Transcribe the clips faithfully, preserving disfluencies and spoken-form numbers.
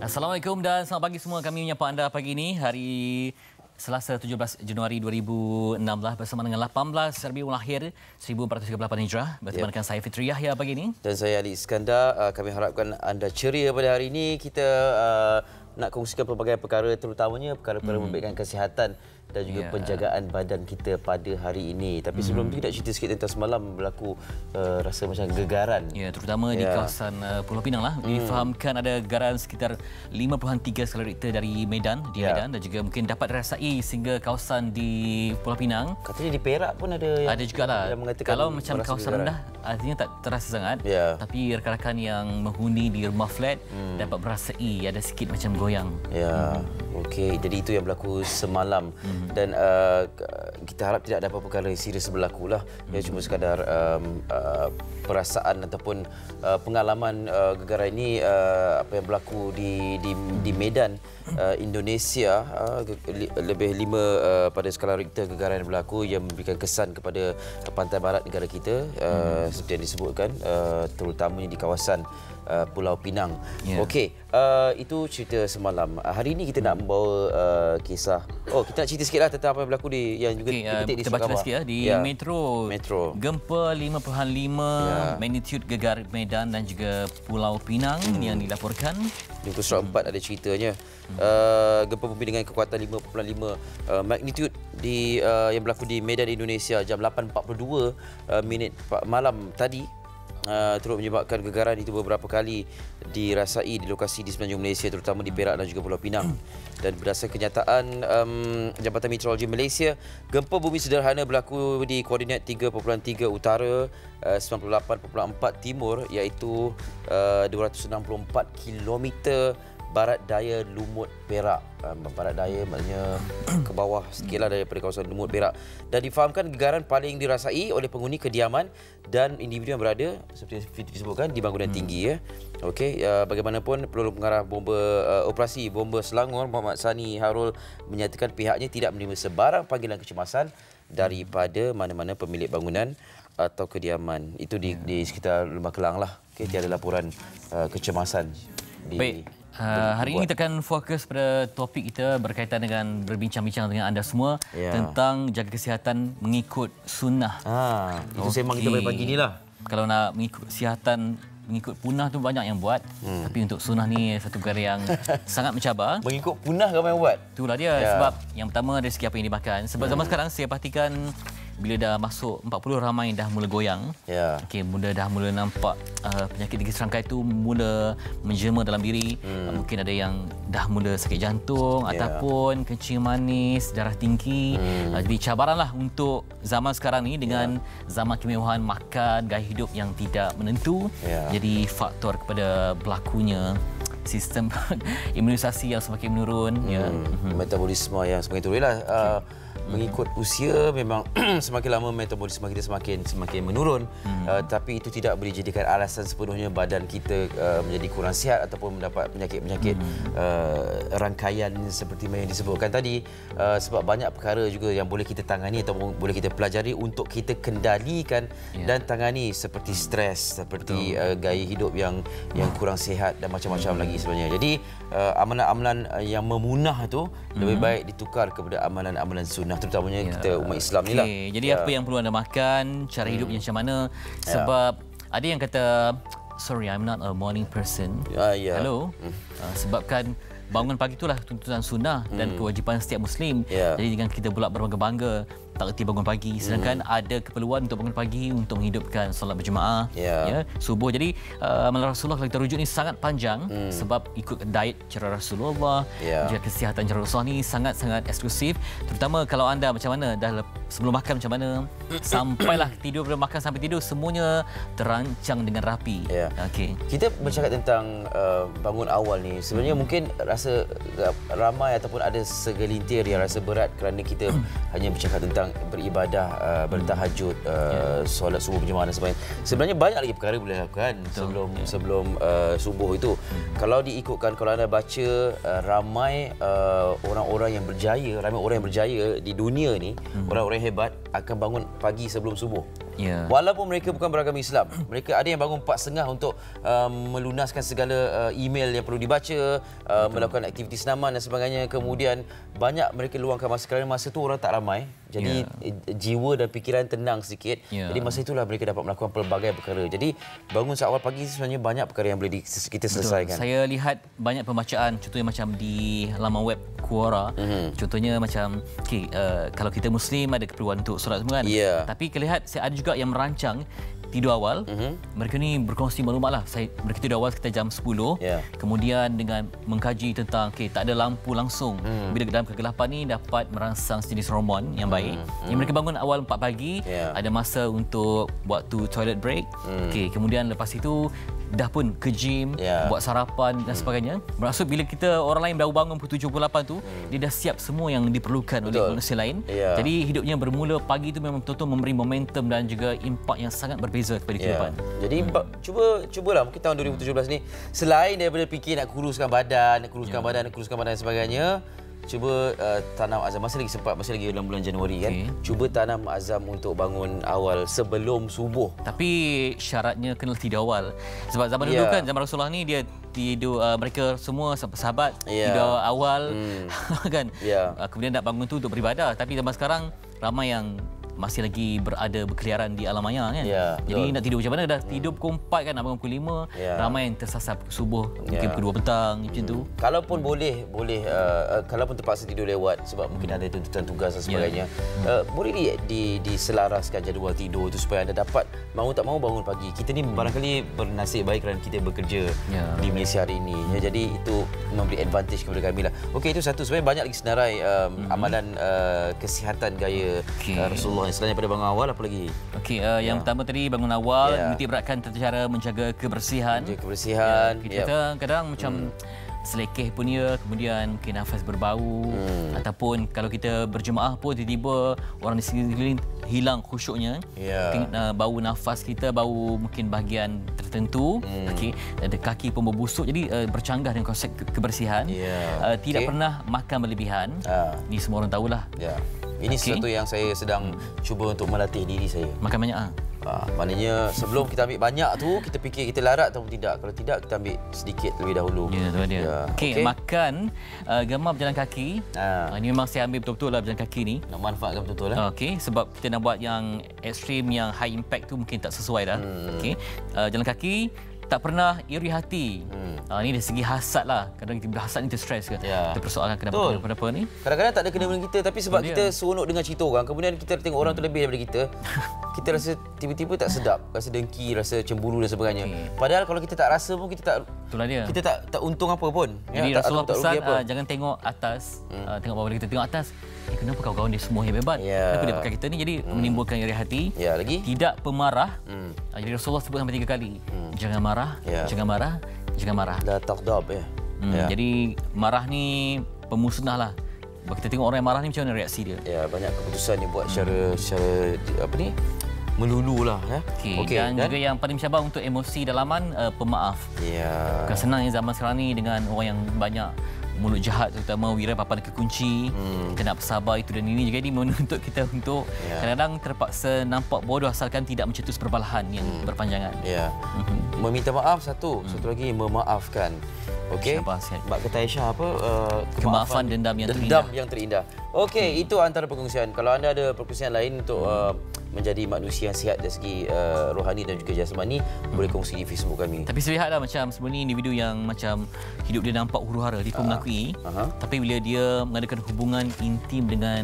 Assalamualaikum dan selamat pagi semua. Kami menyapa anda pagi ini hari Selasa tujuh belas Januari dua ribu enam belas bersama dengan lapan belas Rabiul Akhir seribu empat ratus tiga puluh lapan Hijrah. Bersama dengan saya Fitri Yahya pagi ini. Dan saya Ali Iskandar. Kami harapkan anda ceria pada hari ini. Kita uh, nak kongsikan pelbagai perkara, terutamanya perkara-perkara hmm. memberikan kesihatan dan juga yeah. penjagaan badan kita pada hari ini. Tapi sebelum itu hmm. kita cerita sikit tentang semalam berlaku uh, rasa macam gegaran. Ya, terutama yeah. di kawasan uh, Pulau Pinang lah. Hmm. Difahamkan ada gegaran sekitar lima perpuluhan tiga skala Richter dari Medan, di yeah. Medan, dan juga mungkin dapat dirasai sehingga kawasan di Pulau Pinang. Katanya di Perak pun ada yang, ada juga lah. yang mengatakan kalau macam kawasan rendah artinya tak terasa sangat. Yeah. Tapi rakan-rakan yang menghuni di rumah flat hmm. dapat merasai ada sikit macam goyang. Ya, yeah. hmm. okey. Jadi itu yang berlaku semalam. Hmm. Dan uh, kita harap tidak ada apa-apa perkara yang serius berlaku lah. Hmm. Ya, cuma sekadar um, uh, perasaan ataupun uh, pengalaman uh, gegaran ini uh, apa yang berlaku di di, di Medan, uh, Indonesia, uh, lebih lima uh, pada skala Richter gegaran yang berlaku yang memberikan kesan kepada pantai barat negara kita, uh, hmm. seperti yang disebutkan, uh, terutamanya di kawasan uh, Pulau Pinang. Yeah. Okey, uh, itu cerita semalam. Uh, hari ini kita nak membawa uh, kisah. Oh, kita nak cerita sikitlah tentang apa yang berlaku di yang juga okay, uh, di kita baca sikit ya, di yeah. Metro. Metro. Gempa lima perpuluhan lima yeah. magnitude gegar Medan dan juga Pulau Pinang hmm. yang dilaporkan. Di Pusat empat ada ceritanya. Hmm. Uh, gempa bumi dengan kekuatan lima perpuluhan lima uh, magnitude di uh, yang berlaku di Medan, Indonesia jam lapan empat puluh dua uh, minit malam tadi. Uh, turut menyebabkan gegaran itu beberapa kali dirasai di lokasi di semenanjung Malaysia, terutama di Perak dan juga Pulau Pinang. Dan berdasarkan kenyataan um, Jabatan Meteorologi Malaysia, gempa bumi sederhana berlaku di koordinat tiga perpuluhan tiga utara, uh, sembilan puluh lapan perpuluhan empat timur, iaitu uh, dua ratus enam puluh empat kilometer barat daya Lumut Perak. Um, barat daya maknanya ke bawah sikitlah daripada kawasan Lumut Perak. Dan difahamkan gegaran paling dirasai oleh penghuni kediaman dan individu yang berada, seperti Fitri disebutkan, di bangunan hmm. tinggi. Ya. Okey, uh, bagaimanapun peluru pengarah bomba uh, operasi bomba Selangor Muhammad Sani Harul menyatakan pihaknya tidak menerima sebarang panggilan kecemasan daripada mana-mana pemilik bangunan atau kediaman. Itu di, di sekitar Lembah Kelang lah. Okey, tiada laporan uh, kecemasan di Baik. Uh, hari ini kita akan fokus pada topik kita berkaitan dengan berbincang-bincang dengan anda semua yeah. tentang jaga kesihatan mengikut sunnah. Ah, itu okay. sembang kita pagi ni lah. Kalau nak mengikut kesihatan mengikut punah tu banyak yang buat, hmm. tapi untuk sunnah ni satu perkara yang sangat mencabar. Mengikut punah ramai yang buat. Itulah dia yeah. sebab yang pertama dari segi apa yang dimakan. Sebab hmm. zaman sekarang saya perhatikan bila dah masuk empat puluh ramai dah mula goyang. Ya. Okey, mula dah mula nampak uh, penyakit gigi serangkai itu mula menjelma dalam diri. Hmm. Uh, mungkin ada yang dah mula sakit jantung ya. ataupun kencing manis, darah tinggi. Hmm. Uh, jadi cabaranlah untuk zaman sekarang ni dengan ya. zaman kemewahan makan, gaya hidup yang tidak menentu. Ya. Jadi faktor kepada berlakunya sistem imunisasi yang semakin menurun. Hmm. Ya. Metabolisme yang semakin turunlah. Uh, Mengikut usia memang semakin lama metabolisme kita semakin semakin menurun, hmm. uh, tapi itu tidak boleh dijadikan alasan sepenuhnya badan kita uh, menjadi kurang sihat ataupun mendapat penyakit-penyakit hmm. uh, rangkaian seperti yang disebutkan tadi, uh, sebab banyak perkara juga yang boleh kita tangani atau boleh kita pelajari untuk kita kendalikan yeah. dan tangani, seperti stres, seperti uh, gaya hidup yang yang kurang sihat dan macam-macam hmm. lagi sebenarnya. Jadi uh, amalan-amalan yang memunah itu hmm. lebih baik ditukar kepada amalan-amalan sunnah, terutamanya ya. kita umat Islam ni lah. Okay. Jadi ya. apa yang perlu anda makan, cara hidupnya hmm. macam mana? Sebab ya. ada yang kata, sorry, I'm not a morning person. Ya, ya. Hello. Hmm. Uh, sebabkan bangun pagi itulah tuntutan sunnah hmm. dan kewajipan setiap Muslim. Ya. Jadi dengan kita pula berbangga-bangga tak erti bangun pagi, sedangkan hmm. ada keperluan untuk bangun pagi untuk menghidupkan solat berjemaah yeah. ya, subuh. Jadi uh, amalan Rasulullah kalau kita rujuk ni sangat panjang hmm. sebab ikut diet cara Rasulullah, yeah. jaga kesihatan cara Rasulullah ni sangat-sangat eksklusif, terutama kalau anda macam mana dah sebelum makan macam mana sampailah tidur, belum makan sampai tidur semuanya terancang dengan rapi. Yeah. Okey. Kita bercakap tentang uh, bangun awal ni, sebenarnya hmm. mungkin rasa uh, ramai ataupun ada segelintir yang rasa berat kerana kita hanya bercakap tentang beribadah, uh, bertahajud, uh, yeah. solat subuh berjemaah dan sebagainya. Sebenarnya banyak lagi perkara boleh lakukan Betul. sebelum yeah. sebelum uh, subuh itu. Hmm. Kalau diikutkan, kalau anda baca uh, ramai uh, orang-orang yang berjaya, ramai orang yang berjaya di dunia ni, hmm. orang-orang yang hebat, akan bangun pagi sebelum subuh. Yeah. Walaupun mereka bukan beragama Islam, mereka ada yang bangun empat tiga puluh untuk um, melunaskan segala uh, email yang perlu dibaca, uh, melakukan aktiviti senaman dan sebagainya. Kemudian banyak mereka luangkan masa kerana masa tu orang tak ramai. Jadi yeah. jiwa dan fikiran tenang sedikit. Yeah. Jadi masa itulah mereka dapat melakukan pelbagai perkara. Jadi bangun seawal pagi sebenarnya banyak perkara yang boleh di, kita selesaikan. Betul. Saya lihat banyak pembacaan, contohnya macam di laman web Quora. Mm-hmm. Contohnya macam okay, uh, kalau kita Muslim ada keperluan untuk solat semua kan. Yeah. Tapi kelihat saya ada juga yang merancang tidur awal. Mm-hmm. Mereka ni berkongsi maklumat lah. Saya, mereka tidur awal sekitar jam sepuluh. Yeah. Kemudian dengan mengkaji tentang okay, tak ada lampu langsung. Mm. Bila dalam kegelapan ni dapat merangsang sejenis hormon yang baik. Mm. Yang mereka bangun awal empat pagi. Yeah. Ada masa untuk buat tu toilet break. Mm. Okay, kemudian lepas itu dah pun ke gym, yeah. buat sarapan dan hmm. sebagainya. Bermaksud bila kita orang lain baru bangun pukul tujuh puluh lapan tu, hmm. dia dah siap semua yang diperlukan Betul. oleh manusia lain. Yeah. Jadi hidupnya bermula pagi tu memang betul-betul memberi momentum dan juga impak yang sangat berbeza kepada kehidupan. Yeah. Jadi hmm. cuba cubalah mungkin tahun dua ribu tujuh belas ni selain daripada fikir nak kuruskan badan, nak kuruskan yeah. badan, nak kuruskan badan dan sebagainya, cuba uh, tanam azam. Masih lagi sempat, masih lagi dalam bulan Januari kan. Okay. Cuba tanam azam untuk bangun awal sebelum subuh. Tapi syaratnya kena tidur awal. Sebab zaman yeah. dulu kan, zaman Rasulullah ni dia tidur, uh, mereka semua sahabat yeah. tidur awal hmm. kan. Yeah. Uh, kemudian nak bangun tu untuk beribadah. Tapi zaman sekarang ramai yang masih lagi berada berkeliaran di alam maya kan. Ya, jadi betul. Nak tidur macam mana? Dah tidur pukul empat kan, nak bangun pukul lima. Ya. Ramai yang tersasar pukul subuh, ya. mungkin pukul dua petang macam hmm. tu. Kalaupun boleh boleh uh, kalaupun terpaksa tidur lewat sebab hmm. mungkin ada tuntutan tugas dan sebagainya. Ya. Hmm. Uh, boleh di, di diselaraskan jadual tidur itu supaya anda dapat mau tak mau bangun pagi. Kita ni barangkali bernasib baik kerana kita bekerja ya. di Malaysia hari ini. Ya, jadi itu memberi advantage kepada kami lah. Okey, itu satu. Sebenarnya banyak lagi senarai um, hmm. amalan uh, kesihatan gaya okay. uh, Rasulullah. Selain daripada bangun awal, apa lagi? Okey, uh, yang ya. pertama tadi bangun awal, ya. menitik beratkan tentang cara menjaga kebersihan. Menjaga kebersihan. Ya, kita yep. kadang macam hmm. selekeh pun ya, kemudian mungkin nafas berbau hmm. ataupun kalau kita berjemaah pun tiba-tiba orang di sekeliling hilang khusyuknya. Ya. Mungkin uh, bau nafas kita, bau mungkin bahagian tertentu. Hmm. Okey, ada kaki pun berbusuk. Jadi uh, bercanggah dengan konsep kebersihan. Ya. Uh, tidak okay. pernah makan berlebihan. Ha. Ni semua orang tahulah. Ya. Ini okay. sesuatu yang saya sedang hmm. cuba untuk melatih diri saya. Makan banyak ah. Ha, maknanya sebelum kita ambil banyak tu, kita fikir kita larat atau tidak. Kalau tidak, kita ambil sedikit terlebih dahulu. Ya, tu dia. Ya. Okey, okay. makan uh, gemar berjalan kaki. Ha. Uh, ini memang saya ambil betul-betul lah berjalan kaki ni. Nak manfaatkan betul-betul lah. Uh, Okey, sebab kita nak buat yang ekstrim, yang high impact tu mungkin tak sesuai dah. Hmm. Okey, uh, jalan kaki. Tak pernah iri hati. Hmm. Uh, ini dari segi hasad lah. Kadang kita berhasad ni terstres ke. Ya. Kita persoalkan kenapa kenapa ni. Kadang-kadang tak ada kena dengan kita tapi sebab dia. kita seronok dengan cerita orang. Kemudian kita tengok orang tu lebih daripada kita. Kita rasa tiba-tiba tak sedap, rasa dengki, rasa cemburu dan sebagainya. Okay. Padahal kalau kita tak rasa pun kita tak Itulah dia. Kita tak tak untung apa pun. Jadi ya, Rasulullah pesan uh, jangan tengok atas, hmm. uh, tengok bawah kita, tengok atas. Eh, kenapa kawan-kawan dia semua hebat? Ya. Kenapa dia pakai kita ni? Jadi hmm. menimbulkan iri hati. Ya, lagi. Tidak pemarah. Hmm. Uh, jadi Rasulullah sebut sampai tiga kali. Hmm. Jangan marah, ya. jangan marah, jangan marah. La taghdab ya. Hmm. ya. Jadi marah ni pemusnah lah. Kalau kita tengok orang yang marah ni macam mana reaksi dia? Ya, banyak keputusan dia buat secara hmm. secara apa ni? melulu lah ya. Okay. Okay. Dan, dan juga yang paling mencabar untuk emosi dalaman uh, pemaaf. Ya. Bukan senang ya zaman sekarang ni dengan orang yang banyak mulut jahat, terutama wira papan kekunci. Hmm. Kita nak bersabar itu dan ini juga ini menuntut kita untuk ya. kadang-kadang terpaksa nampak bodoh asalkan tidak mencetus perbalahan yang hmm. berpanjangan. Ya. Mm-hmm. Meminta maaf satu, hmm. satu lagi memaafkan. Okey. Mak kata Aisyah apa? Uh, kemaafan dendam yang dendam terindah. yang terindah. Okey, hmm. itu antara perkongsian. Kalau anda ada perkongsian lain untuk hmm. uh, menjadi manusia yang sihat dari segi uh, rohani dan juga jasmani, hmm. boleh kongsi di Facebook kami. Tapi saya lihatlah macam sebenarnya individu yang macam hidup dia nampak huru-hara, dia pun uh, mengakui. Uh-huh. Tapi bila dia mengadakan hubungan intim dengan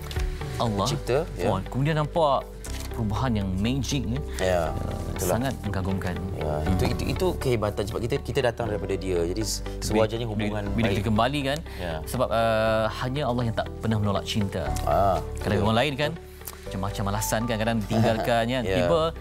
Allah, Cipta, oh, ya. kemudian nampak perubahan yang magic ni, ya, uh, sangat mengagumkan. Ya, hmm. itu, itu itu kehebatan sebab kita kita datang daripada dia. Jadi sewajarnya hubungan bila, bila kita kembali kan, ya. sebab uh, hanya Allah yang tak pernah menolak cinta. Ah, kalau orang lain kan macam-macam alasan kan kadang ditinggalkannya, yeah. tiba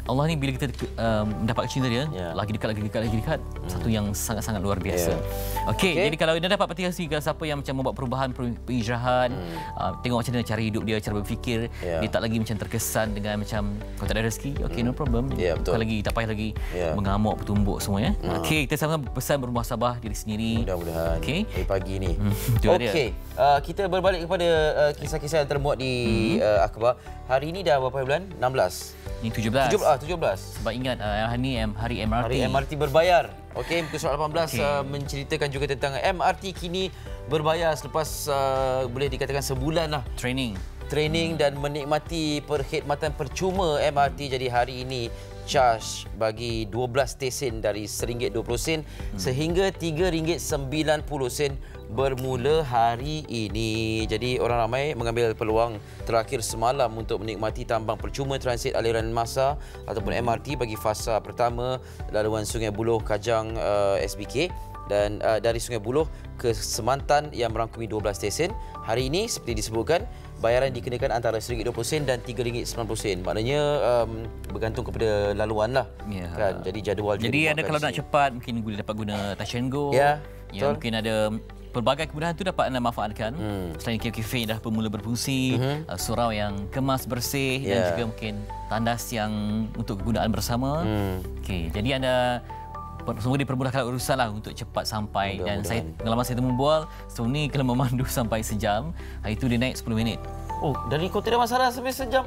Allah ni bila kita uh, mendapat cinta dia, yeah. lagi dekat, lagi dekat, lagi dekat, hmm. satu yang sangat-sangat luar biasa. Yeah. Okey, okay. Jadi kalau anda dapat partisipasi ke siapa yang macam membuat perubahan, penghijrahan, hmm. uh, tengok macam mana cara hidup dia, cara berfikir, yeah. dia tak lagi macam terkesan dengan macam kau tak ada rezeki, okey, hmm. no problem. Yeah, bukan lagi, tak payah lagi yeah. mengamuk, bertumbuk semua ya. Hmm. Okey, kita sama-sama pesan bermuhasabah diri sendiri. Mudah-mudahan. Okey. Hari pagi ni. Hmm. Okey, uh, kita berbalik kepada uh, kisah-kisah yang termuat di hmm. uh, akhbar. Hari ini dah berapa bulan? enam belas. Ini tujuh belas. tujuh belas. Sebab ingat uh, hari ini hari M R T. Hari M R T berbayar. Okey, muka surat lapan belas okay. uh, menceritakan juga tentang M R T kini berbayar selepas uh, boleh dikatakan sebulan lah. Training. Training hmm. dan menikmati perkhidmatan percuma M R T. Jadi hari ini charge bagi dua belas stesen dari seringgit dua puluh sen hmm. sehingga tiga ringgit sembilan puluh sen bermula hari ini. Jadi orang ramai mengambil peluang terakhir semalam untuk menikmati tambang percuma transit aliran massa ataupun M R T bagi fasa pertama laluan Sungai Buloh Kajang uh, S B K dan uh, dari Sungai Buloh ke Semantan yang merangkumi dua belas stesen. Hari ini seperti disebutkan bayaran dikenakan antara seringgit dua puluh sen dan tiga ringgit sembilan puluh sen. Maknanya um, bergantung kepada laluan lah. Ya. Kan? Jadi jadual. Jadi ada kalau nak cepat mungkin boleh dapat guna touch and go. Ya, ya mungkin ada pelbagai kemudahan tu dapat anda manfaatkan. Hmm. Selain kafe dah bermula berfungsi, mm-hmm. uh, surau yang kemas bersih yeah. dan juga mungkin tandas yang untuk kegunaan bersama. Hmm. Okey, jadi anda semua dipermudahkan urusan lah untuk cepat sampai. Mudah, dan mudahan. Saya pengalaman saya membual sebelum ni kalau memandu sampai sejam, hari itu dia naik sepuluh minit. Oh, dari Kota Damansara sampai sejam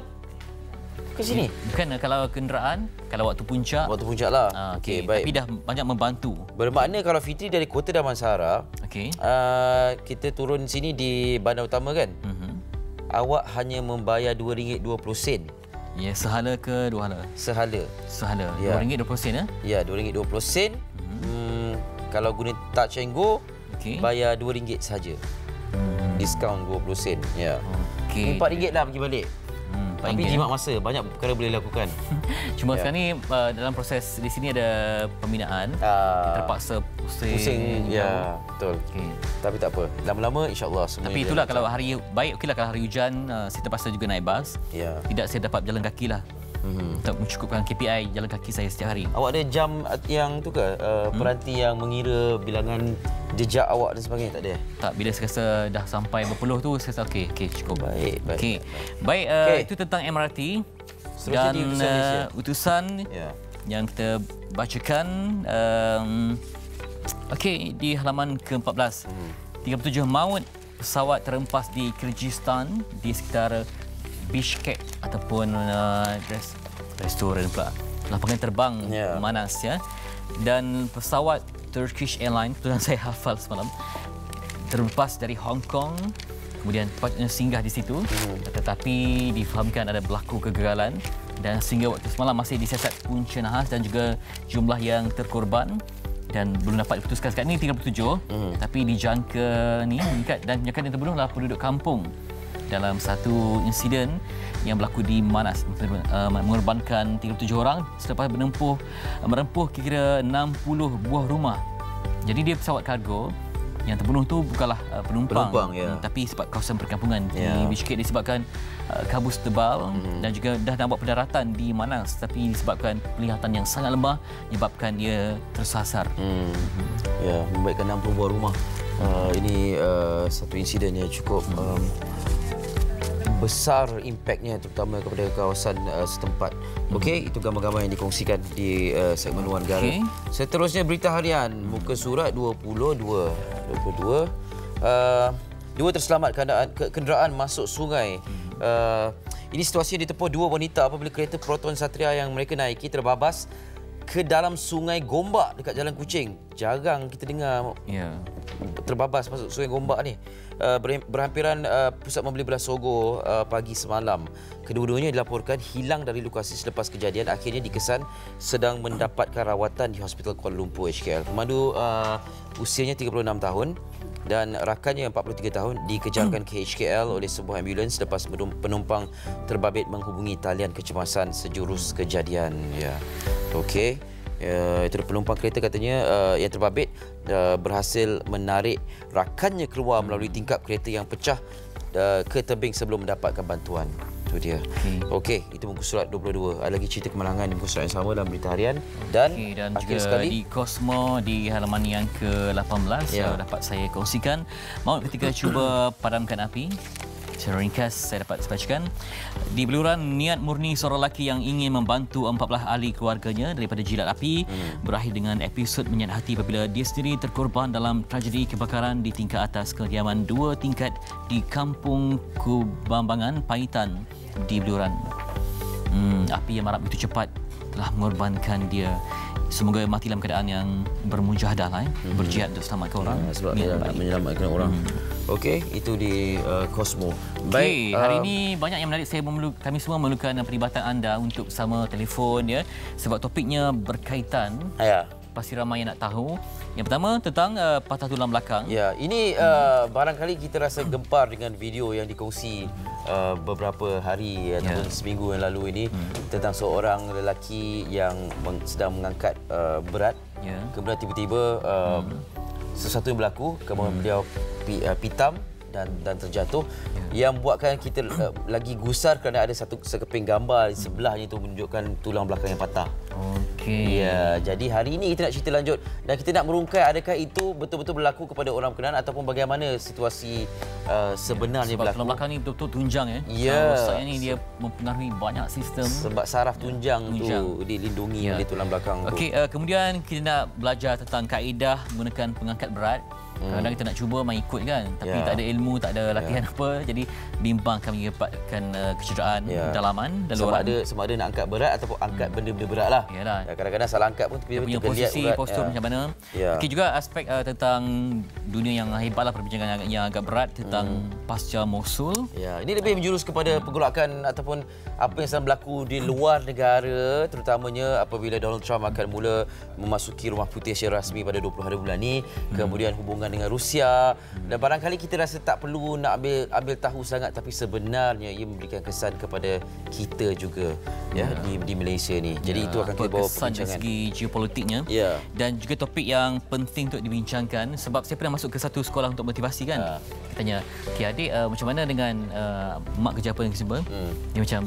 ke sini? Bukan kalau kenderaan, kalau waktu puncak. Waktu puncak lah. Uh, Okey, okay, baik. Tapi dah banyak membantu. Bermakna kalau Fitri dari Kota Damansara, okay. uh, kita turun sini di bandar utama kan? Uh-huh. Awak hanya membayar dua ringgit dua puluh sen. Ya, sehala ke dua hala? Sehala. Sehala. Ya. dua ringgit dua puluh sen ya? Ya, dua ringgit dua puluh sen. Uh-huh. Hmm, kalau guna touch and go, okay. bayar dua ringgit saja. Uh-huh. Diskaun dua puluh sen. Ya. Okay. empat ringgit lah pergi balik. Hmm, tapi jimat masa, banyak perkara boleh lakukan. Cuma ya. Sekarang ni uh, dalam proses di sini ada pembinaan. Uh, terpaksa pusing. Pusing, ya, betul. Okay. Tapi tak apa, lama-lama insya-Allah semua. Tapi itulah kalau hari baik, okeylah kalau hari hujan uh, saya terpaksa juga naik bas. Ya. Tidak saya dapat berjalan kaki lah. Mm-hmm. Untuk mencukupkan K P I jalan kaki saya setiap hari. Awak ada jam yang tu ke? Uh, hmm? Peranti yang mengira bilangan jejak awak dan sebagainya, tak ada? Tak, bila saya rasa dah sampai berpuluh tu saya rasa okey, okey cukup. Baik, baik. Okey. Baik, uh, okay. Itu tentang M R T. Dan uh, utusan yeah. yang kita bacakan um, okey di halaman ke empat belas. Hmm. tiga puluh tujuh maut pesawat terhempas di Kyrgyzstan di sekitar Bishkek ataupun uh, rest, restoran pula. Lapangan terbang yeah. Manas ya. Dan pesawat Turkish Airlines, tu yang saya hafal semalam, terlepas dari Hong Kong, kemudian singgah di situ, hmm. tetapi difahamkan ada berlaku kegagalan dan sehingga waktu semalam masih disiasat punca nahas dan juga jumlah yang terkorban dan belum dapat diputuskan. Sekarang ini tiga puluh tujuh, hmm. tapi dijangka ni meningkat dan kebanyakan yang terbunuh adalah penduduk kampung dalam satu insiden yang berlaku di Manas, mengorbankan tiga puluh tujuh orang selepas menempuh merempuh kira enam puluh buah rumah. Jadi dia pesawat kargo yang terbunuh tu bukanlah penumpang, penumpang ya. Tapi sebab kawasan perkampungan ya. Di Bishkek disebabkan uh, kabus tebal hmm. dan juga dah nak buat pendaratan di Manas, tapi disebabkan pelihatan yang sangat lemah menyebabkan ia tersasar. Hmm. Ya, membaikkan enam puluh buah rumah. Uh, ini uh, satu insiden yang cukup um, besar impaknya terutama kepada kawasan uh, setempat. Okey, itu gambar-gambar yang dikongsikan di uh, segmen Luar Negara. Okay. Seterusnya berita harian muka surat dua puluh dua. dua puluh dua. Uh, dua terselamat kenderaan, kenderaan masuk sungai. Uh, ini situasi yang ditempuh dua wanita apabila kereta Proton Satria yang mereka naiki terbabas ke dalam sungai Gombak dekat Jalan Kuching. Jarang kita dengar yeah. terbabas masuk sungai Gombak ni. Uh, berhampiran uh, pusat membeli belah Sogo uh, pagi semalam. Kedua-duanya dilaporkan hilang dari lokasi selepas kejadian. Akhirnya dikesan sedang mendapatkan rawatan di Hospital Kuala Lumpur H K L. Pemandu uh, usianya tiga puluh enam tahun dan rakannya empat puluh tiga tahun dikejarkan ke H K L oleh sebuah ambulans selepas penumpang terbabit menghubungi talian kecemasan sejurus kejadian. Ya. Okey. Uh, itu penumpang kereta katanya uh, yang terbabit uh, berhasil menarik rakannya keluar melalui tingkap kereta yang pecah uh, ke tebing sebelum mendapatkan bantuan. Itu dia. Okey, okay, itu muka surat dua puluh dua. Ada lagi cerita kemalangan di muka surat yang sama dalam berita harian. Dan, okay, dan juga sekali, di Cosmo di halaman yang ke lapan belas ya. dapat saya kongsikan. Maut ketika cuba padamkan api. Secara ringkas saya dapat bacakan. Di Beluran, niat murni seorang lelaki yang ingin membantu empat belas ahli keluarganya daripada jilat api hmm. berakhir dengan episod menyayat hati apabila dia sendiri terkorban dalam tragedi kebakaran di tingkat atas kediaman dua tingkat di Kampung Kubambangan, Paitan di Beluran. Hmm, api yang marak begitu cepat telah mengorbankan dia. Semoga mati dalam keadaan yang bermujahadah lah, eh? hmm. berjihad untuk selamatkan orang. Ya, sebab dia nak menyelamatkan orang. Hmm. Okey, itu di uh, Cosmo. Baik, okay, hari uh, ini banyak yang menarik. Saya memerlu, kami semua memerlukan perlibatan anda untuk sama telefon ya, sebab topiknya berkaitan. Ya. Pasti ramai yang nak tahu. Yang pertama tentang uh, patah tulang belakang. Ya, ini uh, barangkali kita rasa gempar dengan video yang dikongsi uh, beberapa hari ataupun ya. seminggu yang lalu ini hmm. tentang seorang lelaki yang meng- sedang mengangkat uh, berat. Ya. Kemudian tiba-tiba uh, hmm. sesuatu yang berlaku, kemudian hmm. beliau pi, uh, pitam dan dan terjatuh ya. Yang buatkan kita uh, lagi gusar kerana ada satu sekeping gambar di sebelahnya itu menunjukkan tulang belakang yang patah. Okey. Ya, jadi hari ini kita nak cerita lanjut dan kita nak merungkai adakah itu betul-betul berlaku kepada orang berkenaan ataupun bagaimana situasi uh, sebenarnya ya, sebab berlaku. Tulang belakang ni betul-betul tunjang ya. Ya. Rosaknya ni dia mempengaruhi banyak sistem. Sebab saraf tunjang, tunjang. tu dilindungi ya. oleh tulang belakang tu. Okey, uh, kemudian kita nak belajar tentang kaedah menggunakan pengangkat berat. Kadang-kadang kita nak cuba main ikut kan, tapi yeah. tak ada ilmu, tak ada latihan yeah. apa, jadi bimbang akan menyebabkan uh, kecederaan yeah. dalaman dan luaran. Sama ada sama ada nak angkat berat ataupun angkat hmm. benda-benda berat lah. Yalah. Ya, kadang-kadang salah angkat pun dia punya posisi, berat. postur yeah. macam mana. Yeah. Okey, juga aspek uh, tentang dunia yang hebat lah, perbincangan yang, yang agak berat tentang hmm. pasca Mosul. Ya, ini lebih menjurus kepada pergolakan ataupun apa yang sedang berlaku di luar negara, terutamanya apabila Donald Trump akan mula memasuki Rumah Putih secara rasmi pada dua puluh hari bulan ini, hmm. kemudian hubungan dengan Rusia, dan barangkali kita rasa tak perlu nak ambil ambil tahu sangat, tapi sebenarnya ia memberikan kesan kepada kita juga ya, ya di, di Malaysia ni. Jadi ya, itu akan kita bawa kesan dari segi geopolitiknya ya. Dan juga topik yang penting untuk dibincangkan sebab saya pernah masuk ke satu sekolah untuk motivasi kan. Ya. Kita tanya, "Okey adik, uh, macam mana dengan uh, mak kerja apa yang semua?" Hmm. Dia macam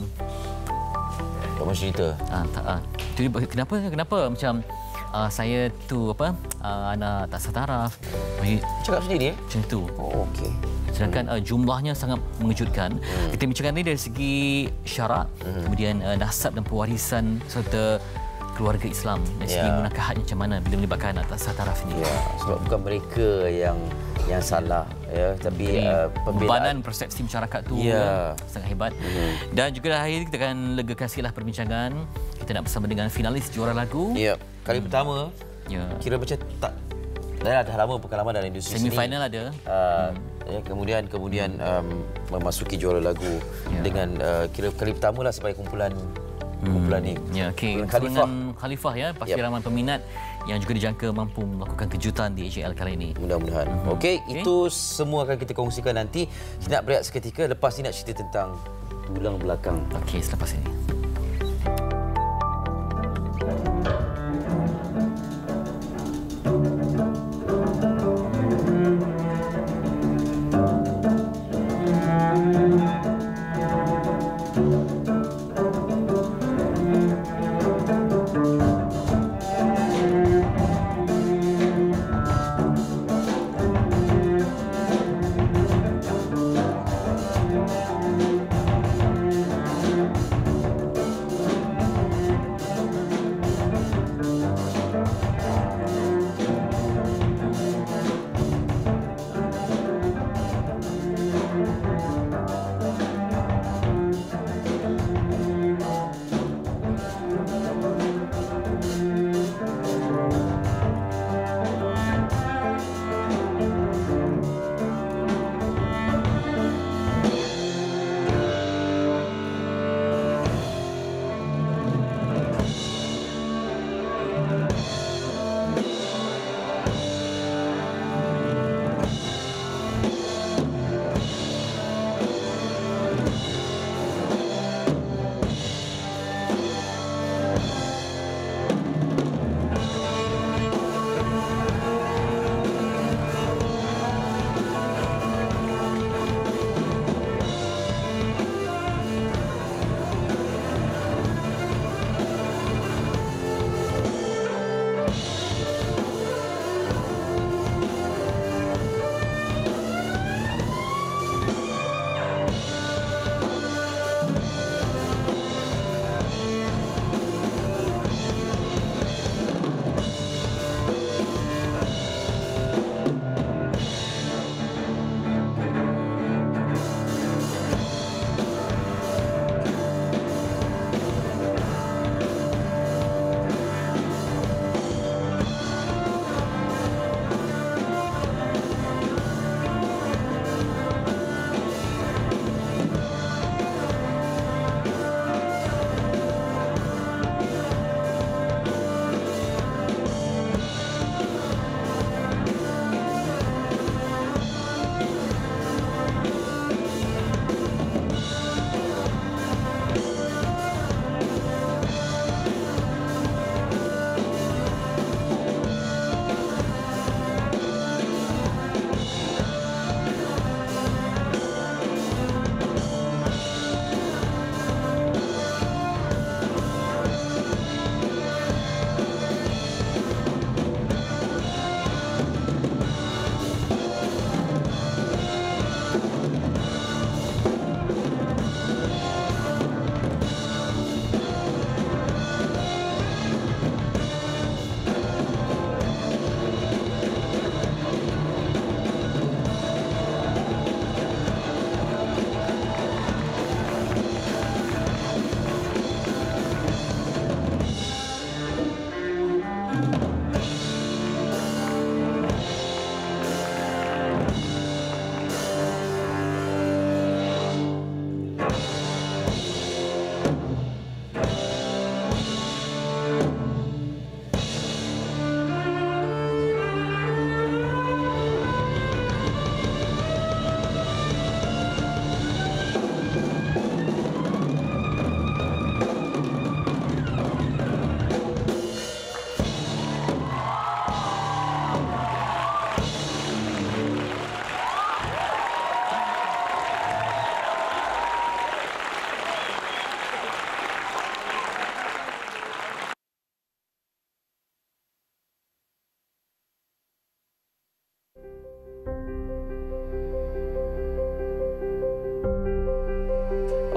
tak mahu cerita. Ah, tak ah. Itu kenapa kenapa macam Uh, saya tu apa uh, anak tak setaraf. Cakap sendiri eh? Macam tu. Oh, okey. Sedangkan uh, jumlahnya sangat mengejutkan. Hmm. Kita bincangkan ini dari segi syarak, hmm. kemudian uh, nasab dan pewarisan serta keluarga Islam dari segi yeah. munakahat macam mana bila melibatkan anak tak setaraf ini. Ya, sebab bukan mereka yang yang salah ya, tapi uh, pembebanan persepsi masyarakat tu yeah. sangat hebat. Hmm. Dan juga dah akhir kita akan legakan sikitlah perbincangan. Kita nak bersama dengan finalis juara lagu. Ya. Kali hmm. pertama, ya. kira macam tak, dah, dah lama pengalaman dalam industri seni. Semi final ada. Uh, hmm. ya, kemudian kemudian um, memasuki juara lagu ya. dengan uh, kira kali pertama lah sebagai kumpulan hmm. kumpulan ni. Ya, okey. Khalifah. Khalifah ya, pasti yep. ramai peminat yang juga dijangka mampu melakukan kejutan di A J L kali ini. Mudah-mudahan. Hmm. Okey, okay. itu semua akan kita kongsikan nanti. Kita nak berehat seketika, lepas ni nak cerita tentang tulang belakang. Okey, selepas ini.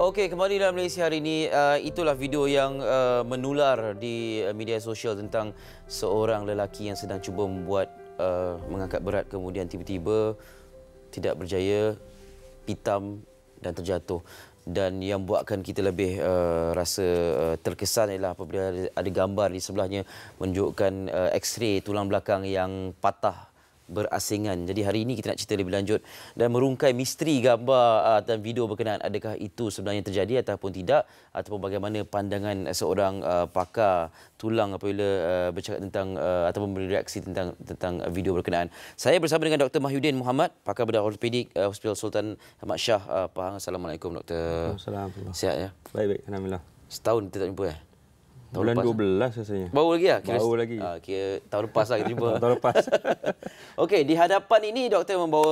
Okey, kembali dalam Malaysia hari ini. Uh, itulah video yang uh, menular di uh, media sosial tentang seorang lelaki yang sedang cuba membuat uh, mengangkat berat, kemudian tiba-tiba tidak berjaya, pitam dan terjatuh. Dan yang buatkan kita lebih uh, rasa uh, terkesan ialah apabila ada, ada gambar di sebelahnya menunjukkan uh, X-ray tulang belakang yang patah berasingan. Jadi hari ini kita nak cerita lebih lanjut dan merungkai misteri gambar uh, dan video berkenaan, adakah itu sebenarnya terjadi ataupun tidak, ataupun bagaimana pandangan seorang uh, pakar tulang apabila uh, bercakap tentang uh, ataupun bereaksi tentang tentang video berkenaan. Saya bersama dengan Doktor Mahyudin Muhammad, pakar bedah ortopedik uh, Hospital Sultan Ahmad Shah, uh, Pahang. Assalamualaikum Doktor. Assalamualaikum. Sihat ya? Baik-baik, alhamdulillah. Setahun kita tak jumpa eh? Tahun Bulan dua belas rasanya. Baru lagi lah? Kira, Baru lagi. Uh, kira tahun lepas lah kita jumpa. Tahun lepas. Okey, di hadapan ini doktor membawa,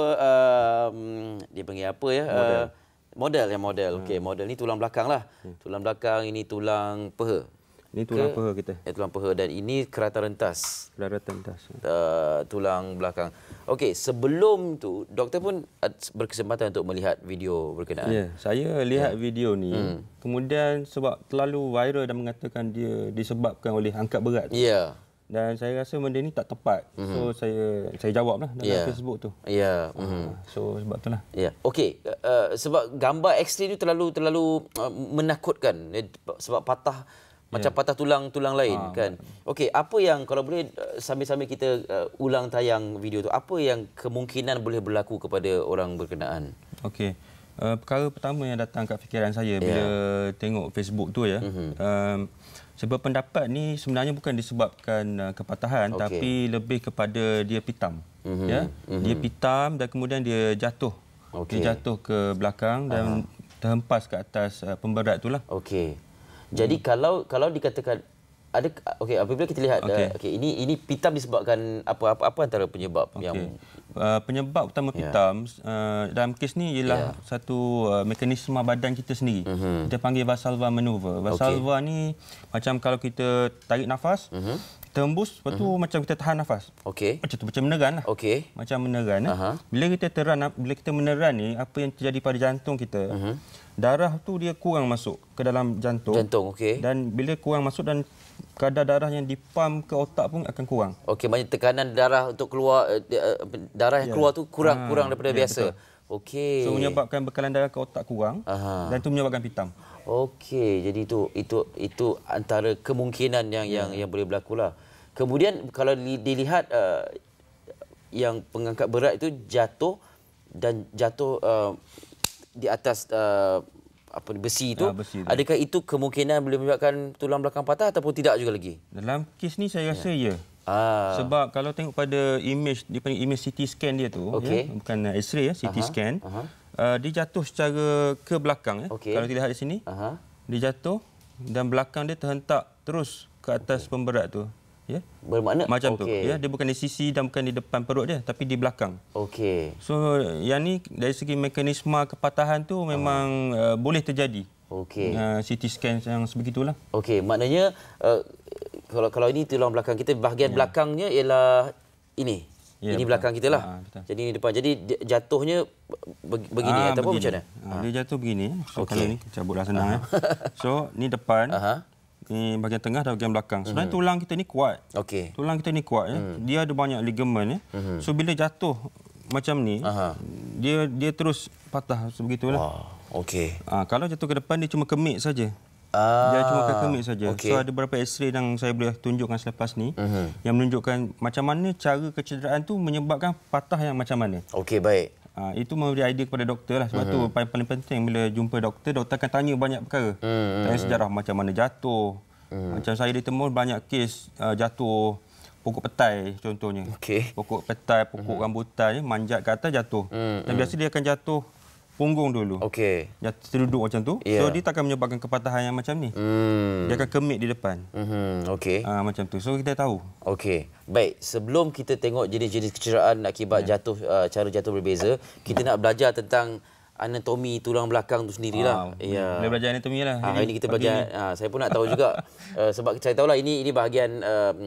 um, dia panggil apa ya? Model. Uh, model yang model. Okey, model ni tulang belakang lah. Hmm. Tulang belakang, ini tulang peha. Ini tulang Ke, peha kita. Eh, tulang peha dan ini kerata rentas. Kerata rentas. Uh, tulang belakang. Okey, sebelum tu doktor pun berkesempatan untuk melihat video berkenaan. Ya, saya lihat ya. video ni. Hmm. Kemudian sebab terlalu viral dan mengatakan dia disebabkan oleh angkat berat. Ya. Dan saya rasa benda ni tak tepat. Mm-hmm. So saya saya jawablah dalam yeah. Facebook tu. Ya. Yeah. Mm-hmm. Uh, so sebab itulah. Ya. Yeah. Okey, uh, sebab gambar X-ray tu terlalu terlalu uh, menakutkan sebab patah macam yeah. patah tulang-tulang lain ha, kan. Okey, apa yang kalau boleh uh, sambil-sambil kita uh, ulang tayang video tu, apa yang kemungkinan boleh berlaku kepada orang berkenaan? Okey. Uh, perkara pertama yang datang kat fikiran saya yeah. bila tengok Facebook tu ya. Mm-hmm. um, Sebab pendapat ni sebenarnya bukan disebabkan uh, kepatahan, okay. tapi lebih kepada dia pitam. Mm-hmm. Ya, mm-hmm. Dia pitam dan kemudian dia jatuh. Okay. Dia jatuh ke belakang dan uh-huh. terhempas ke atas uh, pemberat itulah. Okey. Jadi hmm. kalau kalau dikatakan ada, okey, apabila kita lihat okay. Uh, okey, ini ini pitam disebabkan apa apa, apa antara penyebab okay. yang uh, penyebab utama pitam yeah. uh, dalam kes ni ialah yeah. satu uh, mekanisme badan kita sendiri. Mm-hmm. Kita panggil Valsalva maneuver. Valsalva okay. ni macam kalau kita tarik nafas, mm-hmm. tembus, lepas tu mm-hmm. macam kita tahan nafas. Okey. Macam tu, macam meneran lah. Okey. Macam meneran. Uh-huh. Bila kita teran, bila kita meneran ni, apa yang terjadi pada jantung kita? Mm-hmm. Darah tu dia kurang masuk ke dalam jantung. Jantung, okey. Dan bila kurang masuk dan kadar darah yang dipam ke otak pun akan kurang. Okey, maksudnya tekanan darah untuk keluar darah yang ya. keluar tu kurang ha, kurang daripada ya, biasa. Okey. So menyebabkan bekalan darah ke otak kurang. Aha. Dan itu menyebabkan pitam. Okey, jadi itu itu itu antara kemungkinan yang ya. yang yang boleh berlakulah. Kemudian kalau dilihat uh, yang pengangkat berat itu jatuh dan jatuh uh, di atas uh, apa besi itu, ya, besi itu, adakah itu kemungkinan boleh menyebabkan tulang belakang patah ataupun tidak juga lagi? Dalam kes ni saya rasa ya. ya. Ah. Sebab kalau tengok pada image, dia panggil image C T scan dia tu, okay. ya, bukan X-ray ya, C T Aha. scan. Aha. Uh, dia jatuh secara ke belakang ya. Okay. Kalau kita lihat di sini, Aha. dia jatuh dan belakang dia terhentak terus ke atas okay. pemberat tu. Ya. Bermakna macam okay. tu ya, dia bukan di sisi dan bukan di depan perut dia tapi di belakang. Okey. So yang ni dari segi mekanisme kepatahan tu memang uh. Uh, boleh terjadi. Okey. Uh, C T scan yang sebegitulah. Okey, maknanya uh, kalau kalau ini tulang belakang kita, bahagian ya. belakangnya ialah ini. Ya, ini betul. belakang kita lah. Ha, jadi ini depan. Jadi jatuhnya begini ha, ataupun macam mana? Ha, dia jatuh begini. So okay. kalau ni cabutlah senang. Uh-huh. So ni depan. Aha. Ni bahagian tengah dan bahagian belakang. Sebenarnya mm-hmm. tulang kita ni kuat. Okey. Tulang kita ni kuat ya. Mm. Dia ada banyak ligamen ya. Mm-hmm. So bila jatuh macam ni, Aha. dia dia terus patah sebegitulah. Wow. Okey. Ah, kalau jatuh ke depan dia cuma kemik saja. Ah. Dia cuma kemik saja. Okay. So ada beberapa X-ray yang saya boleh tunjukkan selepas ni mm-hmm. yang menunjukkan macam mana cara kecederaan tu menyebabkan patah yang macam mana. Okey, baik. Ha, itu memberi idea kepada doktor lah. Sebab mm-hmm. tu paling, paling penting bila jumpa doktor, doktor akan tanya banyak perkara. Mm-hmm. Tanya sejarah macam mana jatuh. Mm-hmm. Macam saya ditemu banyak kes uh, jatuh pokok petai contohnya. Okay. Pokok petai, pokok mm-hmm. rambutan manjat ke atas jatuh. Mm-hmm. Dan biasa dia akan jatuh punggung dulu. Okey. Jatuh terduduk macam tu. Yeah. So dia tak akan menyebabkan kepatahan yang macam ni. Mm. Dia akan kemik di depan. Mm-hmm. Okey. Ha, macam tu. So kita tahu. Okey. Baik, sebelum kita tengok jenis-jenis kecederaan akibat yeah. jatuh, uh, cara jatuh berbeza, kita nak belajar tentang anatomi tulang belakang tu sendirilah. Ah, ya. Boleh belajar anatomi lah. Ha, hari ini kita belajar. Ha, saya pun nak tahu juga uh, sebab saya tahulah ini ini bahagian uh,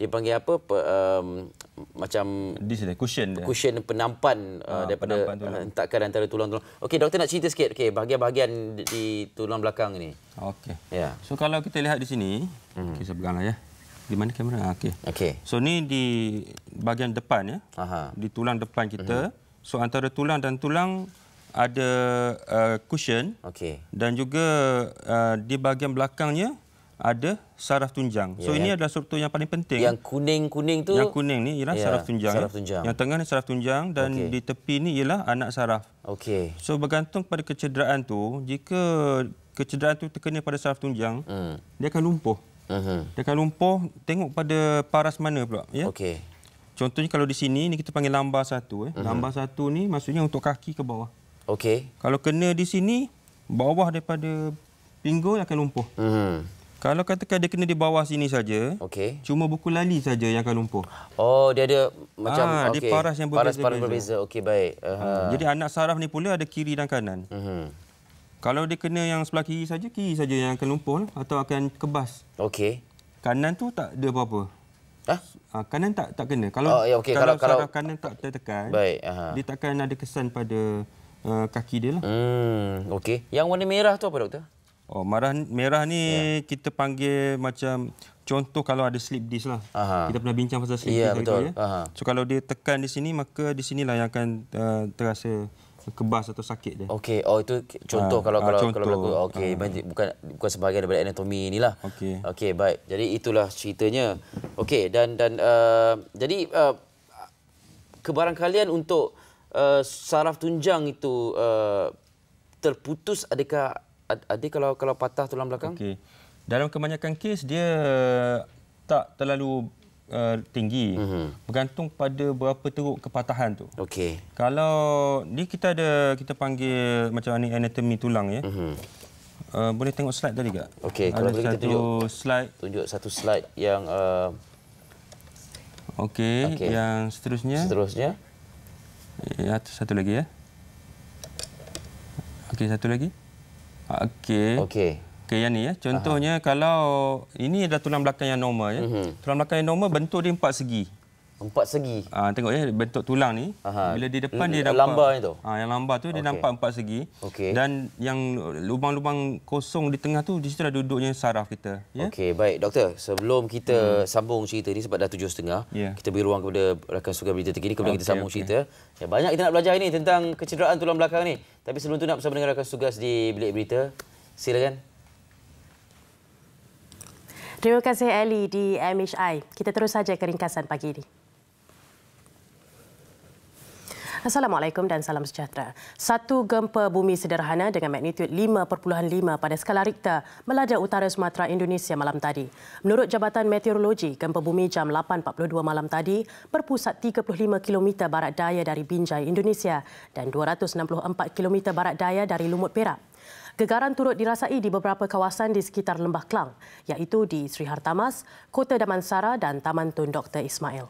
dia panggil apa pe, um, macam this is cushion dia. Cushion penampan uh, ha, daripada hentakan antara tulang-tulang. Okey, doktor nak cerita sikit okey bahagian-bahagian di, di tulang belakang ni. Okey. Ya. So kalau kita lihat di sini, hmm. okey saya peganglah ya. Di mana kamera? Okey. Okey. So ni di bahagian depan ya. Aha. Di tulang depan kita. Hmm. So antara tulang dan tulang ada uh, cushion. Okey. Dan juga uh, di bahagian belakangnya ada saraf tunjang. So yeah, ini adalah struktur yang paling penting. Yang kuning-kuning tu yang kuning ni ialah yeah, saraf tunjang. Saraf tunjang. Yang tengah ni saraf tunjang dan okay, di tepi ni ialah anak saraf. Okey. So bergantung pada kecederaan tu, jika kecederaan tu terkena pada saraf tunjang, hmm. dia akan lumpuh. Uh-huh. Dia akan lumpuh, tengok pada paras mana pula, ya. Okey. Contohnya kalau di sini ni kita panggil lambar satu eh. Uh-huh. Lambar satu ni maksudnya untuk kaki ke bawah. Okey. Kalau kena di sini, bawah daripada pinggul akan lumpuh. Uh-huh. Kalau katakan dia kena di bawah sini saja, okey, cuma buku lali saja yang akan lumpuh. Oh, dia ada macam ah, okey. Dia paras yang berbeza. Paras-paras berbeza. Okey, baik. Uh-huh. Jadi anak saraf ni pula ada kiri dan kanan. Uh-huh. Kalau dia kena yang sebelah kiri saja, kiri saja yang akan lumpuh atau akan kebas. Okey. Kanan tu tak ada apa-apa. Hah? Ha, kanan tak tak kena. Kalau oh, ya, okay. kalau, kalau saraf kanan tak tertekan, baik, aha, dia takkan ada kesan pada uh, kaki dia lah. Hmm, okey. Yang warna merah tu apa doktor? Oh, merah merah ni yeah, kita panggil macam contoh kalau ada slip disc lah. Aha. Kita pernah bincang pasal slip yeah, disc betul. Itu, ya. So kalau dia tekan di sini, maka di sinilah yang akan uh, terasa kebas atau sakit dia. Okey, oh itu contoh ha, kalau kalau contoh. kalau berlaku. Okey, ha, bukan bukan sebahagian daripada anatomi inilah. Okey. Okey, baik. Jadi itulah ceritanya. Okey, dan dan uh, jadi uh, kebarangkalian untuk uh, saraf tunjang itu uh, terputus, adakah ada kalau kalau patah tulang belakang? Okey. Dalam kebanyakan kes dia tak terlalu Uh, tinggi, uh-huh, bergantung pada berapa teruk kepatahan tu. Okey. Kalau ni kita ada kita panggil macam ni anatomi tulang ya. Uh-huh. Uh, boleh tengok slide tadi tak? Okey, kalau kita satu tunjuk slide, tunjuk satu slide yang uh... Okey, okay, yang seterusnya. Seterusnya. Ya, satu lagi ya. Okey, satu lagi. Okey. Okey. Okey, yang ni ya. Contohnya, aha, kalau ini adalah tulang belakang yang normal ya. Uh-huh. Tulang belakang yang normal bentuk dia empat segi. Empat segi. Ah, tengok ya, bentuk tulang ni. Aha. Bila di depan L- dia nampak lambar itu. Ah, yang lambar tu, okay, dia nampak empat segi. Okay. Dan yang lubang-lubang kosong di tengah tu, di situ dah duduknya saraf kita. Ya? Okey, baik doktor. Sebelum kita hmm. sambung cerita ni sebab dah tujuh setengah, yeah, kita beri ruang kepada rakan sukan berita terkini kemudian okay, kita sambung okay, cerita. Ya, banyak kita nak belajar ini tentang kecederaan tulang belakang ni. Tapi sebelum tu nak bersama dengan rakan tugas di bilik berita. Silakan. Terima kasih Ali di M H I. Kita terus saja ke ringkasan pagi ini. Assalamualaikum dan salam sejahtera. Satu gempa bumi sederhana dengan magnitud lima perpuluhan lima pada skala Richter melanda utara Sumatera, Indonesia malam tadi. Menurut Jabatan Meteorologi, gempa bumi jam lapan empat puluh dua malam tadi berpusat tiga puluh lima kilometer barat daya dari Binjai, Indonesia dan dua ratus enam puluh empat kilometer barat daya dari Lumut Perak. Gegaran turut dirasai di beberapa kawasan di sekitar Lembah Klang, iaitu di Sri Hartamas, Kota Damansara dan Taman Tun Doktor Ismail.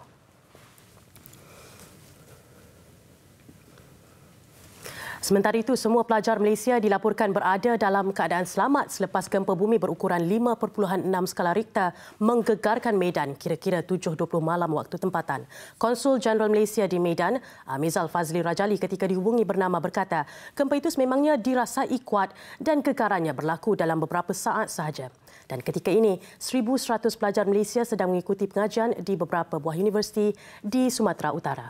Sementara itu, semua pelajar Malaysia dilaporkan berada dalam keadaan selamat selepas gempa bumi berukuran lima perpuluhan enam skala Richter menggegarkan Medan kira-kira tujuh dua puluh malam waktu tempatan. Konsul Jeneral Malaysia di Medan, Amizal Fazli Rajali ketika dihubungi bernama berkata, gempa itu sememangnya dirasai kuat dan gegarannya berlaku dalam beberapa saat sahaja. Dan ketika ini, seribu seratus pelajar Malaysia sedang mengikuti pengajian di beberapa buah universiti di Sumatera Utara.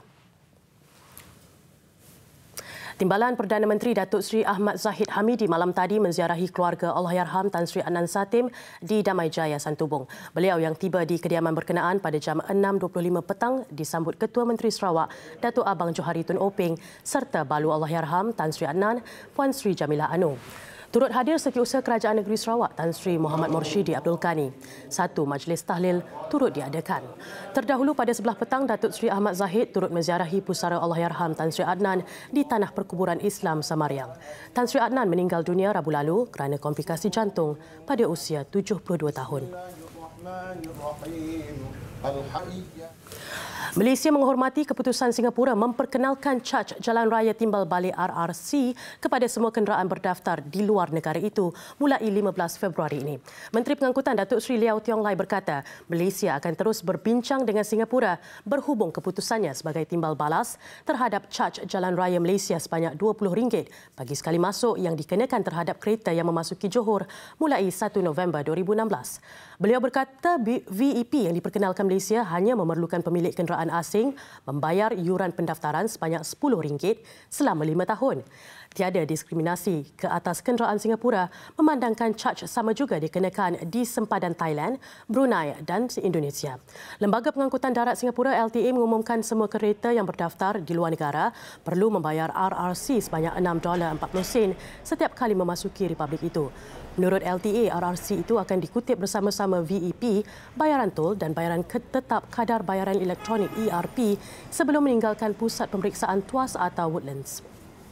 Timbalan Perdana Menteri Datuk Seri Ahmad Zahid Hamidi malam tadi menziarahi keluarga Allahyarham Tan Sri Adnan Satim di Damai Jaya, Santubong. Beliau yang tiba di kediaman berkenaan pada jam enam dua puluh lima petang disambut Ketua Menteri Sarawak Datuk Abang Johari Tun Openg serta balu Allahyarham Tan Sri Adnan Puan Sri Jamilah Anor. Turut hadir Setiausaha Kerajaan Negeri Sarawak Tan Sri Muhammad Morshidi Abdul Kani. Satu majlis tahlil turut diadakan. Terdahulu pada sebelah petang, Datuk Seri Ahmad Zahid turut menziarahi pusara Allahyarham Tan Sri Adnan di Tanah Perkuburan Islam Samariang. Tan Sri Adnan meninggal dunia Rabu lalu kerana komplikasi jantung pada usia tujuh puluh dua tahun. Malaysia menghormati keputusan Singapura memperkenalkan caj jalan raya timbal balik R R C kepada semua kenderaan berdaftar di luar negara itu mulai lima belas Februari ini. Menteri Pengangkutan Datuk Seri Liau Tiong Lai berkata, Malaysia akan terus berbincang dengan Singapura berhubung keputusannya sebagai timbal balas terhadap caj jalan raya Malaysia sebanyak dua puluh ringgit bagi sekali masuk yang dikenakan terhadap kereta yang memasuki Johor mulai satu November dua ribu enam belas. Beliau berkata V E P yang diperkenalkan Malaysia hanya memerlukan pemilik kenderaan asing membayar yuran pendaftaran sebanyak sepuluh ringgit selama lima tahun. Tiada diskriminasi ke atas kenderaan Singapura memandangkan caj sama juga dikenakan di sempadan Thailand, Brunei dan Indonesia. Lembaga Pengangkutan Darat Singapura L T A mengumumkan semua kereta yang berdaftar di luar negara perlu membayar R R C sebanyak enam dolar empat puluh sen setiap kali memasuki republik itu. Menurut L T A, R R C itu akan dikutip bersama-sama V E P, bayaran tol dan bayaran tetap kadar bayaran elektronik E R P sebelum meninggalkan pusat pemeriksaan Tuas atau Woodlands.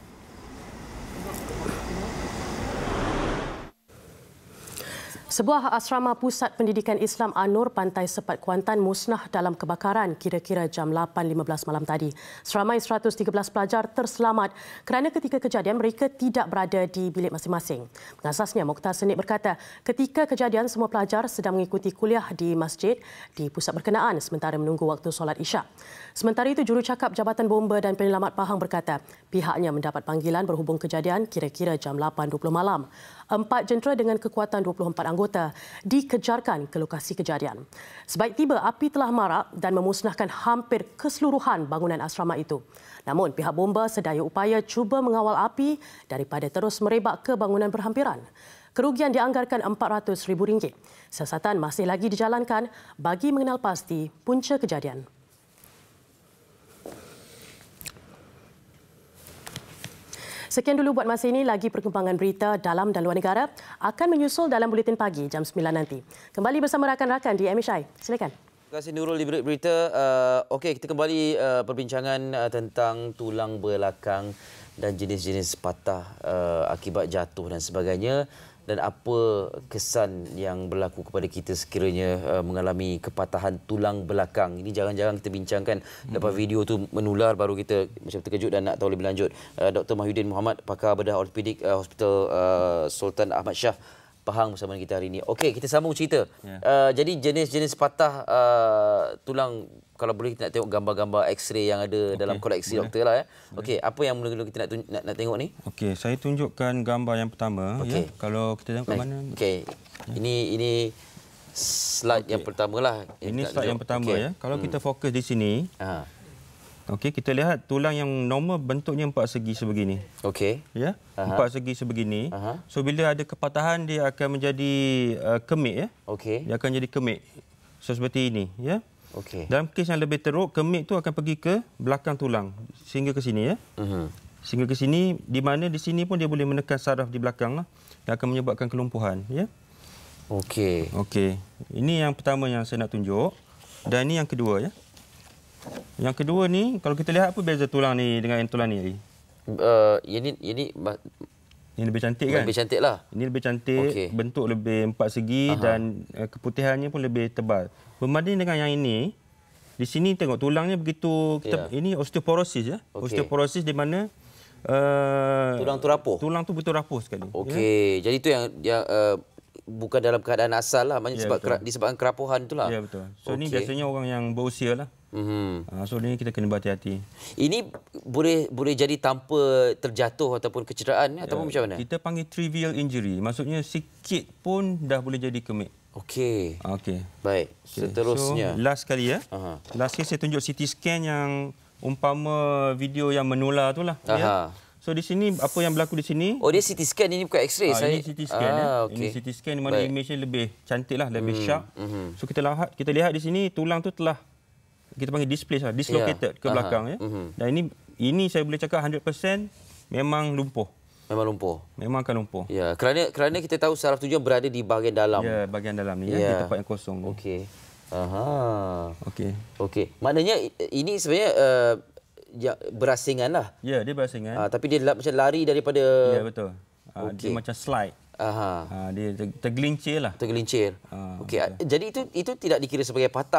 Sebuah asrama pusat pendidikan Islam An-Nur Pantai Sepat Kuantan musnah dalam kebakaran kira-kira jam lapan lima belas malam tadi. Seramai seratus tiga belas pelajar terselamat kerana ketika kejadian mereka tidak berada di bilik masing-masing. Pengasasnya Mokhtar Senik berkata, ketika kejadian semua pelajar sedang mengikuti kuliah di masjid di pusat berkenaan sementara menunggu waktu solat Isyak. Sementara itu, jurucakap Jabatan Bomba dan Penyelamat Pahang berkata, pihaknya mendapat panggilan berhubung kejadian kira-kira jam lapan dua puluh malam. Empat jentera dengan kekuatan dua puluh empat anggota dikejarkan ke lokasi kejadian. Sebaik tiba, api telah marak dan memusnahkan hampir keseluruhan bangunan asrama itu. Namun, pihak bomba sedaya upaya cuba mengawal api daripada terus merebak ke bangunan berhampiran. Kerugian dianggarkan empat ratus ribu ringgit. Siasatan masih lagi dijalankan bagi mengenal pasti punca kejadian. Sekian dulu buat masa ini. Lagi perkembangan berita dalam dan luar negara akan menyusul dalam Buletin Pagi jam sembilan nanti. Kembali bersama rakan-rakan di M H I. Silakan. Terima kasih Nurul di berita. Uh, Okey, kita kembali uh, perbincangan uh, tentang tulang belakang dan jenis-jenis patah uh, akibat jatuh dan sebagainya. Dan apa kesan yang berlaku kepada kita sekiranya uh, mengalami kepatahan tulang belakang. Ini jarang-jarang kita bincangkan. Lepas video tu menular baru kita macam terkejut dan nak tahu lebih lanjut. Uh, Doktor Mahyudin Muhammad, pakar bedah ortopedik uh, Hospital uh, Sultan Ahmad Shah Pahang bersama kita hari ini. Okey, kita sambung cerita. Yeah. Uh, jadi jenis-jenis patah uh, tulang, kalau boleh kita nak tengok gambar-gambar X-ray yang ada okay, dalam koleksi boleh. Doktor lah. Ya. Okey, apa yang mula-mula kita nak, nak nak tengok ni? Okey, saya tunjukkan gambar yang pertama. Okay. Ya. Kalau kita tengok kat mana? Okey, ya. ini ini slide okay. yang pertama lah. Ini slide yang pertama okay. ya. Kalau hmm. kita fokus di sini. Aha. Okey, kita lihat tulang yang normal bentuknya empat segi sebegini. Okey. Ya, Aha. empat segi sebegini. Aha. So bila ada kepatahan dia akan menjadi uh, kemik ya. Okey. Dia akan jadi kemik. So seperti ini ya. Okey. Dalam kes yang lebih teruk, kemik tu akan pergi ke belakang tulang sehingga ke sini ya. Uh-huh. Sehingga ke sini, di mana di sini pun dia boleh menekan saraf di belakang lah, yang akan menyebabkan kelumpuhan ya. Okey. Okey. Ini yang pertama yang saya nak tunjuk dan ini yang kedua ya. Yang kedua ni, kalau kita lihat apa beza tulang ni dengan yang tulang ni? Uh, ini ini ini lebih cantik kan? Lebih cantik lah. Ini lebih cantik, okay. Bentuk lebih empat segi. Aha. Dan uh, keputihannya pun lebih tebal. Berbanding dengan yang ini, di sini tengok tulangnya begitu, kita, yeah. ini osteoporosis ya. Okay. Osteoporosis di mana uh, tulang tu rapuh. Tulang tu betul rapuh sekali. Okey, ya? Jadi itu yang yang uh, bukan dalam keadaan asal lah, maksudnya yeah, sebab kera, disebabkan kerapuhan itulah. Ya yeah, betul. So okay. Ini biasanya orang yang berusia lah. Mm-hmm. So ini kita kena berhati-hati. Ini boleh boleh jadi tanpa terjatuh ataupun kecederaan ya, ataupun macam mana? Kita panggil trivial injury. Maksudnya sikit pun dah boleh jadi kemik. Okey. Okey. Baik. Okay. Seterusnya. So, last kali ya. Aha. Last kali saya tunjuk C T scan yang umpama video yang menular tu lah. Ya. So di sini apa yang berlaku di sini? Oh dia C T scan, ini bukan X-ray. Ah, saya... Ini C T scan ah, ya. Okay. Ini C T scan di mana image-nya lebih cantik lah, lebih mm. sharp. Mm-hmm. So kita lihat kita lihat di sini tulang tu telah kita panggil displaced lah, dislocated yeah. ke belakang ya. Mm-hmm. Dan ini ini saya boleh cakap one hundred percent memang lumpuh. Memang lumpuh. Memang akan lumpuh. Ya, kerana kerana kita tahu saraf tujuan berada di bahagian dalam. Ya, bahagian dalam ni ya, ya di tempat yang kosong. Okey. Aha. Okey. Okey. Maknanya ini sebenarnya uh, ya, berasingan lah. Ya, dia berasingan. Uh, tapi dia macam lari daripada. Ya, betul. Uh, okay. Dia macam slide. Aha. Uh, dia tergelincir lah. Tergelincir. Uh, Okey. Jadi itu itu tidak dikira sebagai patah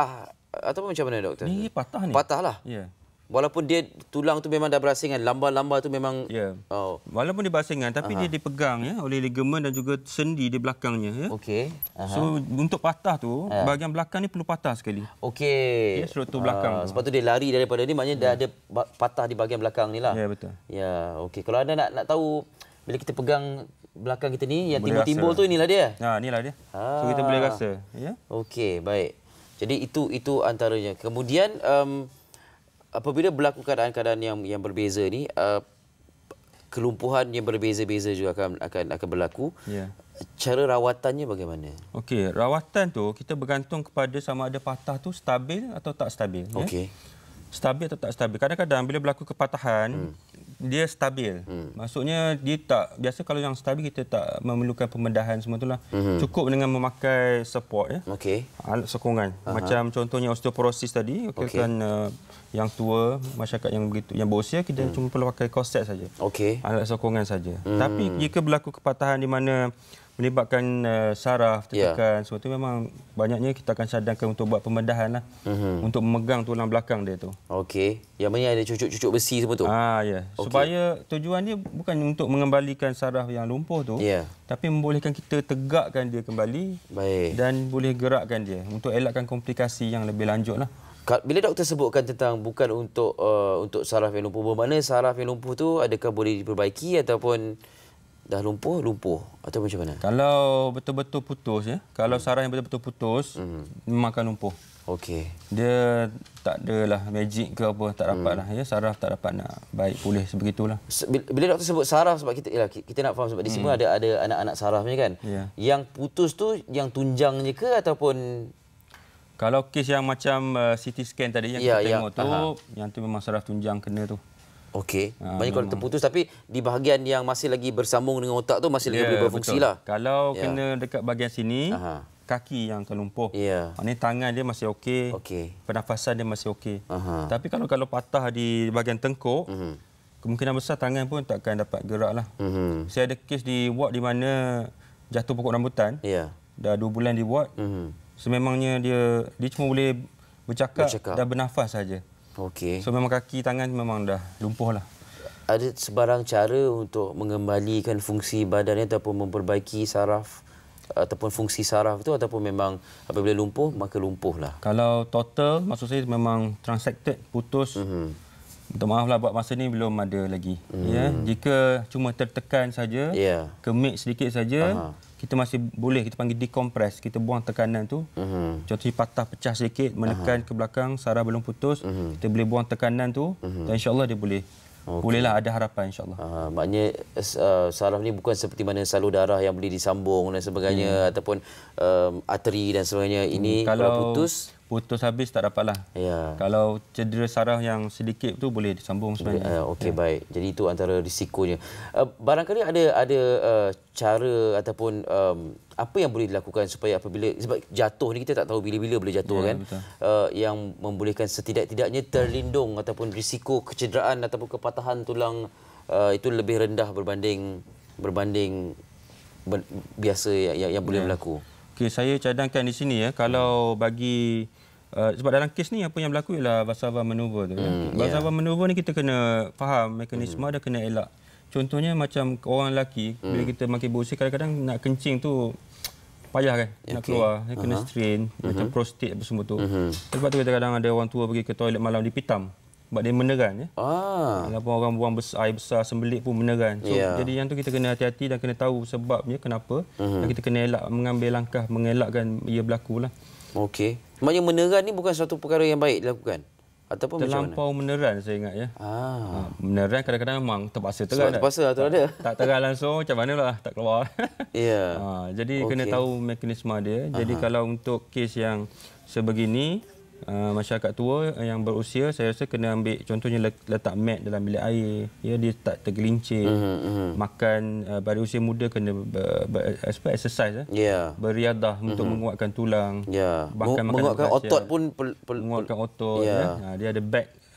ataupun macam mana doktor? Ni patah ni. Patah lah. Ya. Yeah. Walaupun dia tulang tu memang dah berasingan, lambar-lambar tu memang ya. Oh. Walaupun dia berasingan tapi Aha. dia dipegang ya oleh ligamen dan juga sendi di belakangnya ya. Okey. So untuk patah tu ya. bahagian belakang ni perlu patah sekali. Okey. Ya, struktur belakang. Uh, sebab tu dia lari daripada ni maknanya ya. dah ada patah di bahagian belakang ni lah. Ya betul. Ya, okey. Kalau anda nak nak tahu bila kita pegang belakang kita ni yang timbul-timbul tu inilah dia. Ha, inilah dia. Ah. So kita boleh rasa ya. Okey, baik. Jadi itu itu antaranya. Kemudian um, apabila berlaku keadaan-keadaan yang yang berbeza ni, uh, kelumpuhan yang berbeza-beza juga akan akan akan berlaku. Yeah. Cara rawatannya bagaimana? Okey, rawatan tu kita bergantung kepada sama ada patah tu stabil atau tak stabil. Okey. Ya? Stabil atau tak stabil. Kadang-kadang bila berlaku kepatahan, hmm. dia stabil. Hmm. Maksudnya dia tak, biasa kalau yang stabil kita tak memerlukan pembedahan semua itulah. Hmm. Cukup dengan memakai support ya. Okey. Alat sokongan. Aha. Macam contohnya osteoporosis tadi, okay. kan uh, yang tua, masyarakat yang begitu yang berusia kita hmm. cuma perlu pakai korset saja. Okey. Alat sokongan saja. Hmm. Tapi jika berlaku kepatahan di mana melibatkan uh, saraf, tertekan, yeah. semua itu memang banyaknya kita akan cadangkan untuk buat pembedahan lah. Mm-hmm. Untuk memegang tulang belakang dia tu. Okey. Yang mana ada cucuk-cucuk besi semua tu? Ah, ya. Yeah. Okay. Supaya tujuan dia bukan untuk mengembalikan saraf yang lumpuh tu, yeah. tapi membolehkan kita tegakkan dia kembali. Baik. Dan boleh gerakkan dia untuk elakkan komplikasi yang lebih lanjut lah. Bila doktor sebutkan tentang bukan untuk uh, untuk saraf yang lumpuh, bermakna saraf yang lumpuh tu adakah boleh diperbaiki ataupun dah lumpuh, lumpuh atau macam mana? Kalau betul-betul putus ya, kalau hmm. saraf yang betul-betul putus, hmm. memang akan lumpuh. Okey. Dia tak adalah magic ke apa, tak dapatlah hmm. ya, saraf tak dapat nak baik pulih sebegitulah. Bila doktor sebut saraf sebab kita yalah, kita nak faham sebab di sini hmm. ada ada anak-anak sarafnya kan. Yeah. Yang putus tu yang tunjangnya ke ataupun kalau kes yang macam uh, C T scan tadi yang yeah, kita tengok yeah. tu, aha. yang tu memang saraf tunjang kena tu. Okey. Ha, banyak kalau terputus tapi di bahagian yang masih lagi bersambung dengan otak tu masih lagi yeah, boleh berfungsi betul. lah. Kalau yeah. kena dekat bahagian sini, aha. kaki yang akan lumpuh. Yeah. Ini tangan dia masih okey. Okay. Pernafasan dia masih okey. Tapi kalau kalau patah di bahagian tengkuk, uh-huh. kemungkinan besar tangan pun takkan dapat gerak lah. Uh-huh. Saya ada kes di ward di mana jatuh pokok rambutan. Yeah. Dah dua bulan di ward. Uh-huh. Sememangnya dia dia cuma boleh bercakap, bercakap. dan bernafas saja. Okey. So memang kaki tangan memang dah lumpuh lah. Ada sebarang cara untuk mengembalikan fungsi badannya ataupun memperbaiki saraf ataupun fungsi saraf itu ataupun memang apabila lumpuh maka lumpuh lah. Kalau total maksud saya memang transected, putus. Mm-hmm. Minta maaf lah buat masa ni belum ada lagi. Mm. Ya, jika cuma tertekan saja, yeah. kemik sedikit saja, uh-huh. kita masih boleh kita panggil decompress, kita buang tekanan tu. Uh-huh. Contohnya patah pecah sedikit, menekan uh-huh. ke belakang, saraf belum putus, uh-huh. kita boleh buang tekanan tu uh-huh. dan insya-Allah dia boleh. Okay. Bolehlah ada harapan insya-Allah. Uh, maknanya uh, saraf ni bukan seperti mana salur darah yang boleh disambung dan sebagainya hmm. ataupun um, arteri dan sebagainya. Ini hmm. kalau, kalau putus putus habis tak dapatlah. Ya. Kalau cedera saraf yang sedikit tu boleh disambung sebenarnya. Uh, Okey ya. Baik. Jadi itu antara risikonya. Uh, barangkali ada ada uh, cara ataupun um, apa yang boleh dilakukan supaya apabila sebab jatuh ni kita tak tahu bila-bila boleh jatuh ya, kan. Uh, yang membolehkan setidak-tidaknya terlindung ataupun risiko kecederaan ataupun kepatahan tulang uh, itu lebih rendah berbanding berbanding ber, biasa yang, yang, yang boleh ya. berlaku. Okey, saya cadangkan di sini ya kalau bagi Uh, sebab dalam kes ni apa yang berlaku ialah Valsalva maneuver tu. Hmm, Valsalva yeah. maneuver ni kita kena faham mekanisme hmm. dan kena elak. Contohnya macam orang lelaki hmm. bila kita makin berusia kadang-kadang nak kencing tu payah kan, okay. nak keluar, uh-huh. kena strain uh-huh. macam prostate apa semua tu. Uh-huh. Sebab tu kadang-kadang ada orang tua pergi ke toilet malam dipitam. Sebab dia meneran ya. Ah. Walaupun orang buang besar, air besar sembelit pun meneran. So yeah. jadi yang tu kita kena hati-hati dan kena tahu sebabnya kenapa uh-huh. dan kita kena elak mengambil langkah mengelakkan ia berlaku lah. Okey. Maknanya meneran ni bukan suatu perkara yang baik dilakukan? Ataupun terlampau meneran saya ingat ya. Ah. Ha, meneran kadang-kadang memang terpaksa teran. Terpaksa tu ada. Tak teran langsung macam manalah tak keluar. Ya. Yeah. Ha, jadi okay. kena tahu mekanisme dia. Jadi Aha. kalau untuk kes yang sebegini Uh, masyarakat tua yang berusia saya rasa kena ambil contohnya letak mat dalam bilik air ya dia tak tergelincir uh-huh, uh-huh. makan uh, pada usia muda kena ber, ber, exercise eh yeah. beriadah uh-huh. untuk menguatkan tulang yeah. bahkan menguatkan otot pun pel, pel, menguatkan otot yeah. ya. Ha, dia ada back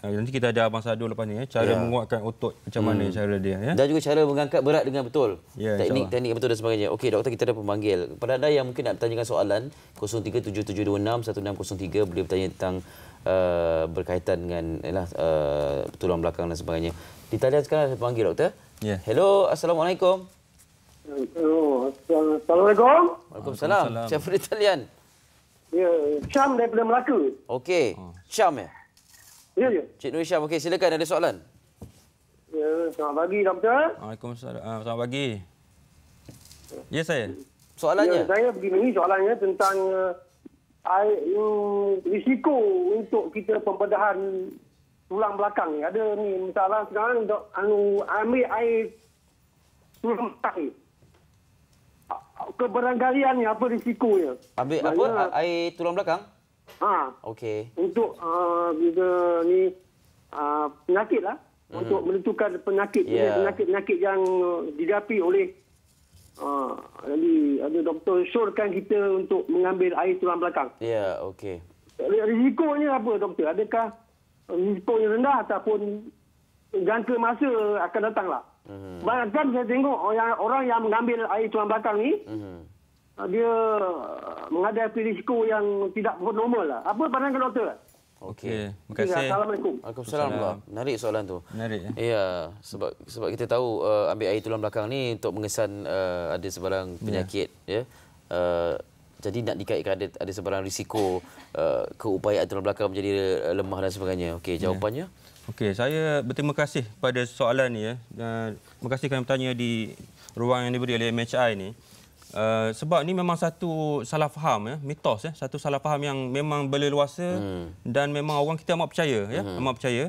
nanti kita ada Abang Sadul lepas ni, ya. cara yeah. menguatkan otot macam hmm. mana cara dia. Ya. Dan juga cara mengangkat berat dengan betul. Yeah, Teknik-teknik betul dan sebagainya. Okey, doktor, kita ada pemanggil. Kepada anda yang mungkin nak bertanyakan soalan, kosong tiga tujuh tujuh dua enam satu enam kosong tiga, boleh bertanya tentang uh, berkaitan dengan yalah, uh, tulang belakang dan sebagainya. Di talian sekarang ada pemanggil, doktor. Yeah. Hello, Assalamualaikum. Hello, Assalamualaikum. Waalaikumsalam. Siapa di talian? Ya, Syam daripada Melaka. Okey, oh. Syam ya? Ya, ya. Cik Nur Syam, okey, silakan, ada soalan. Ya, selamat pagi, doktor. Waalaikumsalam. Uh, selamat pagi. Ya, saya. Soalannya? Ya, saya begini, soalannya tentang uh, air, um, risiko untuk kita pembedahan tulang belakang ni. Ada ni, misalnya sekarang untuk anu, ambil air tulang belakang ni. Keberangkaliannya apa risikonya? Ambil Banyak, apa? Air tulang belakang? Ha. Okey. Untuk uh, kita ni uh, penyakit lah. Hmm. Untuk menentukan penyakit yeah. penyakit-penyakit yang uh, didapi oleh uh, jadi ada doktor syorkan kita untuk mengambil air tulang belakang. Ya, yeah, okey. Risikonya apa, doktor? Adakah risikonya rendah ataupun jangka masa akan datanglah? Hmm. Bahkan saya tengok orang, orang yang mengambil air tulang belakang ni, hmm. dia menghadapi risiko yang tidak normal lah. Apa pandangan doktor? Okey, terima kasih. Assalamualaikum. Waalaikumsalam. Menarik soalan tu. Menarik. Ya, ya sebab sebab kita tahu uh, ambil air tulang belakang ni untuk mengesan uh, ada sebarang penyakit, ya. Yeah. Uh, jadi nak dikaitkan ada ada sebarang risiko uh, keupayaan tulang belakang menjadi lemah dan sebagainya. Okey, jawapannya? Yeah. Okey, saya berterima kasih pada soalan ni, ya. Uh, terima kasih kerana bertanya di ruang yang diberi oleh M H I ni. Uh, sebab ni memang satu salah faham, ya, mitos, ya, satu salah faham yang memang berleluasa hmm. dan memang orang kita amat percaya, ya, hmm. amat percaya.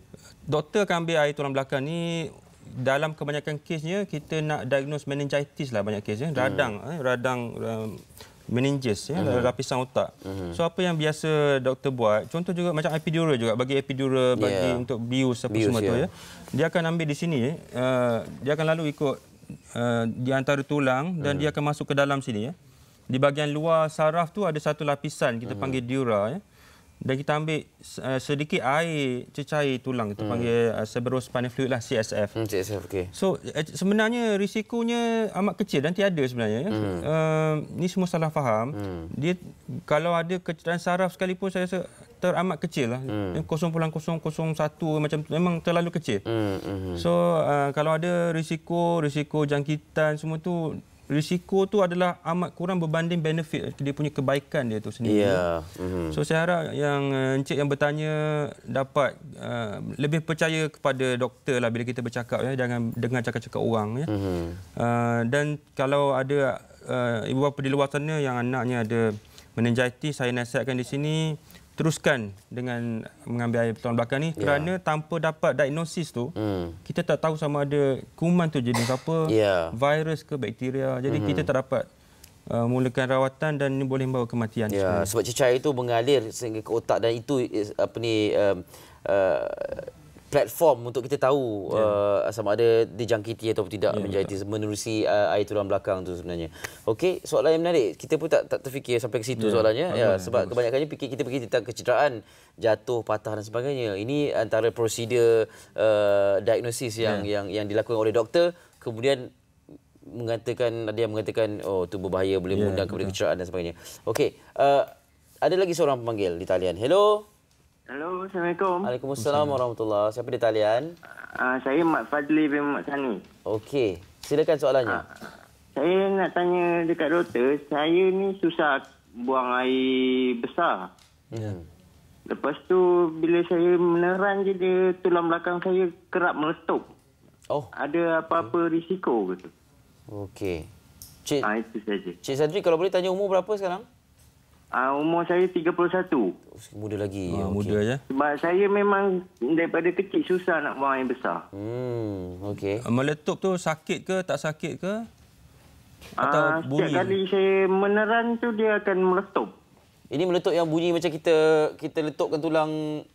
Doktor akan ambil air tulang belakang ni dalam kebanyakan kesnya kita nak diagnose meningitis lah banyak kes, ya, radang, hmm. eh, radang um, meninges, ya, hmm. lapisan otak. Hmm. So apa yang biasa doktor buat, contoh juga macam epidural juga, bagi epidural, bagi yeah. untuk bius apa bius, semua yeah. tu, ya. Dia akan ambil di sini, uh, dia akan lalu ikut uh, di antara tulang dan hmm. dia akan masuk ke dalam sini, ya. Di bahagian luar saraf tu ada satu lapisan kita hmm. panggil dura, ya. Dan kita ambil uh, sedikit air cecair tulang, kita hmm. panggil uh, cerebrospinal fluid lah, C S F. Hmm, C S F, okey. So uh, sebenarnya risikonya amat kecil dan tiada sebenarnya. Hmm. Uh, ini semua salah faham. Hmm. Dia kalau ada kecederaan saraf sekalipun saya rasa teramat kecil lah. Hmm. kosong perpuluhan kosong kosong satu macam tu, memang terlalu kecil. Hmm. Hmm. So uh, kalau ada risiko, risiko jangkitan semua tu, risiko tu adalah amat kurang berbanding benefit dia punya kebaikan dia tu sendiri. Yeah. Mm-hmm. So saya harap yang uh, encik yang bertanya dapat uh, lebih percaya kepada doktor lah bila kita bercakap, ya, jangan dengar cakap-cakap orang, ya. Mm-hmm. Uh, dan kalau ada uh, ibu bapa di luar sana yang anaknya ada meningitis, saya nasihatkan di sini teruskan dengan mengambil air tulang belakang ni, yeah. kerana tanpa dapat diagnosis tu, mm. kita tak tahu sama ada kuman tu jenis apa, yeah. virus ke bakteria. Jadi mm-hmm. kita tak dapat uh, mulakan rawatan dan ini boleh membawa kematian. Yeah. Sebab cecair itu mengalir sehingga ke otak dan itu apa ni um, uh, platform untuk kita tahu yeah. uh, sama ada dijangkiti atau tidak yeah, meningitis menerusi uh, air tulang belakang tu sebenarnya. Okey, soalan yang menarik. Kita pun tak tak terfikir sampai ke situ yeah. soalannya. Ya, sebab kebanyakannya fikir kita fikir tentang kecederaan, jatuh, patah dan sebagainya. Ini antara prosedur uh, diagnosis yang yeah. yang yang dilakukan oleh doktor, kemudian mengatakan ada yang mengatakan oh tu berbahaya, boleh yeah, mengundang kepada kecederaan dan sebagainya. Okey, uh, ada lagi seorang pemanggil di talian. Hello. Hello, Assalamualaikum. Waalaikumsalam warahmatullahi. Siapa di talian? Uh, saya Mat Fadli bin Mat Sani. Okey, silakan soalannya. Uh, saya nak tanya dekat doktor, saya ni susah buang air besar. Hmm. Lepas tu bila saya meneran je dia tulang belakang saya kerap meletup. Oh. Ada apa-apa risiko ke tu? Okey. Cik, uh, itu saja. Cik Sadri, kalau boleh tanya umur berapa sekarang? Uh, umur saya tiga puluh satu. Muda lagi. Oh, okay. Muda ya. Sebab saya memang daripada kecil susah nak buang air besar. Hmm, okey. Meletup tu sakit ke, tak sakit ke? Atau uh, bunyi? Setiap kali saya meneran tu dia akan meletup. Ini meletup yang bunyi macam kita kita letupkan tulang.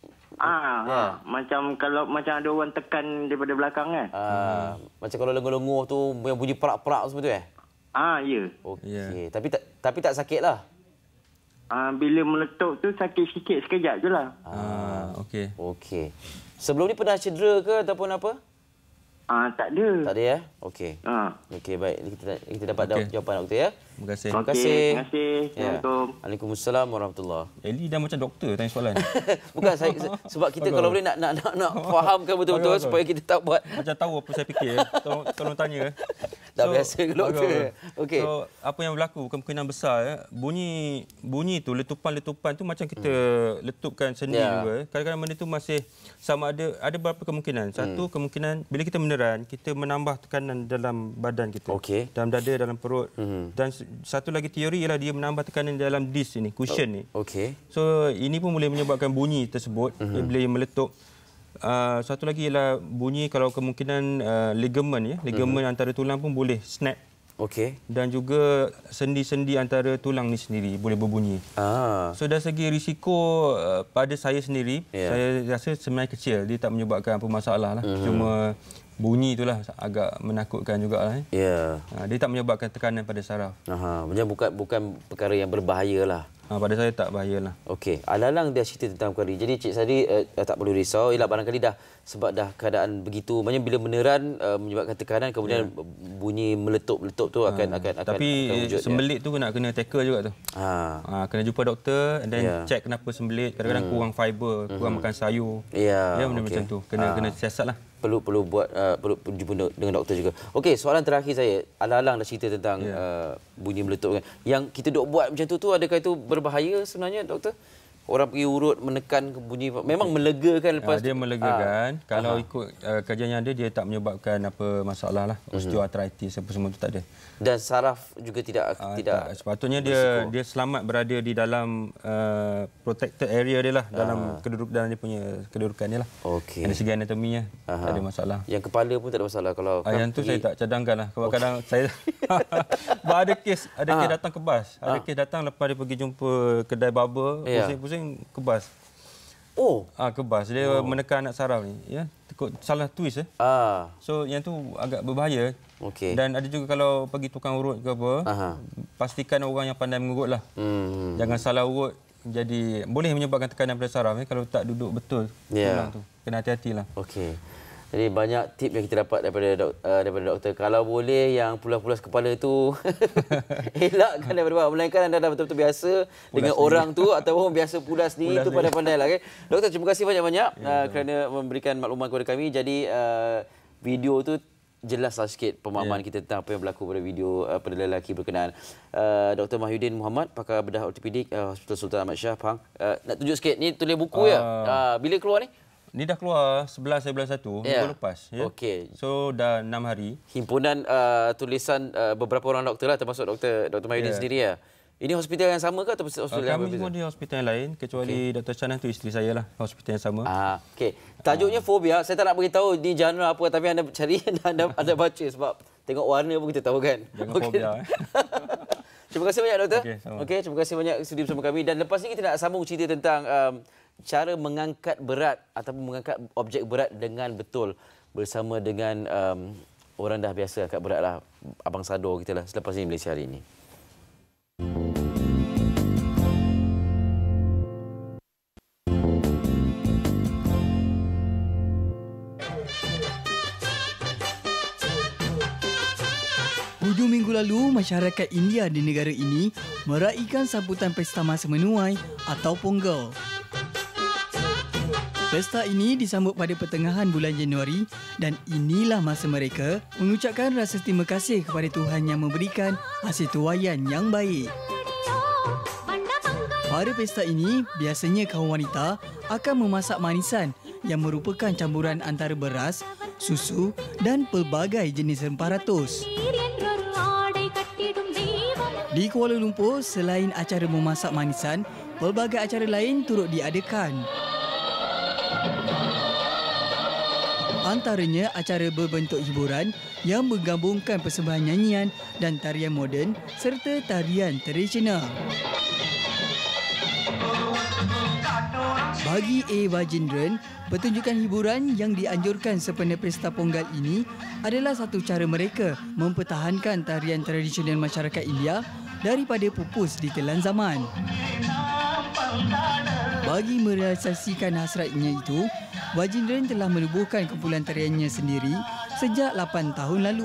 Ah, ya. ha, macam kalau macam ada orang tekan daripada belakang kan. Ah, hmm. Macam kalau lenguh-lenguh tu yang bunyi perak-perak semua tu eh? Ah, ya. Okey. Yeah. Tapi tak tapi tak sakitlah. Uh, bila meletup tu sakit sikit sekejap je lah. Ah, okey. Okey. Sebelum ni pernah cedera ke ataupun apa? Ah, uh, tak ada. Tak ada ya? Okey. Ah. Uh. Okey, baik. Kita kita dapat okay. jawapan doktor ya. Terima kasih. Terima kasih. Okay, terima kasih. Assalamualaikum. Ya. Waalaikumsalam warahmatullahi. Eli dah macam doktor tanya soalan. Bukan saya sebab kita kalau boleh nak nak nak, nak fahamkan betul-betul supaya kita tak buat macam tahu apa saya fikir. Tolong tolong tanya. Tak so, biasa ke doktor. Okey. So apa yang berlaku kemungkinan besar ya, bunyi bunyi tu letupan-letupan tu macam kita hmm. letupkan sendi yeah. juga. Kadang-kadang benda tu masih sama ada ada beberapa kemungkinan. Satu hmm. kemungkinan bila kita meneran, kita menambah tekanan dalam badan kita. Okay. Dalam dada, dalam perut. Hmm. Dan satu lagi teori ialah dia menambah tekanan dalam disk ini, cushion oh. ni. Okey. So ini pun boleh menyebabkan bunyi tersebut mm-hmm. bila ia meletup. Uh, satu lagi ialah bunyi kalau kemungkinan uh, ligamen ya, ligamen mm-hmm. antara tulang pun boleh snap. Okey. Dan juga sendi-sendi antara tulang ni sendiri boleh berbunyi. Ah. So dari segi risiko uh, pada saya sendiri, yeah. saya rasa sebenarnya kecil, dia tak menyebabkan apa masalah lah. Mm-hmm. Cuma bunyi itulah agak menakutkan jugalah. Eh. Ya. Ha, dia tak menyebabkan tekanan pada saraf. Aha, maksudnya bukan bukan perkara yang berbahayalah. Ha, pada saya tak bahayalah. Okey, Alalang dia cerita tentang perkara. Jadi Cik Sari uh, tak perlu risau, ialah barangkali dah sebab dah keadaan begitu, maknanya bila meneran uh, menyebabkan tekanan kemudian yeah. bunyi meletup-letup tu akan ha. akan akan tapi akan wujud, sembelit ya. tu nak kena tackle juga tu. Ha. ha kena jumpa doktor dan yeah. check kenapa sembelit. Kadang-kadang hmm. kurang fiber, kurang hmm. makan sayur. Ya. Yeah. Ya benda okay. macam tu. Kena ha. kena siasatlah. Perlu perlu buat uh, perlu jumpa dengan doktor juga. Okey, soalan terakhir saya. Alalang dah cerita tentang yeah. uh, bunyi meletup kan. Yang kita dok buat macam tu tu adakah itu berbahaya sebenarnya doktor? Orang pergi urut menekan bunyi memang melegakan lepas uh, dia melegakan. Ah. Kalau Aha. ikut uh, kajian yang ada dia tak menyebabkan apa masalah lah. Osteoarthritis apa semua tu tak ada. Dan saraf juga tidak uh, tidak tak. Sepatutnya dia risiko. Dia selamat berada di dalam uh, protected area dia lah, dalam uh. keduduk dalam dia punya kedudukan dia lah. Okey. Dari segi anatominya tak ada masalah. Yang kepala pun tak ada masalah kalau uh, yang tu pergi... saya tak cadangkan lah. Kadang-kadang okay. saya ada kes ada kes datang kebas. Ada kes datang lepas dia pergi jumpa kedai barber, yeah. pusing-pusing kebas. Oh, ah kebas dia oh. menekan anak saraf ni, ya. Takut salah twist eh. Ah. So yang tu agak berbahaya. Okey. Dan ada juga kalau pergi tukang urut ke apa, Aha. pastikan orang yang pandai mengurut lah. Hmm. Jangan salah urut, jadi boleh menyebabkan tekanan pada saraf eh kalau tak duduk betul. Yeah. Tu. Kena hati-hatilah. Okey. Jadi banyak tip yang kita dapat daripada dok, uh, daripada doktor. Kalau boleh yang pulas-pulas kepala tu elakkan daripada bawah. Melainkan anda dah betul-betul biasa pulas dengan sendiri. Orang tu ataupun biasa pulas ni itu pandai-pandailah. Okay? Doktor, terima kasih banyak-banyak ya, uh, kerana memberikan maklumat kepada kami. Jadi uh, video tu jelaslah sikit pemahaman ya. kita tentang apa yang berlaku pada video uh, pada lelaki berkenaan. Uh, Doktor Mahyudin Muhammad, pakar bedah ortopedik uh, Hospital Sultan Ahmad Shah, Pahang. Uh, nak tunjuk sikit ni tulis buku uh, ya. Uh, bila keluar ni? Ni dah keluar sebelas bulan satu yeah. minggu lepas. Ya? Okey. So dah enam hari. Himpunan uh, tulisan uh, beberapa orang doktor lah, termasuk Doktor Doktor Mahyudin yeah. sendiri ya. Ini hospital yang sama ke atau hospital uh, yang berbeza? Kami semua di hospital yang lain kecuali okay. Doktor Chanah tu isteri saya lah, hospital yang sama. Ah, okey. Tajuknya uh. fobia. Saya tak nak beritahu di genre apa tapi anda cari anda anda baca sebab tengok warna pun kita tahu kan. Jangan okay. fobia. Eh. Terima kasih banyak doktor. Okey, okay, terima kasih banyak sudi bersama kami dan lepas ni kita nak sambung cerita tentang um, cara mengangkat berat ataupun mengangkat objek berat dengan betul bersama dengan um, orang dah biasa angkat berat lah, Abang Sado kita lah selepas ini Malaysia hari ini. Hujung minggu lalu, masyarakat India di negara ini meraihkan sambutan Pesta Masa Menuai atau Pongal. Pesta ini disambut pada pertengahan bulan Januari dan inilah masa mereka mengucapkan rasa terima kasih kepada Tuhan yang memberikan hasil tuaian yang baik. Pada pesta ini, biasanya kaum wanita akan memasak manisan yang merupakan campuran antara beras, susu dan pelbagai jenis rempah ratus. Di Kuala Lumpur, selain acara memasak manisan, pelbagai acara lain turut diadakan. Antaranya acara berbentuk hiburan yang menggabungkan persembahan nyanyian dan tarian moden serta tarian tradisional. Bagi A. Vajendran, pertunjukan hiburan yang dianjurkan sempena Pesta Pongal ini adalah satu cara mereka mempertahankan tarian tradisional masyarakat India daripada pupus di telan zaman. Bagi merealisasikan hasratnya itu, Bajendran telah menubuhkan kumpulan tariannya sendiri sejak lapan tahun lalu.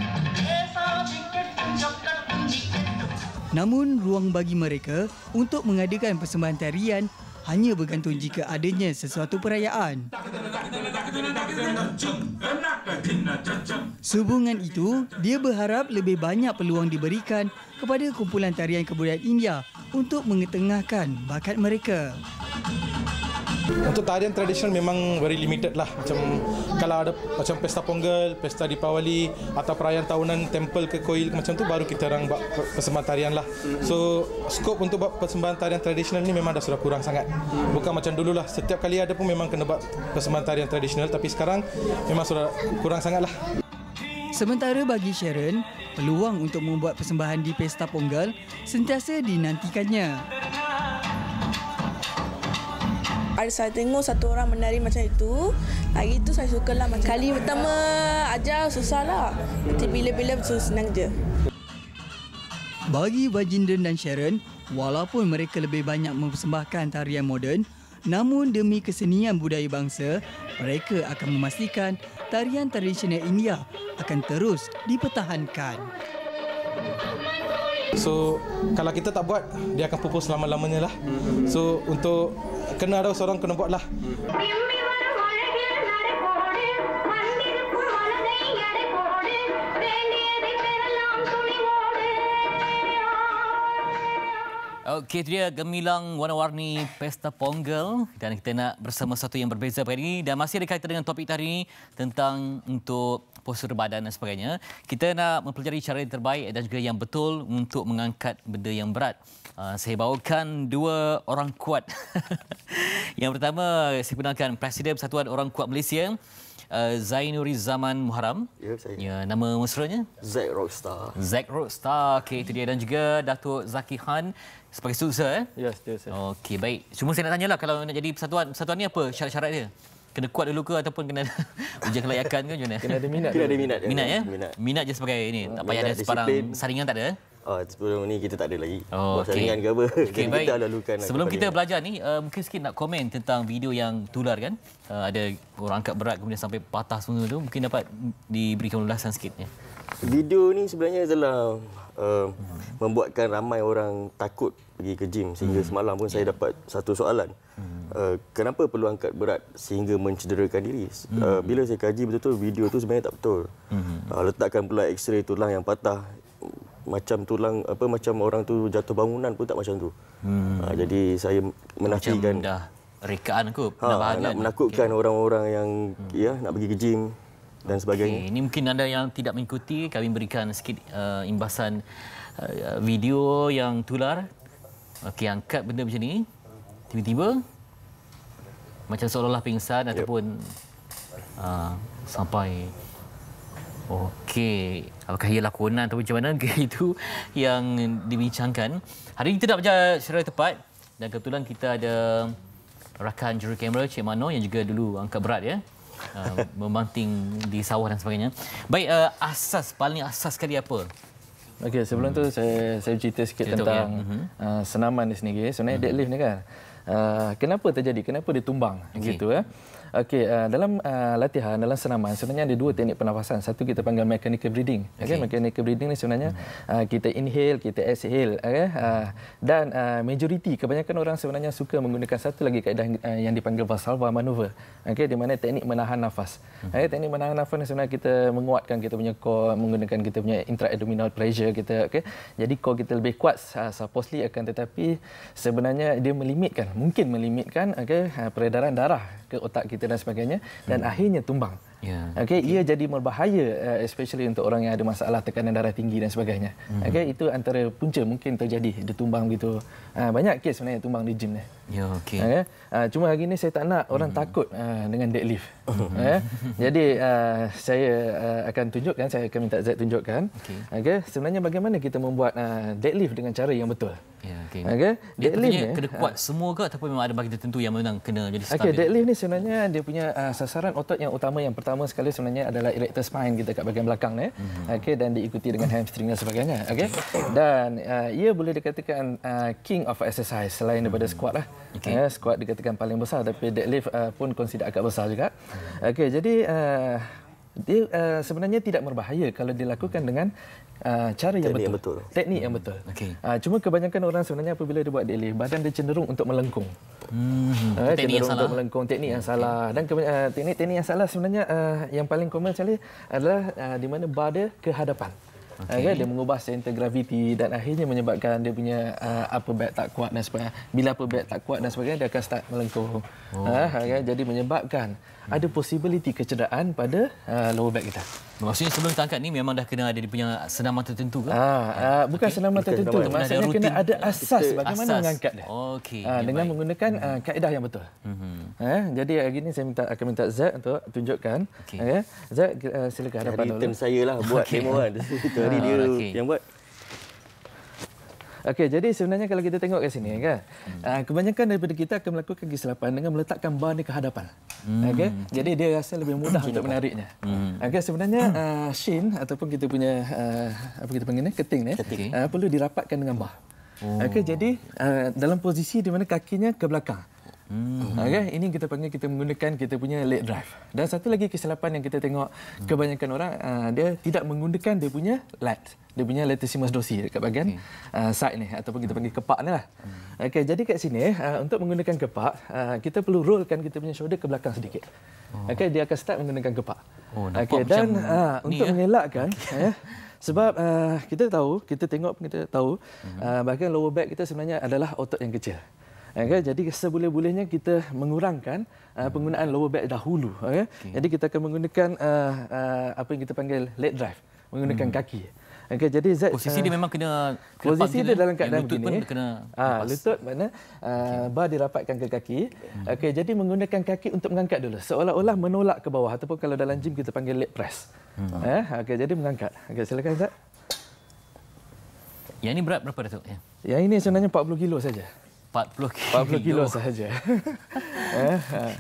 Namun, ruang bagi mereka untuk mengadakan persembahan tarian hanya bergantung jika adanya sesuatu perayaan. Sehubungan itu, dia berharap lebih banyak peluang diberikan kepada kumpulan tarian kebudayaan India untuk mengetengahkan bakat mereka. Untuk tarian tradisional memang very limited lah. Macam kalau ada macam pesta Pongal, pesta Deepavali atau perayaan tahunan temple ke koil macam tu baru kita orang buat persembahan tarian lah. So skop untuk buat persembahan tarian tradisional ni memang dah sudah kurang sangat. Bukan macam dulu lah. Setiap kali ada pun memang kena buat persembahan tarian tradisional, tapi sekarang memang sudah kurang sangat lah. Sementara bagi Sharon, peluang untuk membuat persembahan di pesta Pongal sentiasa dinantikannya. Ada saya tengok satu orang menari macam itu, hari itu saya sukalah macam kali pertama ajar susahlah. Nanti bila-bila senang je. Bagi Bajendran dan Sharon, walaupun mereka lebih banyak mempersembahkan tarian moden, namun demi kesenian budaya bangsa, mereka akan memastikan tarian tradisional India akan terus dipertahankan. So, kalau kita tak buat, dia akan pupus selama-lamanya lah. So, untuk kena ada seorang kena buat lah. Okey, itu dia gemilang warna-warni Pesta Pongal, dan kita nak bersama satu yang berbeza hari ini dan masih ada kaitan dengan topik hari ini tentang untuk postur badan dan sebagainya. Kita nak mempelajari cara yang terbaik dan juga yang betul untuk mengangkat benda yang berat. Uh, saya bawakan dua orang kuat. Yang pertama, saya kenalkan Presiden Persatuan Orang Kuat Malaysia, Uh, Zainuri Zaman Muharram. Ya, saya. Ya, nama mesranya? Zack Rockstar. Zack Rockstar. Okey, itu dia. Dan juga Datuk Zaki Khan sebagai sutsa, eh? Ya, sutsa. Okey, baik. Cuma saya nak tanyalah, kalau nak jadi persatuan, persatuan ni apa syarat-syarat dia? Kena kuat dulu ke ataupun kena ujian kelayakan ke macam mana? Kena ada minat. Kena ada minat. Minat, ya? Minat. Minat je sebagai ini. Tak payah ada sebarang saringan, tak ada? Oh, sebelum ni kita tak ada lagi. Oh, buat saringan ke apa. Okay, baik. Kita lalukan. Sebelum kita belajar ni, uh, mungkin sikit nak komen tentang video yang tular, kan? Uh, ada orang angkat berat kemudian sampai patah semua tu. Mungkin dapat diberikan ulasan sikit. Ya. Video ni sebenarnya adalah uh, hmm. membuatkan ramai orang takut pergi ke gym. Sehingga hmm. semalam pun yeah. saya dapat satu soalan. Hmm. Uh, kenapa perlu angkat berat sehingga mencederakan diri? Hmm. Uh, bila saya kaji betul-betul, video tu sebenarnya tak betul. Hmm. Uh, letakkan pula X-ray tulang yang patah. Macam tulang apa macam orang tu jatuh bangunan pun tak macam tu. Hmm. Ha, jadi saya menafikan macam dah rekaan kot, ha, nak menakutkan okay. orang-orang yang hmm. ya nak pergi ke gym dan sebagainya. Okay. Ini mungkin anda yang tidak mengikuti, kami berikan sikit uh, imbasan uh, video yang tular. Okey, angkat benda macam ni. Tiba-tiba macam seolah-olah pingsan yep. ataupun uh, sampai okey, apakah ia lakonan atau macam mana? Itu yang dibincangkan. Hari ini kita nak belajar secara tepat dan kebetulan kita ada rakan juru kamera Cik Mano yang juga dulu angkat berat, ya. Uh, membanting di sawah dan sebagainya. Baik, uh, asas paling asas sekali apa? Okey, sebelum hmm. tu saya saya cerita sikit cerita tentang ya. uh-huh. uh, senaman ni sendiri. Sebenarnya uh-huh. deadlift ni kan. Uh, kenapa terjadi? Kenapa dia tumbang? Okay. Gitu ya. Okey, uh, dalam uh, latihan, dalam senaman sebenarnya ada dua teknik pernafasan. Satu kita panggil mechanical breathing. Okey, okay. Mechanical breathing ni sebenarnya hmm. uh, kita inhale, kita exhale, okay? uh, dan uh, majoriti kebanyakan orang sebenarnya suka menggunakan satu lagi kaedah uh, yang dipanggil Valsalva maneuver. Okey, di mana teknik menahan nafas. Hmm. Okay? Teknik menahan nafas ni sebenarnya kita menguatkan kita punya core, menggunakan kita punya intra-abdominal pressure kita, okey. Jadi core kita lebih kuat uh, supposedly, akan tetapi sebenarnya dia melimitkan, mungkin melimitkan okey uh, peredaran darah ke otak kita dan sebagainya, dan hmm. akhirnya tumbang. Yeah. Okey, ia jadi berbahaya, uh, especially untuk orang yang ada masalah tekanan darah tinggi dan sebagainya. Hmm. Okey, itu antara punca mungkin terjadi dia tumbang gitu. Uh, banyak kes sebenarnya tumbang di gym ni. Ya, yeah, okey. Okay? Uh, cuma hari ini saya tak nak orang hmm. takut uh, dengan deadlift. uh, jadi uh, saya uh, akan tunjukkan, saya akan minta Zack tunjukkan. Okey. Okey, sebenarnya bagaimana kita membuat uh, deadlift dengan cara yang betul. Ya, yeah, okey. Okay? Dia punya kena kuat uh, semua ke ataupun memang ada bahagian tertentu yang memang kena jadi start? Okey, deadlift ni sebenarnya dia punya uh, sasaran otot yang utama yang pertama pertama sekali sebenarnya adalah erector spine kita kat bahagian belakang ni. Mm-hmm. Okey, dan diikuti dengan hamstring dan sebagainya. Okey. Dan uh, ia boleh dikatakan uh, king of exercise selain daripada squat lah. Okay. Uh, squat dikatakan paling besar, tapi deadlift uh, pun consider agak besar juga. Okey, jadi uh, dia uh, sebenarnya tidak berbahaya kalau dilakukan dengan uh, cara yang teknik betul. yang betul. Teknik yang betul. Okay. Uh, cuma kebanyakan orang sebenarnya apabila dia buat deadlift, badan dia cenderung untuk melengkung. Hmm, Uh, teknik yang salah. Untuk melengkung, teknik yang salah. Dan uh, teknik-teknik yang salah sebenarnya uh, yang paling common sekali adalah uh, di mana bar dia ke hadapan. Okay. Uh, dia mengubah center gravity dan akhirnya menyebabkan dia punya uh, upper back tak kuat dan sebagainya. Bila upper back tak kuat dan sebagainya, dia akan start melengkung. Oh, uh, okay. Jadi menyebabkan ada possibility kecederaan pada uh, lower back kita. Maksudnya sebelum kita angkat ni memang dah kena ada dia punya senaman tertentu ke? Ah, uh, bukan okay. senaman tertentu. Bukan Maksudnya ada kena ada asas bagaimana asas. mengangkat dia. Okey. Uh, dengan baik. menggunakan uh, kaedah yang betul. Mm-hmm. Uh, jadi hari ini saya minta akan minta Zat untuk tunjukkan. Okay. Uh, Zat uh, silakan hadapan dulu. Hari saya lah buat okay. demo kan. Itu hari dia okay. yang buat. Okey, jadi sebenarnya kalau kita tengok kat sini kan, hmm. kebanyakan daripada kita akan melakukan kesilapan dengan meletakkan bar ni ke hadapan. Hmm. Okey, jadi dia rasa lebih mudah untuk menariknya. Hmm. Okey, sebenarnya uh, shin ataupun kita punya uh, apa kita panggil ni, keting ni, keting. Uh, perlu dirapatkan dengan bar. Oh. Okey, jadi uh, dalam posisi di mana kakinya ke belakang. Hmm. Okey, ini kita panggil kita menggunakan kita punya leg drive. Dan satu lagi kesilapan yang kita tengok kebanyakan orang uh, dia tidak menggunakan dia punya lats. Dia punya latissimus dorsi dekat bahagian okay. uh, side ni ataupun kita panggil kepak ni lah. Hmm. Okey, jadi kat sini uh, untuk menggunakan kepak uh, kita perlu rollkan kita punya shoulder ke belakang sedikit. Oh. Okey, dia akan start menggunakan kepak. Oh, okey, dan uh, untuk ya? mengelakkan eh, sebab uh, kita tahu, kita tengok kita tahu hmm. uh, bahagian lower back kita sebenarnya adalah otot yang kecil. Okay, jadi seboleh-bolehnya kita mengurangkan uh, penggunaan lower back dahulu. Okay? Okay. Jadi kita akan menggunakan uh, uh, apa yang kita panggil leg drive, menggunakan hmm. kaki. Okay, jadi Zat, posisi uh, dia memang kena posisi dia dalam keadaan begini. Kena ah, lutut mana uh, okay. bar dirapatkan ke kaki. Hmm. Okey, jadi menggunakan kaki untuk mengangkat dulu, seolah-olah menolak ke bawah ataupun kalau dalam gym kita panggil leg press. Hmm. Eh, okey, jadi mengangkat. Okey, silakan Zat. Yang ini berat berapa Datuk? Ya. Yang ini sebenarnya empat puluh kilo saja. empat puluh kilo. empat puluh kilo sahaja. eh,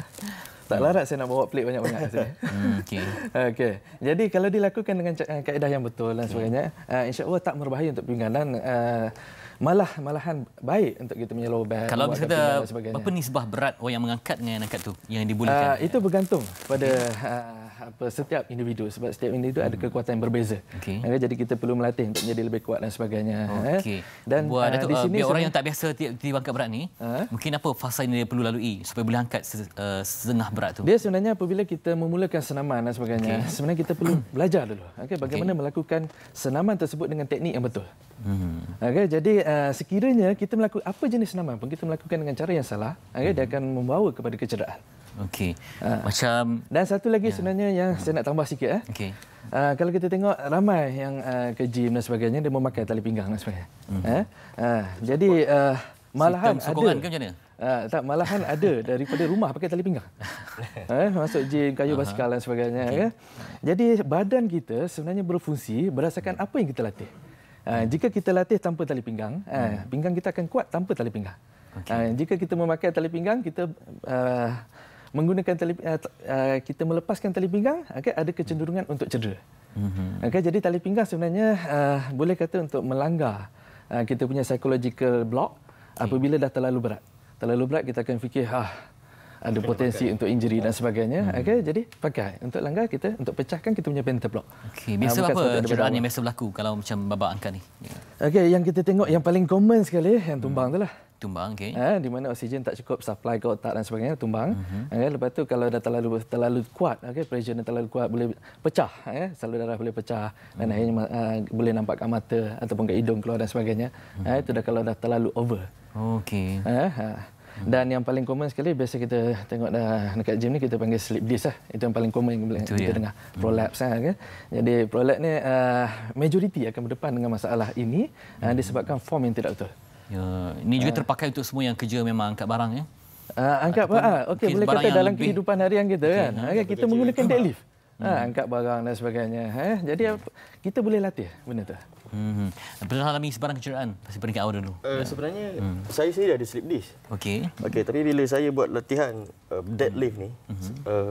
tak larat saya nak bawa plate banyak-banyak ke sini. Hmm, okey. Okey. Jadi kalau dilakukan dengan kaedah yang betul dan sebagainya, uh, insya-Allah tak berbahaya untuk pinggang dan uh, malah malahan baik untuk kita punya lower back. Kalau kita kata berapa nisbah berat orang yang mengangkat dengan angkat tu yang dibolehkan? Uh, itu bergantung pada uh, apa setiap individu sebab setiap individu hmm. ada kekuatan yang berbeza. Okay. Okay, jadi kita perlu melatih untuk menjadi lebih kuat dan sebagainya. Okey. Dan buat uh, di sini uh, orang yang tak biasa tiba angkat berat ni, uh, mungkin apa fasa yang dia perlu lalui supaya boleh angkat uh, setengah berat tu? Dia sebenarnya apabila kita memulakan senaman dan sebagainya, okay. sebenarnya kita perlu belajar dulu. Okey, bagaimana okay. melakukan senaman tersebut dengan teknik yang betul. Hmm. Okey, jadi uh, sekiranya kita melakukan apa jenis senaman pun kita melakukan dengan cara yang salah, okay, hmm. dia akan membawa kepada kecederaan. Okey. Uh, Macam dan satu lagi ya. sebenarnya yang hmm. saya nak tambah sikit eh. Okey. Uh, kalau kita tengok ramai yang uh, ke gym dan sebagainya dia memakai tali pinggang dan sebagainya. Hmm. Eh? Uh, jadi uh, malahan ada sokongan ke macam mana? Uh, tak malahan ada daripada rumah pakai tali pinggang. eh, masuk gym, kayu basikal dan sebagainya okay. ya. Jadi badan kita sebenarnya berfungsi berdasarkan apa yang kita latih. Uh, jika kita latih tanpa tali pinggang, hmm. uh, pinggang kita akan kuat tanpa tali pinggang. Okay. Uh, jika kita memakai tali pinggang, kita uh, menggunakan tali, uh, uh, kita melepaskan tali pinggang, okay, ada kecenderungan hmm. untuk cedera. Hmm. Okay, jadi tali pinggang sebenarnya uh, boleh kata untuk melanggar uh, kita punya psychological block okay. apabila dah terlalu berat. Terlalu berat kita akan fikir, ah, ada potensi pakai. untuk injury dan sebagainya. Hmm. Okay, jadi pakai untuk langgar kita, untuk pecahkan kita punya penta block. Okay. Biasa uh, apa cederaan yang biasa berlaku kalau macam babak angkat ni? Okay, yang kita tengok yang paling common sekali yang tumbang hmm. tu lah. Tumbang, okey. Ha, di mana oksigen tak cukup supply ke otak dan sebagainya, tumbang. Uh-huh. Okay, lepas tu kalau dah terlalu terlalu kuat, okey, pressure dah terlalu kuat boleh pecah, okay, salur darah boleh pecah uh-huh. dan akhirnya uh, boleh nampak kat mata ataupun kat hidung keluar dan sebagainya. Uh-huh. Ha, itu dah kalau dah terlalu over. Okey. Ha, ha. Dan yang paling common sekali biasa kita tengok dah dekat gym ni kita panggil slip disc lah. Itu yang paling common yang kita dia. dengar. Prolapse hmm. kan. Jadi prolapse ni uh, majoriti akan berdepan dengan masalah ini uh, disebabkan form yang tidak betul. Ya, ini juga terpakai untuk semua yang kerja memang angkat barang ya. Uh, angkat barang. Okey, boleh kata dalam lebih... kehidupan harian kita okay, kan. Ha, okay, kita menggunakan deadlift. Hmm. Ha, angkat barang dan sebagainya. Ha, jadi kita boleh latih benda tu. Hmm. Pernah alami sebarang kecederaan pasal peringkat awal dulu? Uh, sebenarnya hmm. saya sendiri ada slip disc. Okey. Okey, tapi bila saya buat latihan uh, deadlift ni, hmm. uh,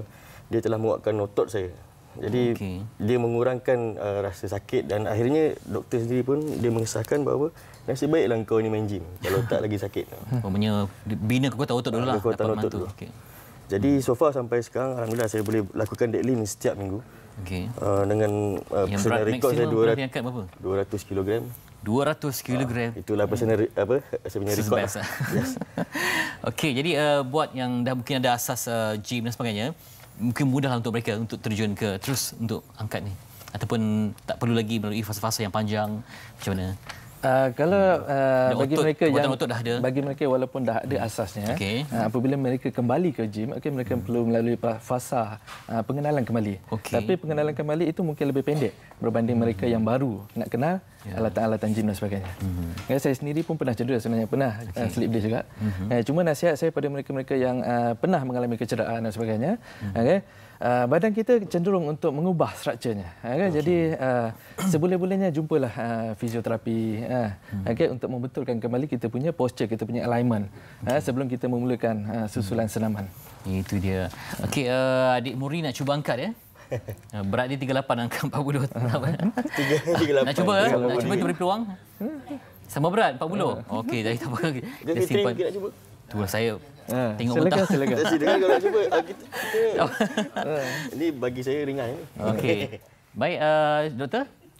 dia telah menguatkan otot saya. Jadi okay. dia mengurangkan uh, rasa sakit dan akhirnya doktor sendiri pun dia mengesahkan bahawa nasib baiklah kau ni main gym kalau tak lagi sakit. Maksudnya bina kekuatan otot dulu lah. Kekuatan otot dulu. Okay. Jadi so far sampai sekarang alhamdulillah saya boleh lakukan deadlift setiap minggu. Okay. Uh, dengan uh, personal record saya dua ratus kilogram. dua ratus kilogram. Uh, itulah personal apa saya punya record. Lah. Yes. Okey, jadi uh, buat yang dah mungkin ada asas uh, gym dan sebagainya, mungkin mudahlah untuk mereka untuk terjun ke terus untuk angkat ni. Ataupun tak perlu lagi melalui fasa-fasa yang panjang. Macam mana? Uh, kalau uh, bagi otot, mereka yang dah ada. bagi mereka walaupun dah ada asasnya, okay. uh, apabila mereka kembali ke gym, okay, mereka hmm. perlu melalui fasa uh, pengenalan kembali. Okay. Tapi pengenalan kembali itu mungkin lebih pendek berbanding hmm. mereka yang baru nak kenal yeah. alatan-alatan gym dan sebagainya. Hmm. Ya, saya sendiri pun pernah cedera sebenarnya, pernah okay. uh, slip disc juga. Hmm. Uh, cuma nasihat saya pada mereka-mereka yang uh, pernah mengalami kecederaan dan sebagainya, hmm. okay, Uh, badan kita cenderung untuk mengubah strukturnya. Uh, kan? Okay. Jadi uh, seboleh-bolehnya jumpalah uh, fisioterapi uh, hmm. okay, untuk membetulkan kembali kita punya posture, kita punya alignment okay. uh, sebelum kita memulakan uh, susulan senaman. Itu dia. Okey, uh, adik Muri nak cuba angkat ya. Berat dia tiga puluh lapan, angkat empat puluh. tiga puluh lapan. Nak cuba? Nak cuba tu beri peluang? Sama berat empat puluh. Okey, jadi tak apa. Dia simpan. Nak cuba? Itulah saya. Ha, tengok silakan, betul. Silakan, silakan. Kalau cuba. Kita, kita. Ini bagi saya ringan. Okey. Baik, uh, doktor.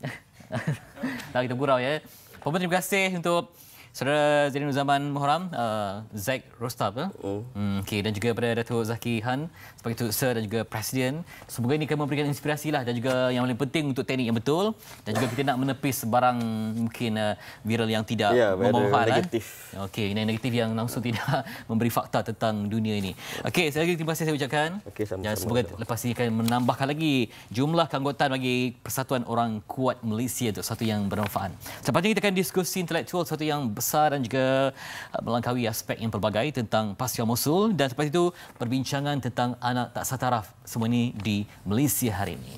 Dah kita gurau ya. Puan, terima kasih untuk Saudara Zainuddin Zaman Muharram, uh, Zack Rostab. Eh? Oh. Hmm, okay. Dan juga kepada Datuk Zaki Han sebagai Tuk Sir dan juga Presiden. Semoga ini akan memberikan inspirasi lah dan juga yang paling penting untuk teknik yang betul. Dan juga kita nak menepis barang mungkin uh, viral yang tidak ya, membawa negatif. Okey, yang negatif yang langsung tidak memberi fakta tentang dunia ini. Okey, sekali lagi terima kasih saya ucapkan. Okay, sama-sama. Dan semoga lepas ini akan menambahkan lagi jumlah keanggotaan bagi Persatuan Orang Kuat Malaysia untuk satu yang bermanfaat. Selanjutnya kita akan diskusi intelektual, satu yang besar dan juga melangkaui aspek yang pelbagai tentang pasca Mosul, dan selepas itu perbincangan tentang anak tak setaraf, semua ini di Malaysia hari ini.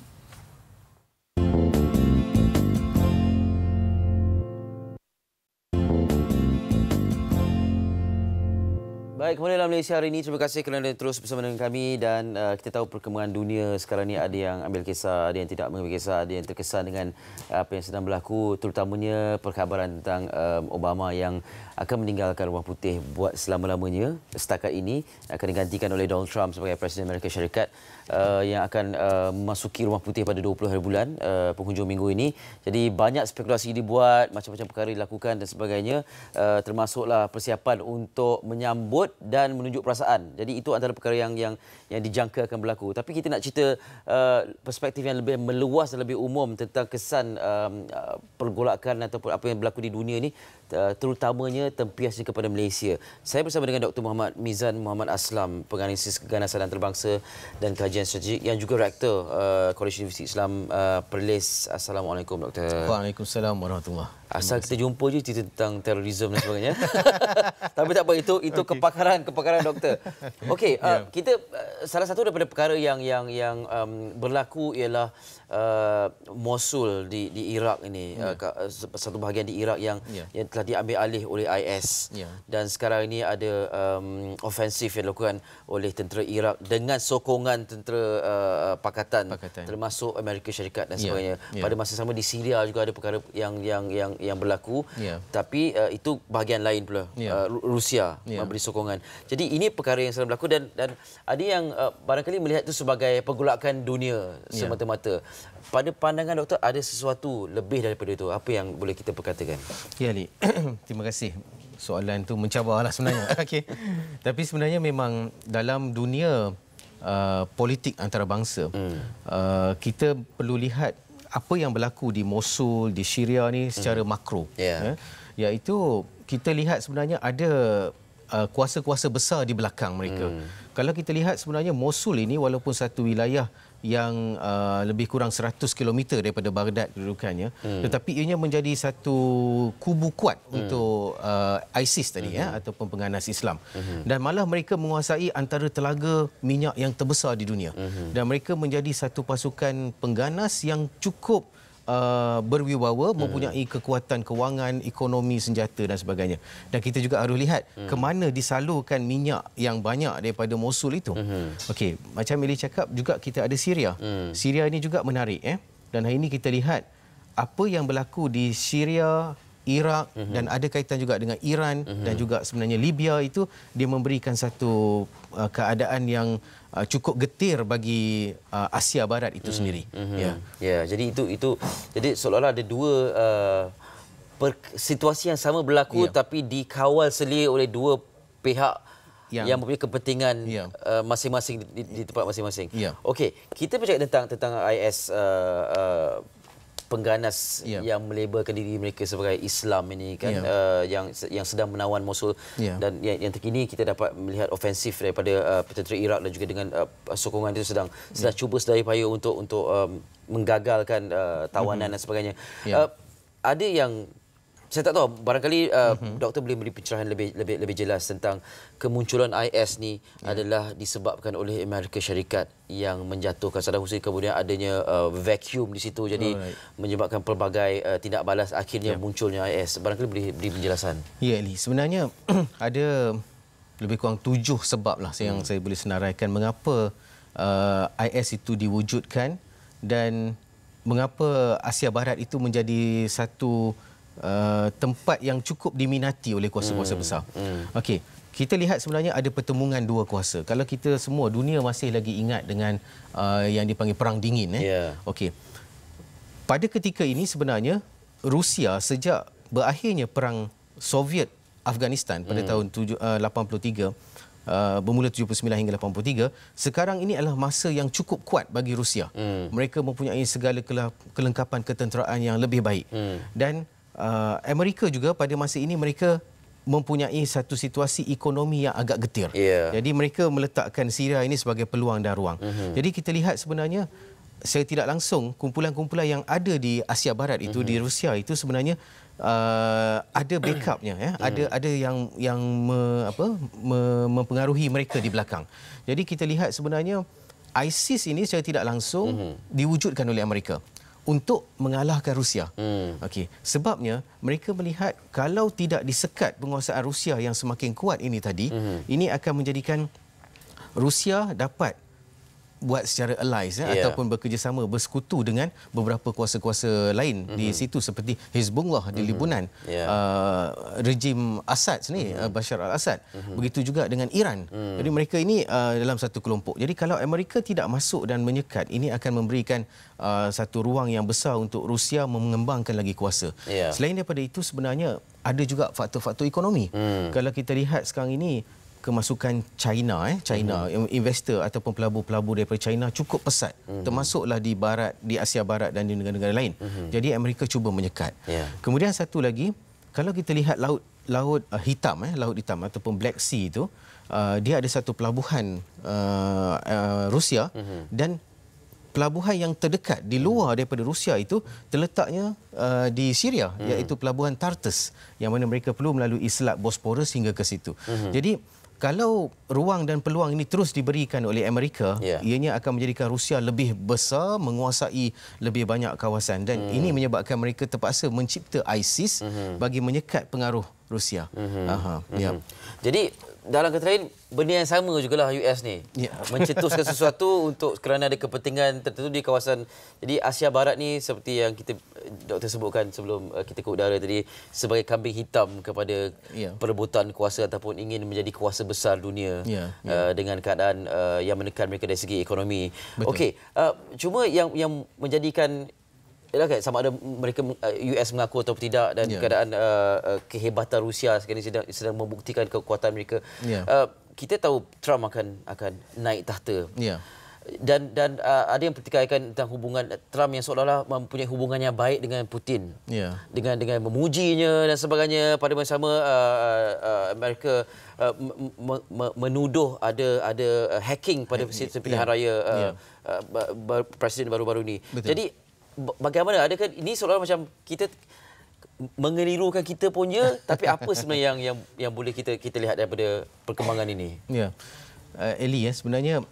Baik, kembali dalam Malaysia hari ini. Terima kasih kerana terus bersama dengan kami, dan uh, kita tahu perkembangan dunia sekarang ni ada yang ambil kisah, ada yang tidak mengambil kisah, ada yang terkesan dengan apa yang sedang berlaku, terutamanya perkhabaran tentang um, Obama yang akan meninggalkan Rumah Putih buat selama-lamanya. Setakat ini akan digantikan oleh Donald Trump sebagai Presiden Amerika Syarikat uh, yang akan uh, memasuki Rumah Putih pada dua puluh hari bulan uh, penghujung minggu ini. Jadi banyak spekulasi dibuat, macam-macam perkara dilakukan dan sebagainya, uh, termasuklah persiapan untuk menyambut dan menunjuk perasaan. Jadi itu antara perkara yang yang yang dijangka akan berlaku. Tapi kita nak cerita uh, perspektif yang lebih meluas dan lebih umum tentang kesan um, uh, pergolakan ataupun apa yang berlaku di dunia ini, uh, terutamanya tempiasnya kepada Malaysia. Saya bersama dengan Doktor Muhammad Mizan Muhammad Aslam, penganalisis keganasan antarabangsa dan kajian strategik, yang juga Rektor uh, College Universiti Islam uh, Perlis. Assalamualaikum Doktor. Waalaikumsalam warahmatullahi. Asal kita jumpa je cerita tentang terorisme dan sebagainya. Tapi tak apa, itu itu okay. kepakaran kepakaran doktor. Okey, yeah. uh, kita uh, salah satu daripada perkara yang yang yang um, berlaku ialah uh, Mosul di di Iraq ini, yeah. uh, satu bahagian di Iraq yang yeah. yang telah diambil alih oleh I S. Yeah. Dan sekarang ini ada um, ofensif yang dilakukan oleh tentera Iraq dengan sokongan tentera uh, pakatan, pakatan termasuk Amerika Syarikat dan sebagainya. Yeah. Yeah. Pada masa sama di Syria juga ada perkara yang yang yang yang berlaku, yeah. tapi uh, itu bahagian lain pula, yeah. uh, Rusia yeah. memberi sokongan. Jadi ini perkara yang sedang berlaku, dan dan ada yang uh, barangkali melihat itu sebagai pergolakan dunia yeah. semata-mata. Pada pandangan doktor, ada sesuatu lebih daripada itu. Apa yang boleh kita perkatakan? Ya, Ali. Terima kasih. Soalan itu mencabarlah sebenarnya. Okey. Tapi sebenarnya memang dalam dunia uh, politik antarabangsa, hmm. uh, kita perlu lihat apa yang berlaku di Mosul, di Syria ni secara hmm. makro. Yeah. Ya, iaitu kita lihat sebenarnya ada uh, kuasa-kuasa besar di belakang mereka. Hmm. Kalau kita lihat sebenarnya Mosul ini walaupun satu wilayah yang uh, lebih kurang seratus kilometer daripada Baghdad kedudukannya, hmm. tetapi ianya menjadi satu kubu kuat hmm. untuk uh, ISIS tadi hmm. ya, ataupun pengganas Islam. Hmm. Dan malah mereka menguasai antara telaga minyak yang terbesar di dunia. Hmm. Dan mereka menjadi satu pasukan pengganas yang cukup uh, berwibawa, hmm. mempunyai kekuatan kewangan, ekonomi, senjata dan sebagainya. Dan kita juga harus lihat hmm. ke mana disalurkan minyak yang banyak daripada Mosul itu. Hmm. Okey, macam Eli cakap juga kita ada Syria. Hmm. Syria ini juga menarik eh. Dan hari ini kita lihat apa yang berlaku di Syria, Iraq mm-hmm. dan ada kaitan juga dengan Iran mm-hmm. dan juga sebenarnya Libya itu dia memberikan satu uh, keadaan yang uh, cukup getir bagi uh, Asia Barat itu mm-hmm. sendiri. Mm-hmm. Ya. Ya, jadi itu itu jadi seolah-olah ada dua uh, per, situasi yang sama berlaku ya. Tapi dikawal selia oleh dua pihak yang, yang mempunyai kepentingan ya. uh, masing-masing di, di tempat masing-masing. Ya. Okey, kita bercakap tentang tentang I S uh, uh, pengganas yeah. yang melabelkan diri mereka sebagai Islam ini kan yeah. uh, yang yang sedang menawan Mosul yeah. dan yang, yang terkini kita dapat melihat ofensif daripada uh, tentera Iraq dan juga dengan uh, sokongan itu sedang yeah. sedang cuba sedaya upaya untuk untuk um, menggagalkan uh, tawanan mm-hmm. dan sebagainya. Yeah. Uh, ada yang saya tak tahu, barangkali uh, mm-hmm. doktor boleh beri pencerahan lebih lebih lebih jelas tentang kemunculan I S ni yeah. adalah disebabkan oleh Amerika Syarikat yang menjatuhkan Saddam Hussein, kemudian adanya uh, vacuum di situ jadi right. menyebabkan pelbagai uh, tindak balas akhirnya yeah. munculnya I S. Barangkali boleh beri penjelasan. Ya, Eli. Sebenarnya ada lebih kurang tujuh sebab lah yang hmm. saya boleh senaraikan mengapa uh, I S itu diwujudkan dan mengapa Asia Barat itu menjadi satu Uh, tempat yang cukup diminati oleh kuasa-kuasa hmm. besar. Hmm. Okey, kita lihat sebenarnya ada pertemuan dua kuasa. Kalau kita semua dunia masih lagi ingat dengan uh, yang dipanggil perang dingin eh. Yeah. Okey. Pada ketika ini sebenarnya Rusia sejak berakhirnya perang Soviet Afghanistan pada hmm. tahun lapan puluh tiga Uh, bermula tujuh puluh sembilan hingga lapan puluh tiga, sekarang ini adalah masa yang cukup kuat bagi Rusia. Hmm. Mereka mempunyai segala kelengkapan ketenteraan yang lebih baik. Hmm. Dan uh, Amerika juga pada masa ini mereka mempunyai satu situasi ekonomi yang agak getir. Yeah. Jadi mereka meletakkan Syria ini sebagai peluang dan ruang. Hmm. Jadi kita lihat sebenarnya saya tidak langsung kumpulan-kumpulan yang ada di Asia Barat itu, hmm. di Rusia itu sebenarnya Uh, ada backupnya ya, hmm. ada ada yang yang me, apa me, mempengaruhi mereka di belakang. Jadi kita lihat sebenarnya ISIS ini secara tidak langsung hmm. diwujudkan oleh Amerika untuk mengalahkan Rusia. Hmm. Okey, sebabnya mereka melihat kalau tidak disekat penguasaan Rusia yang semakin kuat ini tadi, hmm. ini akan menjadikan Rusia dapat buat secara allies ya, yeah. ataupun bekerjasama bersekutu dengan beberapa kuasa-kuasa lain mm-hmm. di situ seperti Hizbullah mm-hmm. di Lebanon, yeah. uh, rejim Assad ni, mm-hmm. uh, Bashar al-Assad. Mm-hmm. Begitu juga dengan Iran. Mm. Jadi mereka ini uh, dalam satu kelompok. Jadi kalau Amerika tidak masuk dan menyekat, ini akan memberikan uh, satu ruang yang besar untuk Rusia mengembangkan lagi kuasa. Yeah. Selain daripada itu sebenarnya ada juga faktor-faktor ekonomi. Mm. Kalau kita lihat sekarang ini kemasukan China eh China mm-hmm. investor ataupun pelabur-pelabur daripada China cukup pesat, mm-hmm. termasuklah di barat, di Asia Barat dan di negara-negara lain. Mm-hmm. Jadi Amerika cuba menyekat. Yeah. Kemudian satu lagi, kalau kita lihat laut laut uh, hitam eh laut hitam ataupun Black Sea itu, uh, dia ada satu pelabuhan uh, uh, Rusia, mm-hmm. dan pelabuhan yang terdekat di luar daripada Rusia itu terletaknya uh, di Syria, mm. iaitu pelabuhan Tartus, yang mana mereka perlu melalui Selat Bosporus hingga ke situ. Mm-hmm. Jadi kalau ruang dan peluang ini terus diberikan oleh Amerika, yeah. ianya akan menjadikan Rusia lebih besar, menguasai lebih banyak kawasan, dan mm. ini menyebabkan mereka terpaksa mencipta ISIS mm-hmm. bagi menyekat pengaruh Rusia. Mm-hmm. Aha, mm-hmm. Yep. Jadi dalam kata lain, benda yang sama jugalah U S ni. Yeah. Mencetuskan sesuatu untuk kerana ada kepentingan tertentu di kawasan. Jadi Asia Barat ni seperti yang kita doktor sebutkan sebelum kita ke udara tadi, sebagai kambing hitam kepada yeah. perebutan kuasa ataupun ingin menjadi kuasa besar dunia, yeah. Yeah. Uh, dengan keadaan uh, yang menekan mereka dari segi ekonomi. Okey, uh, cuma yang yang menjadikan sama ada mereka U S mengaku atau tidak, dan yeah. keadaan uh, kehebatan Rusia sekarang sedang sedang membuktikan kekuatan mereka. Yeah. Uh, kita tahu Trump akan akan naik tahta. Yeah. Dan dan uh, ada yang pertikaikan tentang hubungan Trump yang seolah-olah mempunyai hubungan yang baik dengan Putin. Yeah. Dengan dengan memujinya dan sebagainya. Pada masa sama uh, uh, Amerika uh, m- m- menuduh ada ada uh, hacking pada sistem pilihan yeah. raya uh, yeah. uh, uh, presiden baru-baru ni. Betul. Jadi bagaimana? Adakah ini seolah-olah macam kita mengelirukan kita punya, tapi apa sebenarnya yang yang yang boleh kita kita lihat daripada perkembangan ini? Ya. Uh, Eli ya, sebenarnya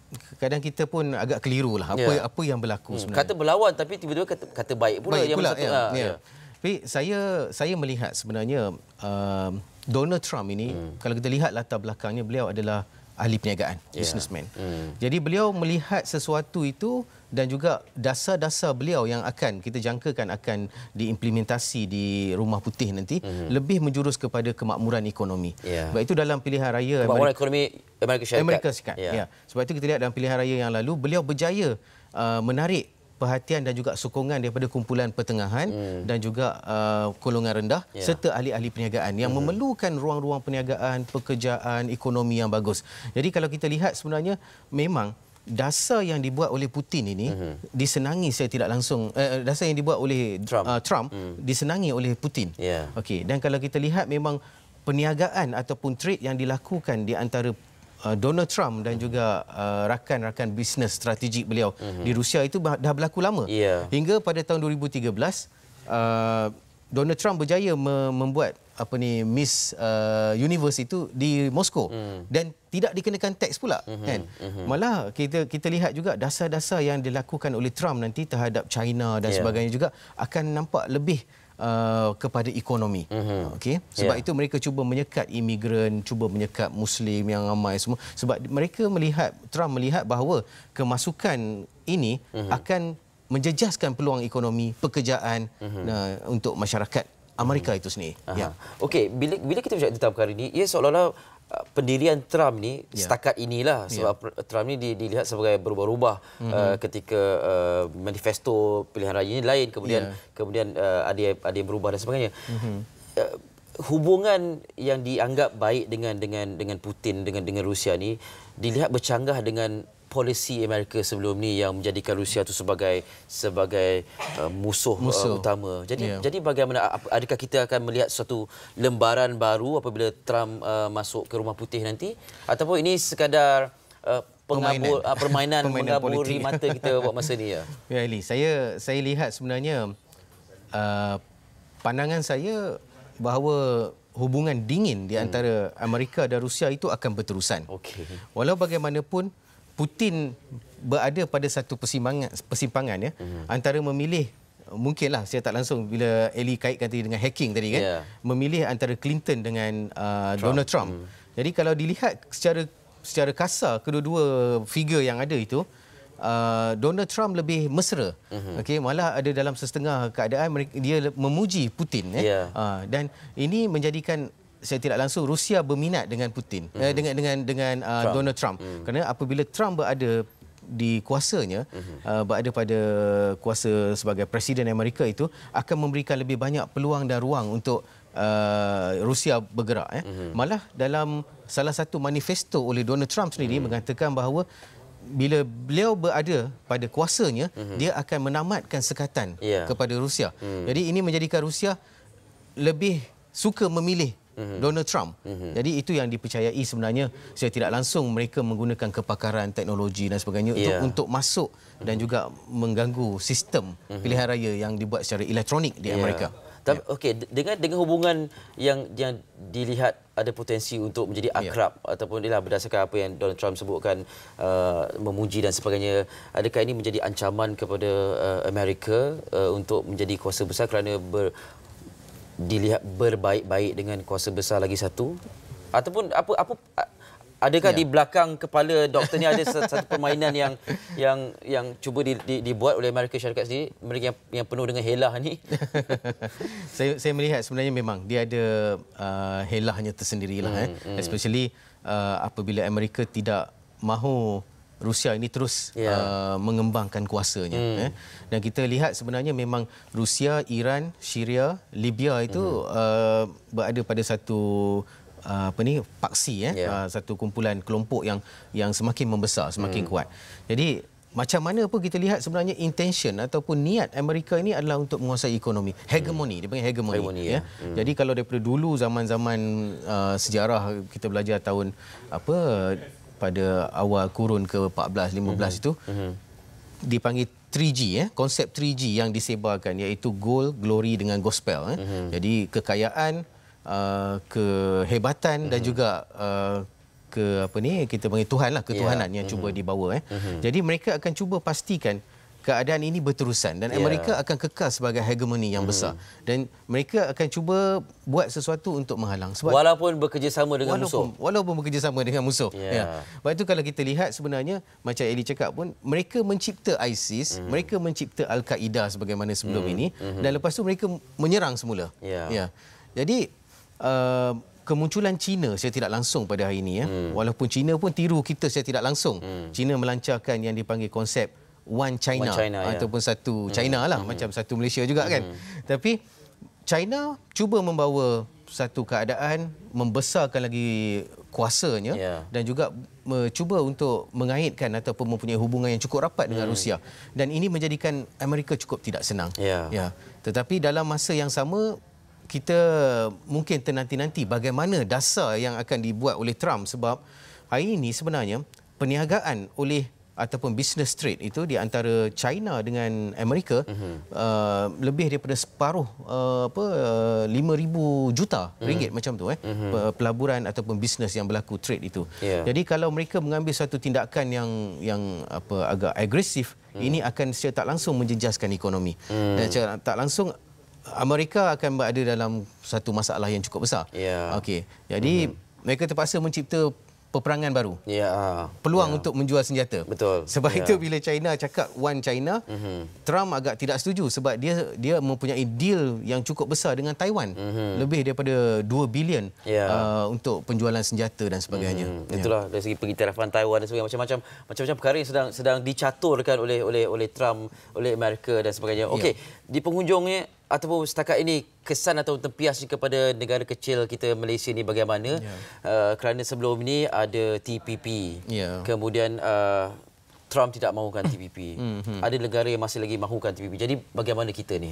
kadang kita pun agak keliru lah apa yeah. apa yang berlaku hmm. sebenarnya. Kata berlawan tapi tiba-tiba kata, kata baik pula. Baik yang pula, satu, ya. Ha, Ya. ya. Tapi saya saya melihat sebenarnya uh, Donald Trump ini, hmm. kalau kita lihat latar belakangnya, beliau adalah ahli perniagaan, yeah. businessman. Hmm. Jadi beliau melihat sesuatu itu dan juga dasar-dasar beliau yang akan kita jangkakan akan diimplementasi di Rumah Putih nanti hmm. lebih menjurus kepada kemakmuran ekonomi. Yeah. Sebab itu dalam pilihan raya kemakmuran ekonomi Amerika Syarikat. Amerika Syarikat. Yeah. Ya. Sebab itu kita lihat dalam pilihan raya yang lalu beliau berjaya uh, menarik perhatian dan juga sokongan daripada kumpulan pertengahan hmm. dan juga uh, golongan rendah yeah. serta ahli-ahli perniagaan yang hmm. memerlukan ruang-ruang perniagaan, pekerjaan, ekonomi yang bagus. Jadi kalau kita lihat sebenarnya memang dasar yang dibuat oleh Putin ini hmm. disenangi saya tidak langsung eh, dasar yang dibuat oleh Trump, uh, Trump hmm. disenangi oleh Putin. Yeah. Okey, dan kalau kita lihat memang perniagaan ataupun trade yang dilakukan di antara Uh, Donald Trump dan juga uh, rakan-rakan bisnes strategik beliau mm-hmm. di Rusia itu dah berlaku lama. Yeah. Hingga pada tahun dua ribu tiga belas uh, Donald Trump berjaya me- membuat apa ni Miss uh, Universe itu di Moskow mm. dan tidak dikenakan teks pula mm-hmm. kan. Mm-hmm. Malah kita kita lihat juga dasar-dasar yang dilakukan oleh Trump nanti terhadap China dan yeah. sebagainya juga akan nampak lebih Uh, kepada ekonomi. Mm-hmm. Okey, sebab yeah. itu mereka cuba menyekat imigran, cuba menyekat Muslim yang ramai semua. Sebab mereka melihat, Trump melihat bahawa kemasukan ini mm-hmm. akan menjejaskan peluang ekonomi, pekerjaan mm-hmm. uh, untuk masyarakat Amerika mm-hmm. itu sendiri. Ya. Okey, bila bila kita bercakap tentang perkara ini, ia seolah-olah uh, pendirian Trump ni yeah. setakat inilah sebab yeah. Trump ni dilihat sebagai berubah-ubah mm-hmm. uh, ketika uh, manifesto pilihan raya ini lain, kemudian yeah. kemudian uh, ada ada yang berubah dan sebagainya. Mm-hmm. Uh, hubungan yang dianggap baik dengan dengan dengan Putin dengan dengan Rusia ni dilihat bercanggah dengan polisi Amerika sebelum ni yang menjadikan Rusia itu sebagai sebagai uh, musuh, musuh. Uh, utama. Jadi yeah. jadi bagaimana, adakah kita akan melihat suatu lembaran baru apabila Trump uh, masuk ke Rumah Putih nanti, ataupun ini sekadar uh, pengabur permainan, uh, permainan, permainan mengaburi mata kita buat masa ni ya? Ya Ali, saya saya lihat sebenarnya uh, pandangan saya bahawa hubungan dingin di antara hmm. Amerika dan Rusia itu akan berterusan. Okay. Walau bagaimanapun Putin berada pada satu persimpangan, persimpangan ya, mm-hmm. antara memilih, mungkinlah saya tak langsung bila Eli kaitkan tadi dengan hacking tadi kan, yeah. memilih antara Clinton dengan uh, Trump. Donald Trump. Mm. Jadi kalau dilihat secara secara kasar kedua-dua figure yang ada itu, uh, Donald Trump lebih mesra. Mm-hmm. Okey, malah ada dalam setengah keadaan mereka, dia memuji Putin ya. Yeah. Uh, dan ini menjadikan saya tidak langsung Rusia berminat dengan Putin, mm-hmm. eh, dengan dengan dengan uh, Trump. Donald Trump. Mm. Kerana apabila Trump berada di kuasanya, mm-hmm. uh, berada pada kuasa sebagai Presiden Amerika itu, akan memberikan lebih banyak peluang dan ruang untuk uh, Rusia bergerak. Eh. Mm-hmm. Malah dalam salah satu manifesto oleh Donald Trump sendiri mm-hmm. mengatakan bahawa bila beliau berada pada kuasanya, mm-hmm. dia akan menamatkan sekatan yeah. kepada Rusia. Mm. Jadi ini menjadikan Rusia lebih suka memilih Mm-hmm. Donald Trump. Mm-hmm. Jadi itu yang dipercayai sebenarnya. Saya tidak langsung mereka menggunakan kepakaran teknologi dan sebagainya yeah. untuk untuk masuk mm-hmm. dan juga mengganggu sistem mm-hmm. pilihan raya yang dibuat secara elektronik di yeah. Amerika. Tapi yeah. okey, dengan dengan hubungan yang yang dilihat ada potensi untuk menjadi akrab yeah. ataupun ialah berdasarkan apa yang Donald Trump sebutkan uh, memuji dan sebagainya, adakah ini menjadi ancaman kepada uh, Amerika uh, untuk menjadi kuasa besar kerana ber dilihat berbaik-baik dengan kuasa besar lagi satu, ataupun apa apa adakah ya. di belakang kepala doktor ni ada satu permainan yang yang yang cuba di, di, dibuat oleh Amerika Syarikat sendiri, mereka yang, yang penuh dengan helah ni? saya saya melihat sebenarnya memang dia ada uh, helahnya tersendirilah hmm, eh hmm. especially uh, apabila Amerika tidak mahu Rusia ini terus yeah. uh, mengembangkan kuasanya. Mm. Eh. Dan kita lihat sebenarnya memang Rusia, Iran, Syria, Libya itu mm. uh, berada pada satu uh, apa ni paksi, eh. yeah. uh, satu kumpulan kelompok yang yang semakin membesar, semakin mm. kuat. Jadi macam mana pun kita lihat sebenarnya intention ataupun niat Amerika ini adalah untuk menguasai ekonomi. Hegemoni, mm. dia panggil hegemoni. hegemoni ya. Mm. Jadi kalau daripada dulu zaman-zaman uh, sejarah kita belajar tahun apa pada awal kurun ke empat belas lima belas mm-hmm. itu mm-hmm. dipanggil three G, eh konsep three G yang disebarkan, iaitu gold, glory dengan gospel, eh. mm-hmm. Jadi kekayaan, uh, kehebatan mm-hmm. dan juga uh, ke apa ni kita panggil Tuhan lah, ketuhanan yeah. yang mm-hmm. cuba dibawa eh. Mm-hmm. Jadi mereka akan cuba pastikan keadaan ini berterusan dan yeah. Amerika akan kekal sebagai hegemoni yang besar hmm. dan mereka akan cuba buat sesuatu untuk menghalang sebab walaupun bekerjasama dengan walaupun, musuh walaupun bekerjasama dengan musuh yeah. ya. Sebab itu kalau kita lihat sebenarnya macam Eli cakap pun mereka mencipta ISIS, hmm. mereka mencipta Al-Qaeda sebagaimana sebelum hmm. ini hmm. dan lepas tu mereka menyerang semula yeah. ya. Jadi uh, kemunculan China secara tidak langsung pada hari ini ya. Hmm. Walaupun China pun tiru kita secara tidak langsung. Hmm. China melancarkan yang dipanggil konsep One China, One China ataupun ya. satu China lah hmm. macam satu Malaysia juga hmm. kan. Tapi China cuba membawa satu keadaan membesarkan lagi kuasanya yeah. dan juga cuba untuk mengaitkan ataupun mempunyai hubungan yang cukup rapat dengan hmm. Rusia dan ini menjadikan Amerika cukup tidak senang. Yeah. Ya. Tetapi dalam masa yang sama kita mungkin ternanti-nanti bagaimana dasar yang akan dibuat oleh Trump sebab hari ini sebenarnya perniagaan oleh ataupun business trade itu di antara China dengan Amerika uh-huh. uh, lebih daripada separuh uh, apa uh, lima ribu juta ringgit uh-huh. macam tu eh uh-huh. pelaburan ataupun bisnes yang berlaku trade itu. Yeah. Jadi kalau mereka mengambil satu tindakan yang yang apa agak agresif uh-huh. ini akan secara tak langsung menjejaskan ekonomi. Uh-huh. Dan secara tak langsung Amerika akan berada dalam satu masalah yang cukup besar. Yeah. Okey. Jadi uh-huh. mereka terpaksa mencipta peperangan baru. Ya. Peluang ya. untuk menjual senjata. Betul. Sebab ya. itu bila China cakap One China, uh-huh. Trump agak tidak setuju sebab dia dia mempunyai deal yang cukup besar dengan Taiwan. Uh-huh. Lebih daripada dua bilion ya. uh, untuk penjualan senjata dan sebagainya. Uh-huh. Itulah ya. dari segi pengiktirafan Taiwan dan sebagainya macam-macam macam-macam perkara yang sedang sedang dicaturkan oleh oleh oleh Trump, oleh Amerika dan sebagainya. Okey, ya. di penghujungnya ataupun setakat ini kesan atau tempiasnya kepada negara kecil kita Malaysia ni bagaimana? Yeah. Uh, kerana sebelum ini ada T P P. Yeah. Kemudian uh, Trump tidak mahukan T P P. Mm-hmm. Ada negara yang masih lagi mahukan T P P. Jadi bagaimana kita ni?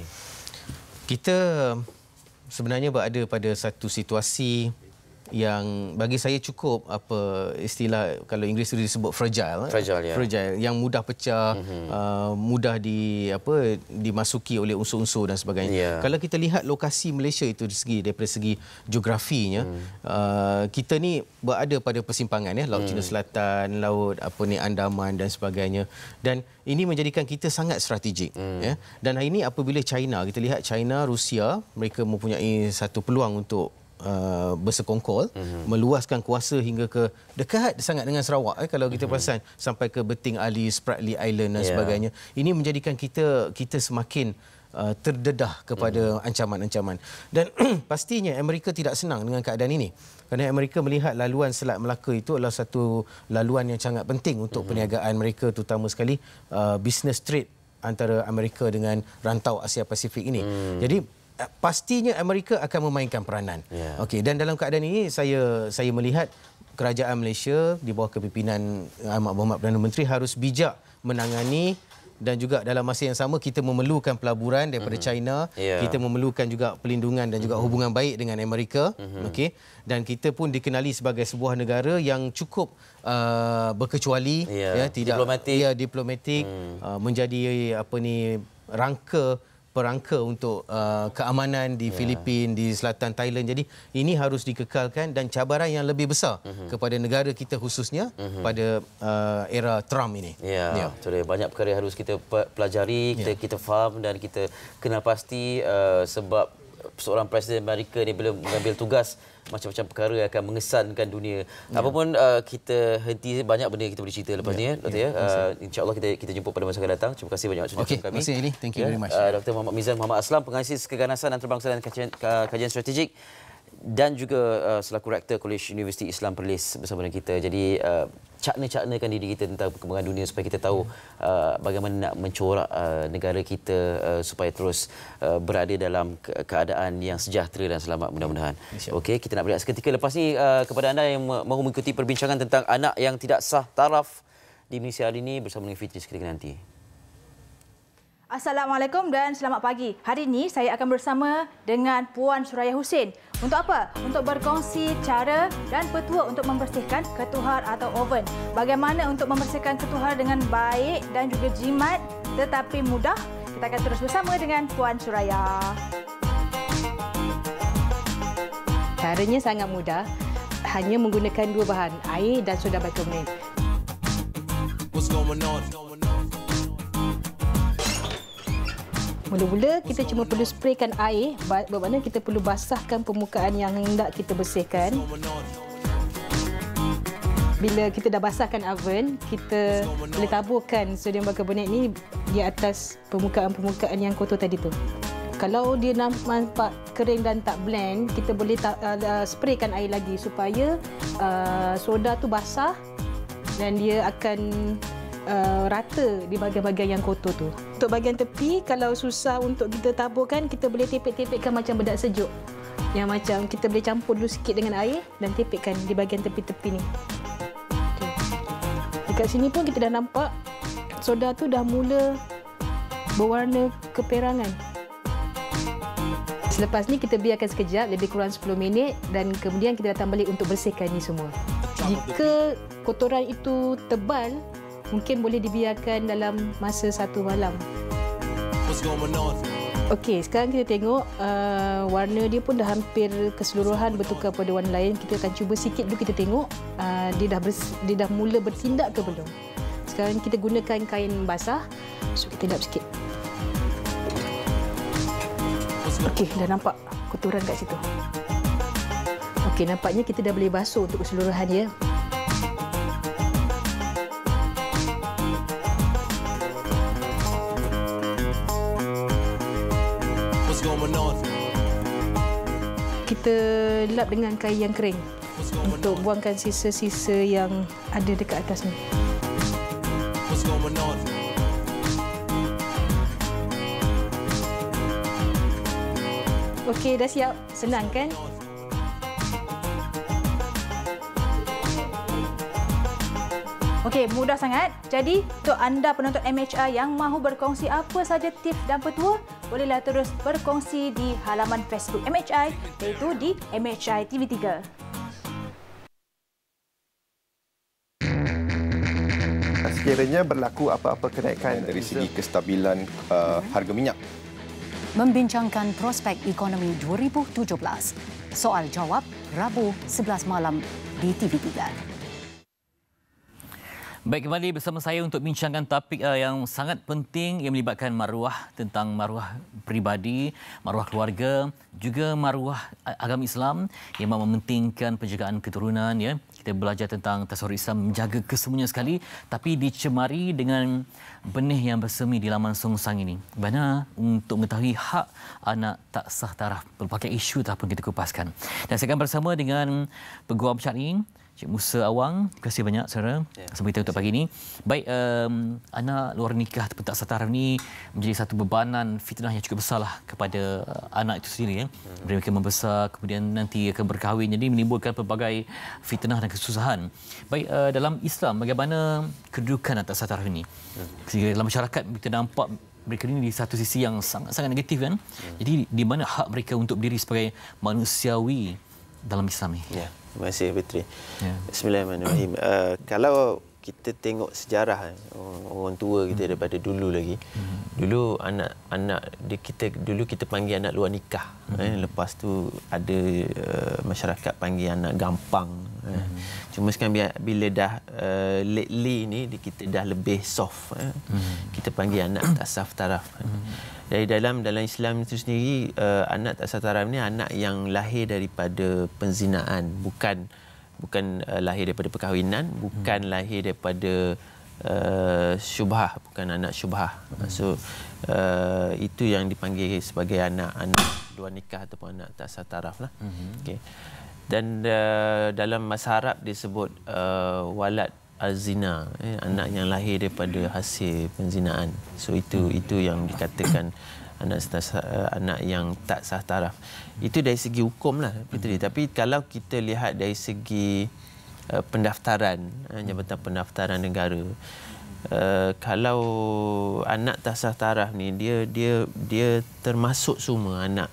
Kita sebenarnya berada pada satu situasi yang bagi saya cukup apa istilah kalau Inggeris itu disebut fragile fragile, ya. fragile yang mudah pecah, mm-hmm. uh, mudah di apa dimasuki oleh unsur-unsur dan sebagainya. Yeah. Kalau kita lihat lokasi Malaysia itu dari segi daripada segi geografinya, mm. uh, kita ni berada pada persimpangan ya Laut mm. Cina Selatan, Laut apa ni Andaman dan sebagainya dan ini menjadikan kita sangat strategik mm. ya. Dan hari ini apabila China, kita lihat China, Rusia, mereka mempunyai satu peluang untuk Uh, bersekongkol, uh-huh. meluaskan kuasa hingga ke dekat sangat dengan Sarawak eh, kalau kita uh-huh. perasan sampai ke Beting Ali, Spratly Island dan yeah. sebagainya. Ini menjadikan kita kita semakin uh, terdedah kepada uh-huh. ancaman-ancaman. Dan pastinya Amerika tidak senang dengan keadaan ini. Kerana Amerika melihat laluan Selat Melaka itu adalah satu laluan yang sangat penting untuk uh-huh. perniagaan mereka, terutama sekali uh, business trade antara Amerika dengan rantau Asia Pasifik ini. Uh-huh. Jadi pastinya Amerika akan memainkan peranan. Yeah. Okey, dan dalam keadaan ini saya saya melihat kerajaan Malaysia di bawah kepimpinan Ahmad Mohamad Perdana Menteri harus bijak menangani dan juga dalam masa yang sama kita memerlukan pelaburan daripada mm-hmm. China, yeah. kita memerlukan juga pelindungan dan juga mm-hmm. hubungan baik dengan Amerika. Mm-hmm. Okey, dan kita pun dikenali sebagai sebuah negara yang cukup uh, berkecuali yeah. ya tidak diplomatik, ya diplomatik mm. uh, menjadi apa ni rangka perangka untuk uh, keamanan di yeah. Filipina, di selatan Thailand. Jadi ini harus dikekalkan dan cabaran yang lebih besar uh-huh. kepada negara kita khususnya uh-huh. pada uh, era Trump ini. Ya, yeah. yeah. banyak perkara yang harus kita pelajari, kita yeah. kita faham dan kita kenal pasti uh, sebab seorang Presiden Amerika ni bila mengambil tugas macam-macam perkara yang akan mengesankan dunia. Ya. Apapun uh, kita henti banyak benda yang kita boleh cerita lepas ya. ni ya, Doktor ya. Uh, InsyaAllah kita kita jumpa pada masa akan datang. Terima kasih banyak sudah okay. bersama kami. Terima kasih Eli. Thank you ya. very much. Uh, Doktor Muhammad Mizan Muhammad Aslam, pengasas keganasan antarabangsa dan kajian, kajian strategik dan juga uh, selaku rektor Kolej Universiti Islam Perlis bersama dengan kita. Jadi uh, cakna-caknakan diri kita tentang perkembangan dunia supaya kita tahu uh, bagaimana nak mencorak uh, negara kita uh, supaya terus uh, berada dalam ke keadaan yang sejahtera dan selamat mudah-mudahan. Okey, kita nak berehat seketika lepas ni uh, kepada anda yang mahu mengikuti perbincangan tentang anak yang tidak sah taraf di Malaysia hari ini bersama dengan Fitri seketika nanti. Assalamualaikum dan selamat pagi. Hari ini saya akan bersama dengan Puan Suraya Hussein. Untuk apa? Untuk berkongsi cara dan petua untuk membersihkan ketuhar atau oven. Bagaimana untuk membersihkan ketuhar dengan baik dan juga jimat tetapi mudah? Kita akan terus bersama dengan Puan Suraya. Caranya sangat mudah. hanya menggunakan dua bahan, air dan soda bikarbonat. Mula-mula kita cuma perlu spraykan air, bermakna kita perlu basahkan permukaan yang hendak kita bersihkan. Bila kita dah basahkan oven, kita boleh taburkan sodium bikarbonat ni di atas permukaan-permukaan yang kotor tadi tu. Kalau dia nampak kering dan tak blend, kita boleh uh, spraykan air lagi supaya uh, soda tu basah dan dia akan uh, rata di bahagian-bahagian yang kotor tu. Untuk bahagian tepi, kalau susah untuk kita taburkan, kita boleh tepek-tepekkan macam bedak sejuk. Yang macam kita boleh campur dulu sikit dengan air dan tepekkan di bahagian tepi-tepi ni. Dekat sini pun kita dah nampak soda tu dah mula berwarna keperangan. Selepas ni kita biarkan sekejap, lebih kurang sepuluh minit dan kemudian kita datang balik untuk bersihkan ni semua. Jika kotoran itu tebal, mungkin boleh dibiarkan dalam masa satu malam. Okey, sekarang kita tengok uh, warna dia pun dah hampir keseluruhan bertukar pada warna lain. Kita akan cuba sikit dulu kita tengok uh, dia dah bers- dia dah mula bertindak ke belum. Sekarang kita gunakan kain basah. So kita lap sikit. Okey, dah nampak kotoran kat situ. Okey, nampaknya kita dah boleh basuh untuk keseluruhan dia. Kita lap dengan kain yang kering untuk buangkan sisa-sisa yang ada dekat atas ni. Okey, dah siap. Senang kan? Okey, mudah sangat. Jadi, untuk anda penonton M H I yang mahu berkongsi apa saja tips dan petua, bolehlah terus berkongsi di halaman Facebook M H I, iaitu di M H I T V tiga. Sekiranya berlaku apa-apa kenaikan dari segi kestabilan uh, harga minyak. Membincangkan prospek ekonomi dua ribu tujuh belas. Soal jawab Rabu sebelas malam di T V tiga. Baik, kembali bersama saya untuk bincangkan topik uh, yang sangat penting yang melibatkan maruah, tentang maruah peribadi, maruah keluarga, juga maruah agama Islam yang mementingkan penjagaan keturunan. Ya. Kita belajar tentang tasawuf Islam menjaga kesemuanya sekali, tapi dicemari dengan benih yang bersemi di laman songsang ini. Bagaimana untuk mengetahui hak anak tak sah taraf, berbagai isu telah pun kita kupaskan. Dan saya akan bersama dengan Peguam Syar'i Cik Musa Awang. Terima kasih banyak, saudara, ya, bersama kita untuk pagi ini. Baik, um, anak luar nikah ataupun tak sah taraf ini menjadi satu bebanan fitnah yang cukup besarlah kepada anak itu sendiri. Ya. Hmm. Mereka membesar, kemudian nanti akan berkahwin, jadi menimbulkan pelbagai fitnah dan kesusahan. Baik, uh, dalam Islam, bagaimana kedudukan anak tak sah taraf ini? Hmm. Sehingga dalam masyarakat kita nampak mereka ini di satu sisi yang sangat-sangat negatif, kan? Hmm. Jadi di mana hak mereka untuk berdiri sebagai manusiawi dalam Islam ini? Ya. Terima kasih, Fitri. Ya. Bismillahirrahmanirrahim. Uh, kalau kita tengok sejarah orang tua kita daripada dulu lagi, hmm. dulu anak-anak kita dulu kita panggil anak luar nikah. Hmm. Eh, lepas tu ada uh, masyarakat panggil anak gampang. Hmm. Eh. Cuma sekarang bila dah uh, lately ni kita dah lebih soft. Eh. Hmm. Kita panggil anak tak sah taraf. Hmm. Dari dalam dalam Islam itu sendiri, uh, anak tak sah taraf ni anak yang lahir daripada penzinaan, bukan bukan uh, lahir daripada perkahwinan, bukan hmm. lahir daripada uh, syubhah, bukan anak syubhah. Hmm. So uh, itu yang dipanggil sebagai anak-anak luar nikah ataupun anak tak sah taraf lah. Hmm. Okay. Dan uh, dalam bahasa Arab disebut uh, walad azina, eh, anak yang lahir daripada hasil penzinaan. So itu hmm. itu yang dikatakan anak uh, anak yang tak sah taraf. Itu dari segi hukum lah, Fitri. Hmm. Tapi kalau kita lihat dari segi uh, pendaftaran, uh, Jabatan Pendaftaran Negara, uh, kalau anak tak sah taraf ni dia dia dia termasuk semua anak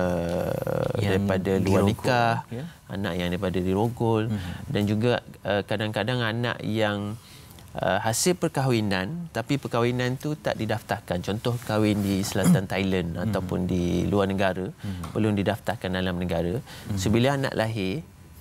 uh, daripada luar nikah, ya? Anak yang daripada dirogol, hmm. dan juga uh, kadang-kadang anak yang uh, hasil perkahwinan tapi perkahwinan tu tak didaftarkan. Contoh kahwin di selatan Thailand hmm. ataupun di luar negara, hmm. belum didaftarkan dalam negara. Hmm. So bila anak lahir,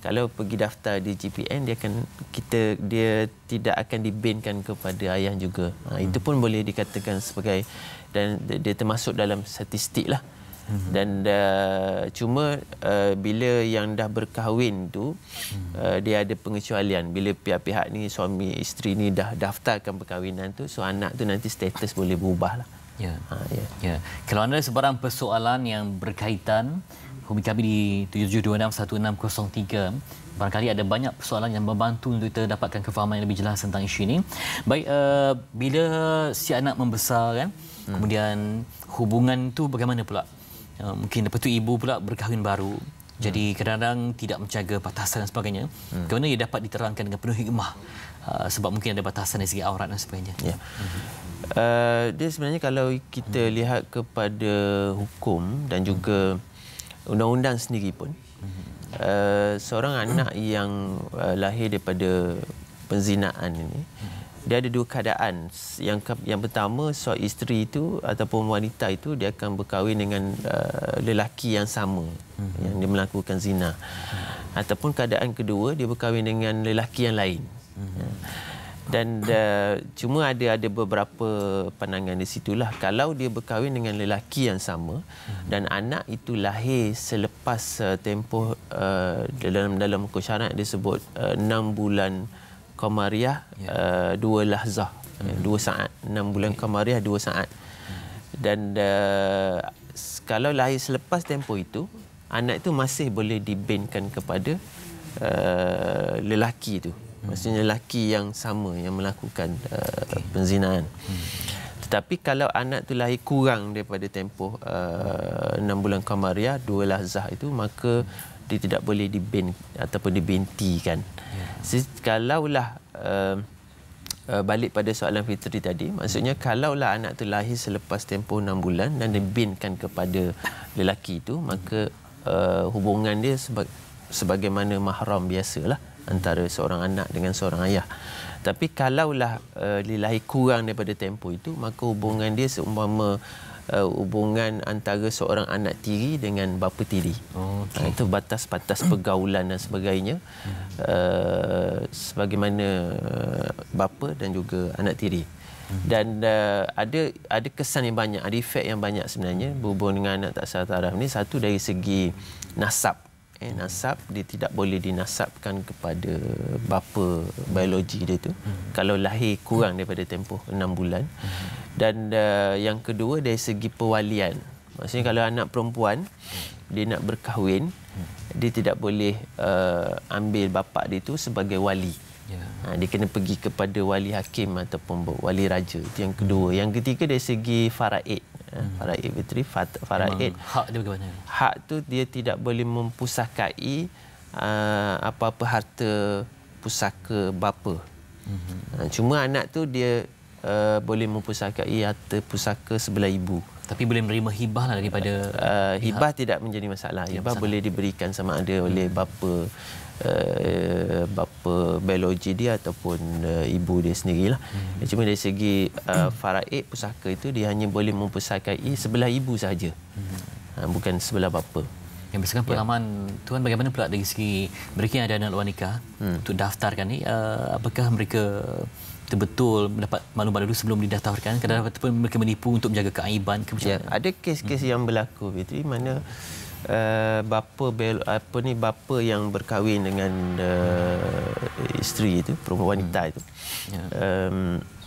kalau pergi daftar di G P N dia akan kita dia tidak akan dibankan kepada ayah juga. Ha, hmm. Itu pun boleh dikatakan sebagai dan dia termasuk dalam statistik lah. Hmm. Dan uh, cuma uh, bila yang dah berkahwin tu hmm. uh, dia ada pengecualian. Bila pihak-pihak ni suami isteri ni dah daftarkan perkahwinan tu, so anak tu nanti status boleh berubah lah. Ya. Ha, ya. Ya. Kalau anda sebarang persoalan yang berkaitan, hubungi kami di tujuh tujuh dua enam satu enam kosong tiga. Barangkali ada banyak persoalan yang membantu untuk kita dapatkan kefahaman yang lebih jelas tentang isu ini. Baik, uh, bila si anak membesar kan, hmm. kemudian hubungan tu bagaimana pula? Uh, mungkin lepas tu ibu pula berkahwin baru. Jadi kadang-kadang tidak menjaga batasan dan sebagainya. Hmm. Bagaimana ia dapat diterangkan dengan penuh hikmah? Uh, sebab mungkin ada batasan dari segi aurat dan sebagainya. Ya. Uh, dia sebenarnya kalau kita hmm. lihat kepada hukum dan juga undang-undang sendiri pun, hmm. uh, seorang anak yang uh, lahir daripada penzinaan ini, hmm. dia ada dua keadaan. Yang yang pertama, seorang isteri itu ataupun wanita itu dia akan berkahwin dengan uh, lelaki yang sama hmm. yang dia melakukan zina. Hmm. Ataupun keadaan kedua, dia berkahwin dengan lelaki yang lain. Hmm. Dan uh, cuma ada ada beberapa pandangan di situlah. Kalau dia berkahwin dengan lelaki yang sama hmm. dan anak itu lahir selepas uh, tempoh uh, dalam dalam muka syarat disebut uh, enam bulan Qamariah, yeah. uh, dua lahzah, hmm. dua saat, enam bulan Qamariah, dua saat. Dan uh, kalau lahir selepas tempoh itu, anak itu masih boleh dibankan kepada uh, lelaki itu. Hmm. Maksudnya lelaki yang sama yang melakukan uh, okay. penzinaan. Hmm. Tetapi kalau anak itu lahir kurang daripada tempoh uh, enam bulan Qamariah, dua lahzah itu, maka dia tidak boleh diban ataupun dibentikan. Yeah. Kalaulah uh, uh, balik pada soalan Fitri tadi, maksudnya kalaulah anak itu lahir selepas tempoh enam bulan dan dibinkan kepada lelaki itu, maka uh, hubungan dia seba sebagaimana mahram biasalah antara seorang anak dengan seorang ayah. Tapi kalaulah uh, dia lahir kurang daripada tempoh itu, maka hubungan dia seumpama Uh, hubungan antara seorang anak tiri dengan bapa tiri. Oh, okay. uh, itu batas-batas pergaulan dan sebagainya. Hmm. Uh, sebagaimana uh, bapa dan juga anak tiri. Hmm. Dan uh, ada ada kesan yang banyak, ada efek yang banyak sebenarnya berhubung dengan anak tak sah taraf ni. Satu dari segi nasab. Eh, nasab dia tidak boleh dinasabkan kepada bapa biologi dia tu hmm. kalau lahir kurang daripada tempoh enam bulan. Hmm. Dan uh, yang kedua dari segi pewalian. Maksudnya kalau anak perempuan dia nak berkahwin, hmm. dia tidak boleh uh, ambil bapa dia tu sebagai wali. Yeah. Ha, dia kena pergi kepada wali hakim ataupun wali raja. Itu yang kedua. Yang ketiga dari segi faraid. Hmm. Faraid Fitri, faraid. Hak dia bagaimana? Hak tu dia tidak boleh mempusakai uh, apa-apa harta pusaka bapa. Hmm. Ha, cuma anak tu dia uh, boleh mempusakai harta pusaka sebelah ibu. Tapi boleh menerima hibah lah daripada uh, hibah tidak menjadi masalah. Hibah masalah. Boleh diberikan sama ada oleh bapa Uh, bapa biologi dia ataupun uh, ibu dia sendirilah. Hmm. Cuma dari segi uh, faraid pusaka itu dia hanya boleh mempusakai sebelah ibu sahaja. Hmm. Uh, bukan sebelah bapa. Yang berdasarkan pengalaman ya. Tuan, bagaimana pula dari segi mereka yang ada anak luar nikah hmm. untuk daftarkan ni, uh, apakah mereka betul-betul mendapat maklumat dulu sebelum didaftarkan? Kadang-kadang ataupun mereka menipu untuk menjaga keaiban kebijakan? Ya, ada kes-kes hmm. yang berlaku Fitri, mana Uh, bapa bel, apa ni bapa yang berkahwin dengan uh, isteri itu, perempuan wanita itu. Yeah. Um,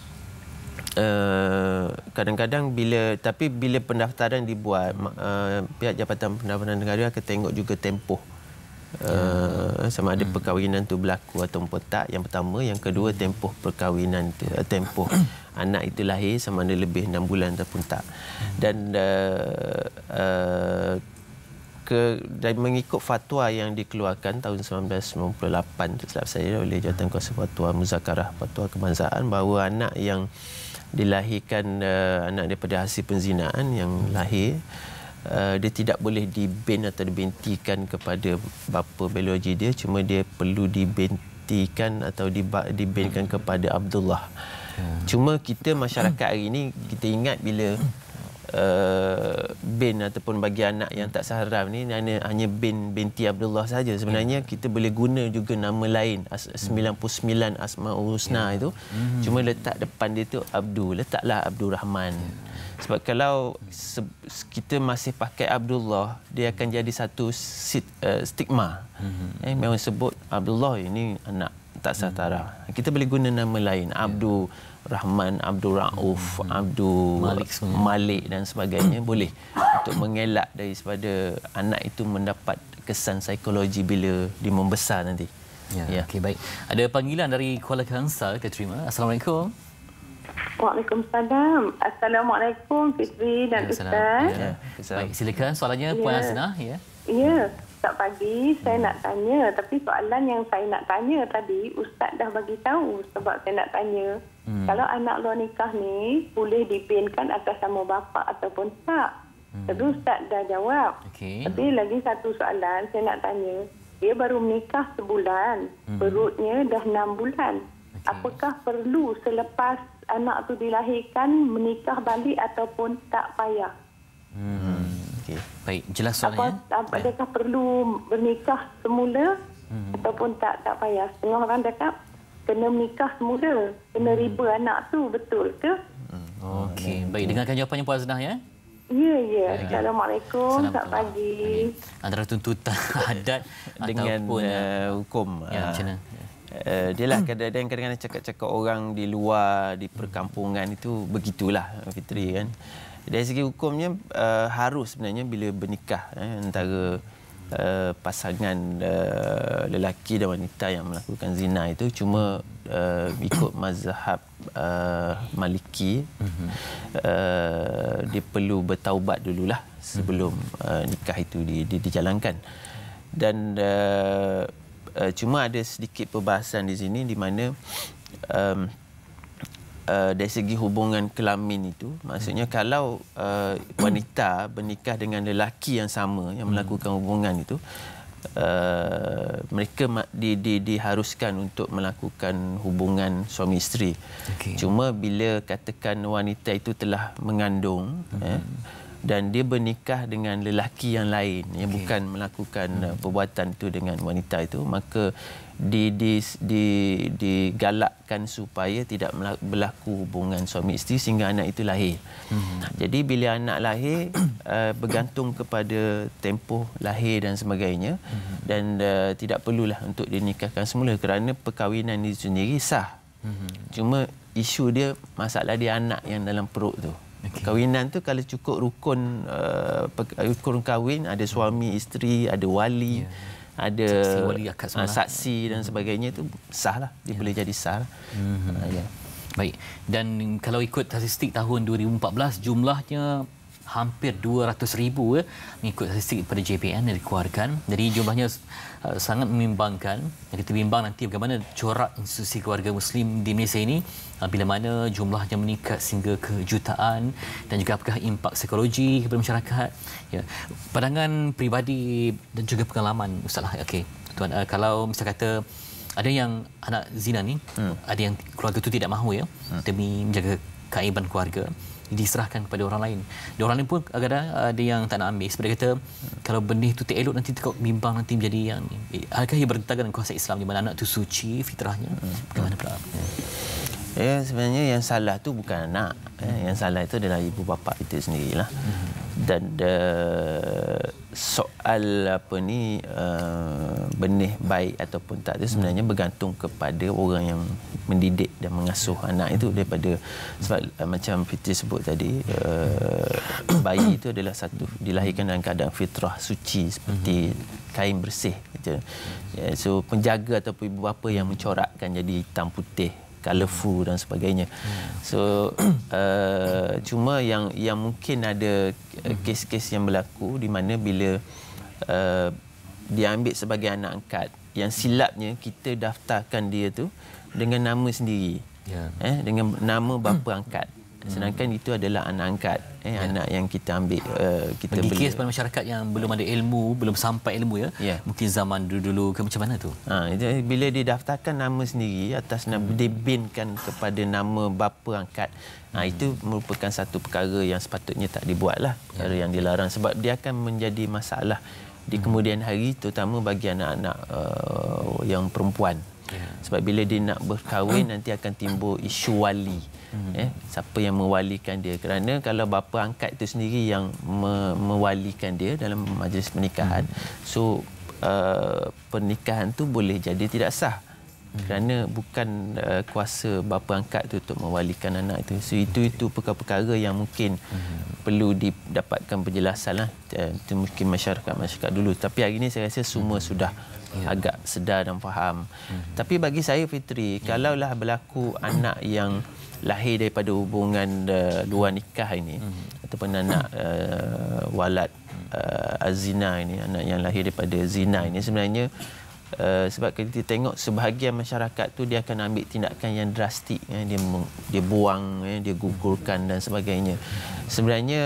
uh, kadang-kadang bila tapi bila pendaftaran dibuat, uh, pihak Jabatan Pendapatan Negara akan tengok juga tempoh. Uh, yeah. Sama ada hmm. perkahwinan itu berlaku ataupun tak. Yang pertama, yang kedua tempoh perkahwinan itu, uh, tempoh anak itu lahir sama ada lebih enam bulan ataupun tak. Dan uh, uh, ke dan mengikut fatwa yang dikeluarkan tahun seribu sembilan ratus sembilan puluh lapan tersilap saya oleh Jawatan Kuasa Fatwa Muzakarah Fatwa Kebangsaan, bahawa anak yang dilahirkan uh, anak daripada hasil penzinaan yang lahir uh, dia tidak boleh diban atau dibentikan kepada bapa biologi dia, cuma dia perlu dibentikan atau dibankan kepada Abdullah. Hmm. Cuma kita masyarakat hari ini kita ingat bila uh, bin ataupun bagi anak yang tak seharam ni hanya, hanya bin binti Abdullah saja. Sebenarnya yeah. kita boleh guna juga nama lain as, sembilan puluh sembilan Asmaul Husna yeah. itu. Mm. Cuma letak depan dia tu Abdul, letaklah Abdul Rahman. Yeah. Sebab kalau kita masih pakai Abdullah, dia akan jadi satu sit, uh, stigma. Mm-hmm. Eh, memang sebut Abdullah ini anak tak setara. Mm-hmm. Kita boleh guna nama lain, yeah. Abdul Rahman, Abdul Rauf, mm-hmm. Abdul Malik, Malik dan sebagainya boleh untuk mengelak daripada anak itu mendapat kesan psikologi bila dia membesar nanti. Ya, ya. Okey, baik. Ada panggilan dari Kuala Kangsar, kita terima. Assalamualaikum. Waalaikumsalam. Assalamualaikum Fitri dan Ustaz. Ya. Baik, silakan soalannya ya. Puan Hasnah, ya. Ya, Ustaz pagi saya hmm. nak tanya, tapi soalan yang saya nak tanya tadi Ustaz dah bagi tahu sebab saya nak tanya. Hmm. Kalau anak luar nikah ni boleh dibinkan atas nama bapa ataupun tak? Hmm. Terus Ustaz dah jawab. Okay. Tapi lagi satu soalan saya nak tanya. Dia baru menikah sebulan, hmm. perutnya dah enam bulan. Okay. Apakah perlu selepas anak tu dilahirkan menikah balik ataupun tak payah? Hmm. Okey, baik, jelas soalannya. Apa, adakah ya. perlu bernikah semula hmm. ataupun tak tak payah? Setengah orang cakap kena menikah semula, kena hmm. riba anak tu, betul ke? Hmm. Okey, baik, dengarkan jawapannya Puan Hasnah ya. Ya, ya. Assalamualaikum. Selamat pagi. Antara tuntutan adat dengan ataupun uh, hukum. Ya, macam mana? Uh, dia lah kadang-kadang kadang-kadang cakap-cakap orang di luar, di perkampungan itu begitulah Fitri kan. Dari segi hukumnya uh, harus sebenarnya bila bernikah eh, antara uh, pasangan uh, lelaki dan wanita yang melakukan zina itu cuma uh, ikut mazhab uh, Maliki uh-huh. uh, dia perlu bertaubat dululah sebelum uh, nikah itu di, di, dijalankan. Dan uh, uh, cuma ada sedikit perbahasan di sini di mana um, Uh, dari segi hubungan kelamin itu, maksudnya hmm. kalau uh, wanita bernikah dengan lelaki yang sama yang melakukan hubungan itu, uh, mereka di, di, diharuskan untuk melakukan hubungan suami isteri. Okay. Cuma bila katakan wanita itu telah mengandung hmm. eh, dan dia bernikah dengan lelaki yang lain yang okay. bukan melakukan hmm. uh, perbuatan itu dengan wanita itu, maka di di di digalakkan supaya tidak berlaku hubungan suami isteri sehingga anak itu lahir. Hmm. Jadi bila anak lahir uh, bergantung kepada tempoh lahir dan sebagainya hmm. dan uh, tidak perlulah untuk dinikahkan semula kerana perkahwinan itu sendiri sah. Hmm. Cuma isu dia masalah dia anak yang dalam perut tu. Okay. Perkahwinan tu kalau cukup rukun uh, rukun kahwin, ada suami isteri, ada wali. Yeah. Ada saksi, wali, akad uh, saksi dan sebagainya itu sahlah, dia ya. boleh jadi sah. Hmm. Uh, ya. Baik. Dan kalau ikut statistik tahun dua ribu empat belas jumlahnya hampir dua ratus ribu ya, mengikut statistik daripada J P N yang dikeluarkan. Jadi jumlahnya uh, sangat membimbangkan. Kita bimbang nanti bagaimana corak institusi keluarga Muslim di Malaysia ini uh, bila mana jumlahnya meningkat sehingga ke jutaan dan juga apakah impak psikologi kepada masyarakat. Ya. Pandangan peribadi dan juga pengalaman Ustaz lah. Okey, tuan, uh, kalau misalnya kata ada yang anak zina ni, hmm. ada yang keluarga itu tidak mahu ya hmm. demi menjaga keaiban keluarga, diserahkan kepada orang lain. Dan orang lain pun kadang-kadang ada yang tak nak ambil sebab dia kata hmm. kalau benih tu tak elok nanti tekuk bimbang nanti menjadi yang ni. Adakah ia bertentangan dengan kuasa Islam di mana anak tu suci fitrahnya? Hmm. Bagaimana pula? Hmm. Ya, sebenarnya yang salah tu bukan anak. Hmm. Yang salah itu adalah ibu bapa itu sendirilah. Hmm. Dan uh, soal apa ni uh, benih baik ataupun tak itu sebenarnya hmm. bergantung kepada orang yang mendidik dan mengasuh anak itu daripada sebab uh, macam Fitri sebut tadi uh, bayi itu adalah satu dilahirkan dalam keadaan fitrah suci seperti hmm. kain bersih gitu. Yeah, so penjaga ataupun ibu bapa yang mencorakkan jadi hitam putih, colourful dan sebagainya. So uh, cuma yang yang mungkin ada uh, kes-kes yang berlaku di mana bila uh, diambil sebagai anak angkat, yang silapnya kita daftarkan dia tu dengan nama sendiri. Yeah. Eh dengan nama bapa angkat. sedangkan hmm. itu adalah anak angkat, eh, ya. anak yang kita ambil, uh, kita bagi beli. kes pada masyarakat yang belum ada ilmu, belum sampai ilmu ya, ya. mungkin zaman dulu-dulu ke macam mana tu? Ha, bila didaftarkan nama sendiri atas nama, hmm. dibinkan kepada nama bapa angkat, ha, hmm. itu merupakan satu perkara yang sepatutnya tak dibuatlah, perkara ya. yang dilarang, sebab dia akan menjadi masalah di kemudian hari, terutama bagi anak-anak uh, yang perempuan. Yeah. Sebab bila dia nak berkahwin nanti akan timbul isu wali. Hmm. Eh, siapa yang mewalikan dia? Kerana kalau bapa angkat itu sendiri yang me- mewalikan dia dalam majlis pernikahan, hmm. so uh, pernikahan tu boleh jadi tidak sah. Hmm. Kerana bukan uh, kuasa bapa angkat tu untuk mewalikan anak itu. So itu itu perkara-perkara yang mungkin hmm. perlu didapatkan penjelasan lah. Itu mungkin masyarakat masyarakat dulu. Tapi hari ini saya rasa semua hmm. sudah ya. agak sedar dan faham. Hmm. Tapi bagi saya Fitri, ya. kalaulah berlaku anak yang lahir daripada hubungan uh, luar nikah ini, hmm. ataupun anak uh, walad uh, azina ini, anak yang lahir daripada zina ini, sebenarnya uh, sebab kita tengok sebahagian masyarakat tu dia akan ambil tindakan yang drastik, ya, dia dia buang, ya, dia gugurkan dan sebagainya. Sebenarnya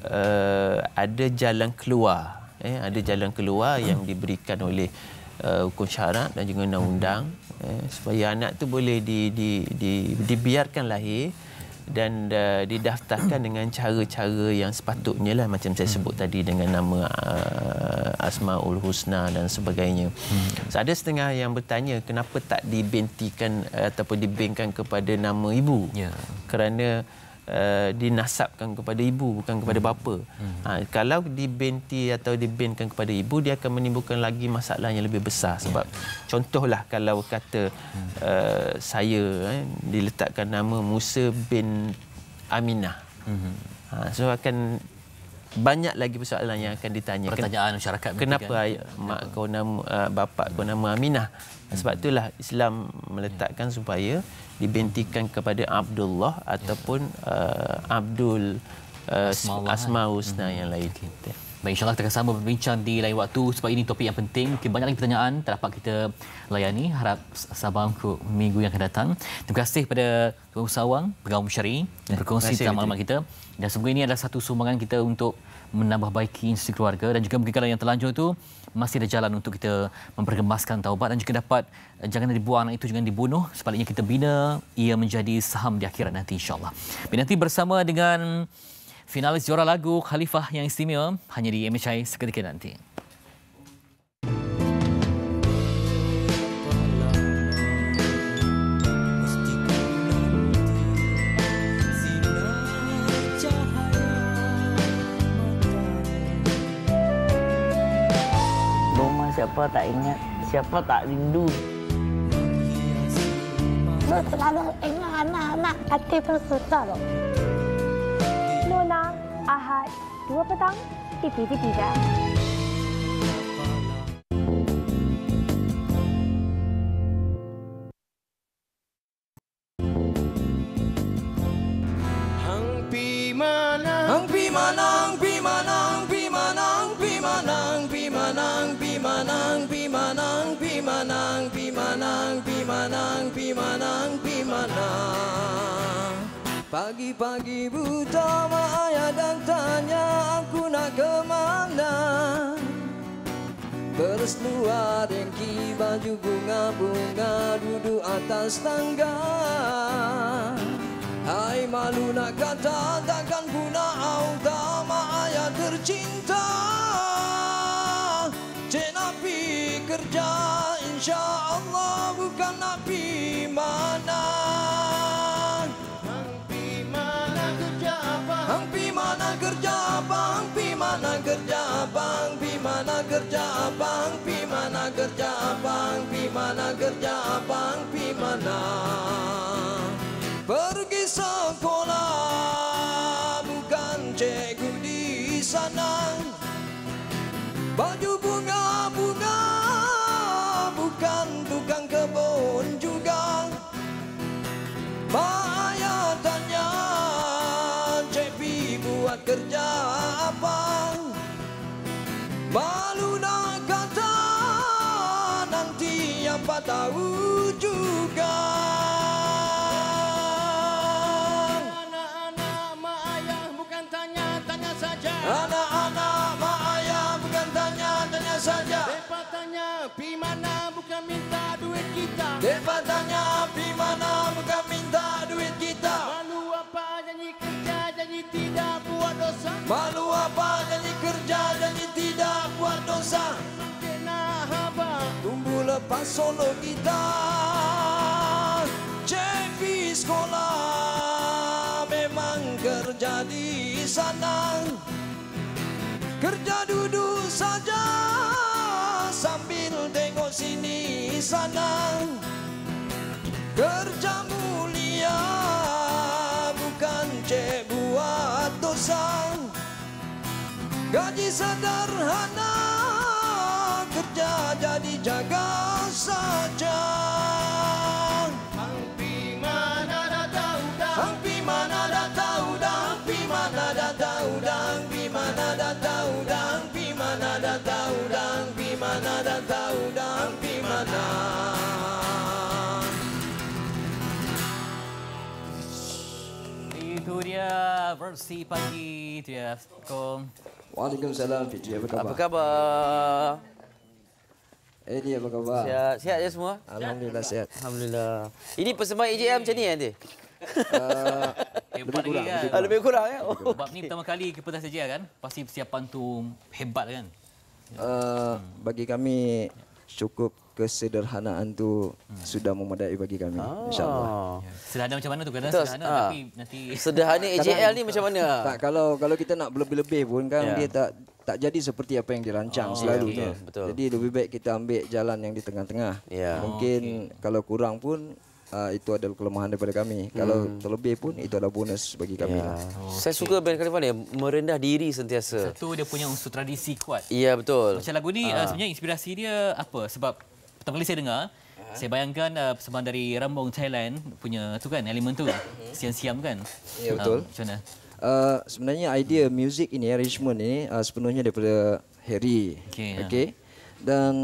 uh, ada jalan keluar, eh, ada jalan keluar yang diberikan oleh uh, hukum syarak dan juga undang-undang, eh, supaya anak tu boleh di, di, di, dibiarkan lahir dan uh, didaftarkan dengan cara-cara yang sepatutnya lah, macam saya sebut tadi dengan nama uh, Asmaul Husna dan sebagainya. Hmm. So, ada setengah yang bertanya kenapa tak dibentikan uh, ataupun dibengkan kepada nama ibu. Yeah. Kerana Uh, dinasabkan kepada ibu bukan kepada bapa. Hmm. Ha, kalau dibenti atau dibinkan kepada ibu, dia akan menimbulkan lagi masalah yang lebih besar. Sebab yeah. contohlah kalau kata hmm. uh, saya eh, diletakkan nama Musa bin Aminah. Hmm. Ha, so akan banyak lagi persoalan yang akan ditanya. Pertanyaan masyarakat. Kenapa kan? ayah, mak kau nama uh, bapa kau nama Aminah? Hmm. Sebab itulah Islam meletakkan yeah. supaya dibentikan kepada Abdullah ataupun uh, Abdul uh, Asmaul Husna hmm. yang lain. Okay. Baik, insyaAllah kita akan sama berbincang di lain waktu sebab ini topik yang penting. Mungkin banyak lagi pertanyaan tak dapat kita layani. Harap sabar untuk minggu yang akan datang. Terima kasih kepada Tuan Usawang, Pegawai Syar'i yang berkongsi tentang maklumat kita. Dan semoga ini adalah satu sumbangan kita untuk menambah baiki institusi keluarga, dan juga mungkin kalau yang terlanjur itu masih ada jalan untuk kita mempergemaskan taubat dan juga dapat jangan dibuang anak itu, jangan dibunuh, sebaliknya kita bina ia menjadi saham di akhirat nanti insya-Allah. Nanti bersama dengan finalis juara lagu Khalifah yang istimewa hanya di M H I seketika nanti. Siapa tak ingat, siapa tak rindu. Lu selalu ingat anak-anak, hati pun susah loh. Nona, Ahad, dua petang, di T V tiga. Hang pi manang, hang pi manang, pi manang, pi manang, pi manang, pi manang, pi manang, pi manang, pi manang, pi manang, pi manang, pi manang, pi manang. Pagi-pagi buta mak ayah dan tanya aku nak ke mana. Berseluar dengki baju bunga-bunga duduk atas tangga. Hai malu nak kata takkan guna auta mak ayah tercinta. Cik Nabi kerja insya Allah bukan Nabi mana. Hang pi mana kerja apa? Hang pi mana kerja apa? Hang pi mana kerja apa? Hang pi mana kerja apa? Hang pi mana kerja apa? Hang pi mana kerja apa? Hang pi mana? Pergi sekolah bukan cikgu di sana. Baju bunga-bunga bukan tukang kebun juga. Mak ayah tanya Cik Pi buat kerja apa. Malu nak kata nanti apa tahu juga. kita. Depa tanya pi mana bukan minta duit kita. Malu apa janji kerja janji tidak buat dosa. Malu apa janji kerja janji tidak buat dosa. Kena haba tunggu lepas solo kita. Cek sekolah memang kerja di sana. Kerja duduk saja sambil tengok sini sana. Kerja mulia bukan cek buat dosa. Gaji sederhana kerja jadi jaga saja. Hang pi mana dah tahu dah. Hang pi mana dah tahu dah. Hang pi mana dah tahu dah. Hang pi mana dah tahu dah. Hang pi mana dah tahu dah. Hang pi mana dah tahu dah. Hang pi mana. Itu dia versi pagi. Itu dia. Assalamualaikum. Waalaikumsalam. Fitri, apa khabar? Apa khabar? Eh, dia apa khabar? Sihat, sihat je semua? Alhamdulillah sihat. Alhamdulillah. Ini persembahan A J M macam ni nanti? Uh, Hebat lagi kan? Ah, lebih kurang ya. Oh. Sebab ni pertama kali ke pentas saja kan? Pasti persiapan tu hebat kan? Uh, bagi kami cukup kesederhanaan tu hmm. sudah memadai bagi kami. Ah. InsyaAllah. Sederhana macam mana tu? Kadang Betul. sederhana Ah. tapi nanti... Sederhana A J L ni macam mana? Tak, kalau kalau kita nak berlebih-lebih pun kan Ya. dia tak tak jadi seperti apa yang dirancang Oh, selalu. betul, kan. betul. Jadi lebih baik kita ambil jalan yang di tengah-tengah. Ya. Mungkin kalau kurang pun uh, itu adalah kelemahan daripada kami. Hmm. Kalau terlebih pun itu adalah bonus bagi kami. Ya. Lah. Saya suka band California merendah diri sentiasa. Satu dia punya unsur tradisi kuat. Ya, betul. Macam lagu ni Ah. uh, sebenarnya inspirasi dia apa? Sebab pertama kali saya dengar, uh-huh. saya bayangkan uh, persembahan dari Rambong Thailand punya tu kan, elemen tu. Siam-siam kan? Ya, betul. Uh, macam mana? Uh, sebenarnya idea muzik ini, arrangement ini uh, sepenuhnya daripada Harry. Okey, Okay. Dan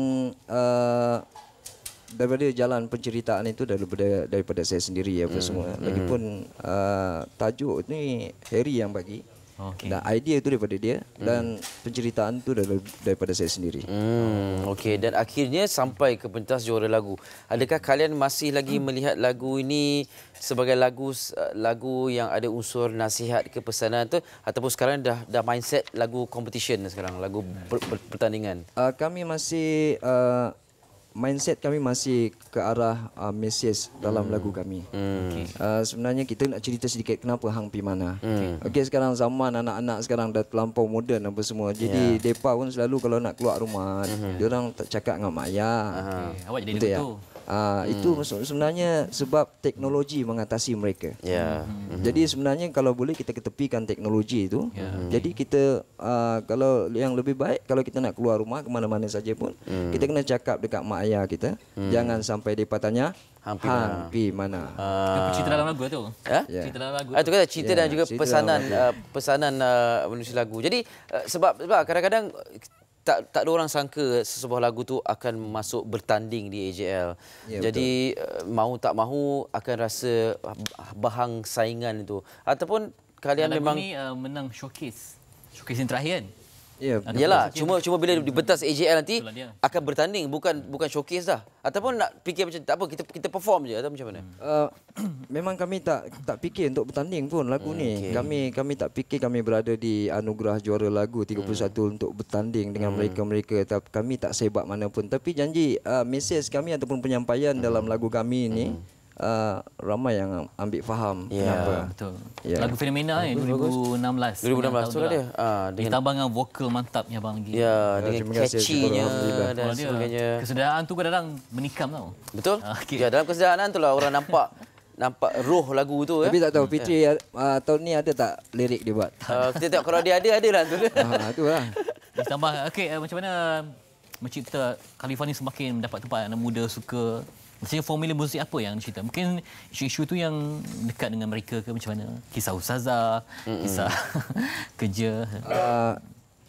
uh, daripada jalan penceritaan itu daripada daripada saya sendiri apa Hmm. semua. Hmm. Lagipun uh, tajuk ni Harry yang bagi. Okay. Dan idea itu daripada dia Hmm. dan penceritaan itu daripada, daripada saya sendiri. Hmm, okey, dan akhirnya sampai ke pentas juara lagu. Adakah kalian masih lagi melihat lagu ini sebagai lagu lagu yang ada unsur nasihat ke pesanan tu, ataupun sekarang dah dah mindset lagu competition sekarang, lagu ber, ber, pertandingan? Uh, kami masih uh, mindset kami masih ke arah uh, message dalam Hmm. lagu kami. Hmm. Okay. Uh, sebenarnya kita nak cerita sedikit kenapa hang pi mana. Hmm. Okey, sekarang zaman anak-anak sekarang dah terlampau moden apa semua. Jadi Yeah. depa pun selalu kalau nak keluar rumah, Mhm. dia orang tak cakap dengan mak ayah. Okay. Awak jadi Betul lagu ya? tu. Ah, Hmm. itu maksud- sebenarnya sebab teknologi mengatasi mereka. Ya. Hmm. Jadi sebenarnya kalau boleh kita ketepikan teknologi itu. Ya. Jadi kita uh, kalau yang lebih baik kalau kita nak keluar rumah ke mana-mana saja pun Hmm. kita kena cakap dekat mak ayah kita. Hmm. Jangan sampai depa tanya Hang pi hang mana?" pi mana. Itu cerita dalam lagu tu. Ya? Ya. Cerita dalam lagu. Ah, itu kata cerita Ya, dan juga cerita pesanan dalam uh, pesanan uh, menulis lagu. Jadi uh, sebab sebab kadang-kadang tak tak ada orang sangka sesebuah lagu tu akan masuk bertanding di A J L. Ya, Jadi uh, mahu tak mahu akan rasa bahang saingan itu. Ataupun kalian lagu memang ni uh, menang showcase. Showcase yang terakhir kan? Ya, yalah, cuma cuma bila di pentas A J L nanti Itulah dia. akan bertanding, bukan bukan showcase dah. Ataupun nak fikir macam tak apa, kita kita perform je atau macam mana? Uh, memang kami tak tak fikir untuk bertanding pun lagu Hmm, ni. okey. Kami kami tak fikir kami berada di anugerah juara lagu tiga puluh satu Hmm. untuk bertanding dengan mereka-mereka. Tapi kami tak sehebat mana pun. Tapi janji uh, mesej kami ataupun penyampaian dalam lagu kami ini uh, ramai yang ambil faham. Ya, Kenapa? Betul. Ya. Lagu Fenomena ni dua ribu enam belas. dua ribu enam belas tu lah dia. Ah, dengan ditambah dengan vokal mantapnya abang lagi. Ya, dengan terima kasih, catchy-nya Alhamdulillah. dan Oh, dia. sebagainya. Kesudahan tu kadang-kadang menikam tau. Betul? Ah, okey. Ya, dalam kesederhanaan tu lah orang nampak nampak roh lagu tu. Tapi eh. tak tahu Fitri uh, tahun ni ada tak lirik dia buat? Uh, kita tengok kalau dia ada, ada lah tu. Ah, itulah. Ditambah, okey, uh, macam mana mencipta California semakin mendapat tempat anak muda suka. Maksudnya formula muzik apa yang cerita? Mungkin isu-isu tu yang dekat dengan mereka ke macam mana? Kisah ustazah, Mm-mm. kisah kerja. Uh,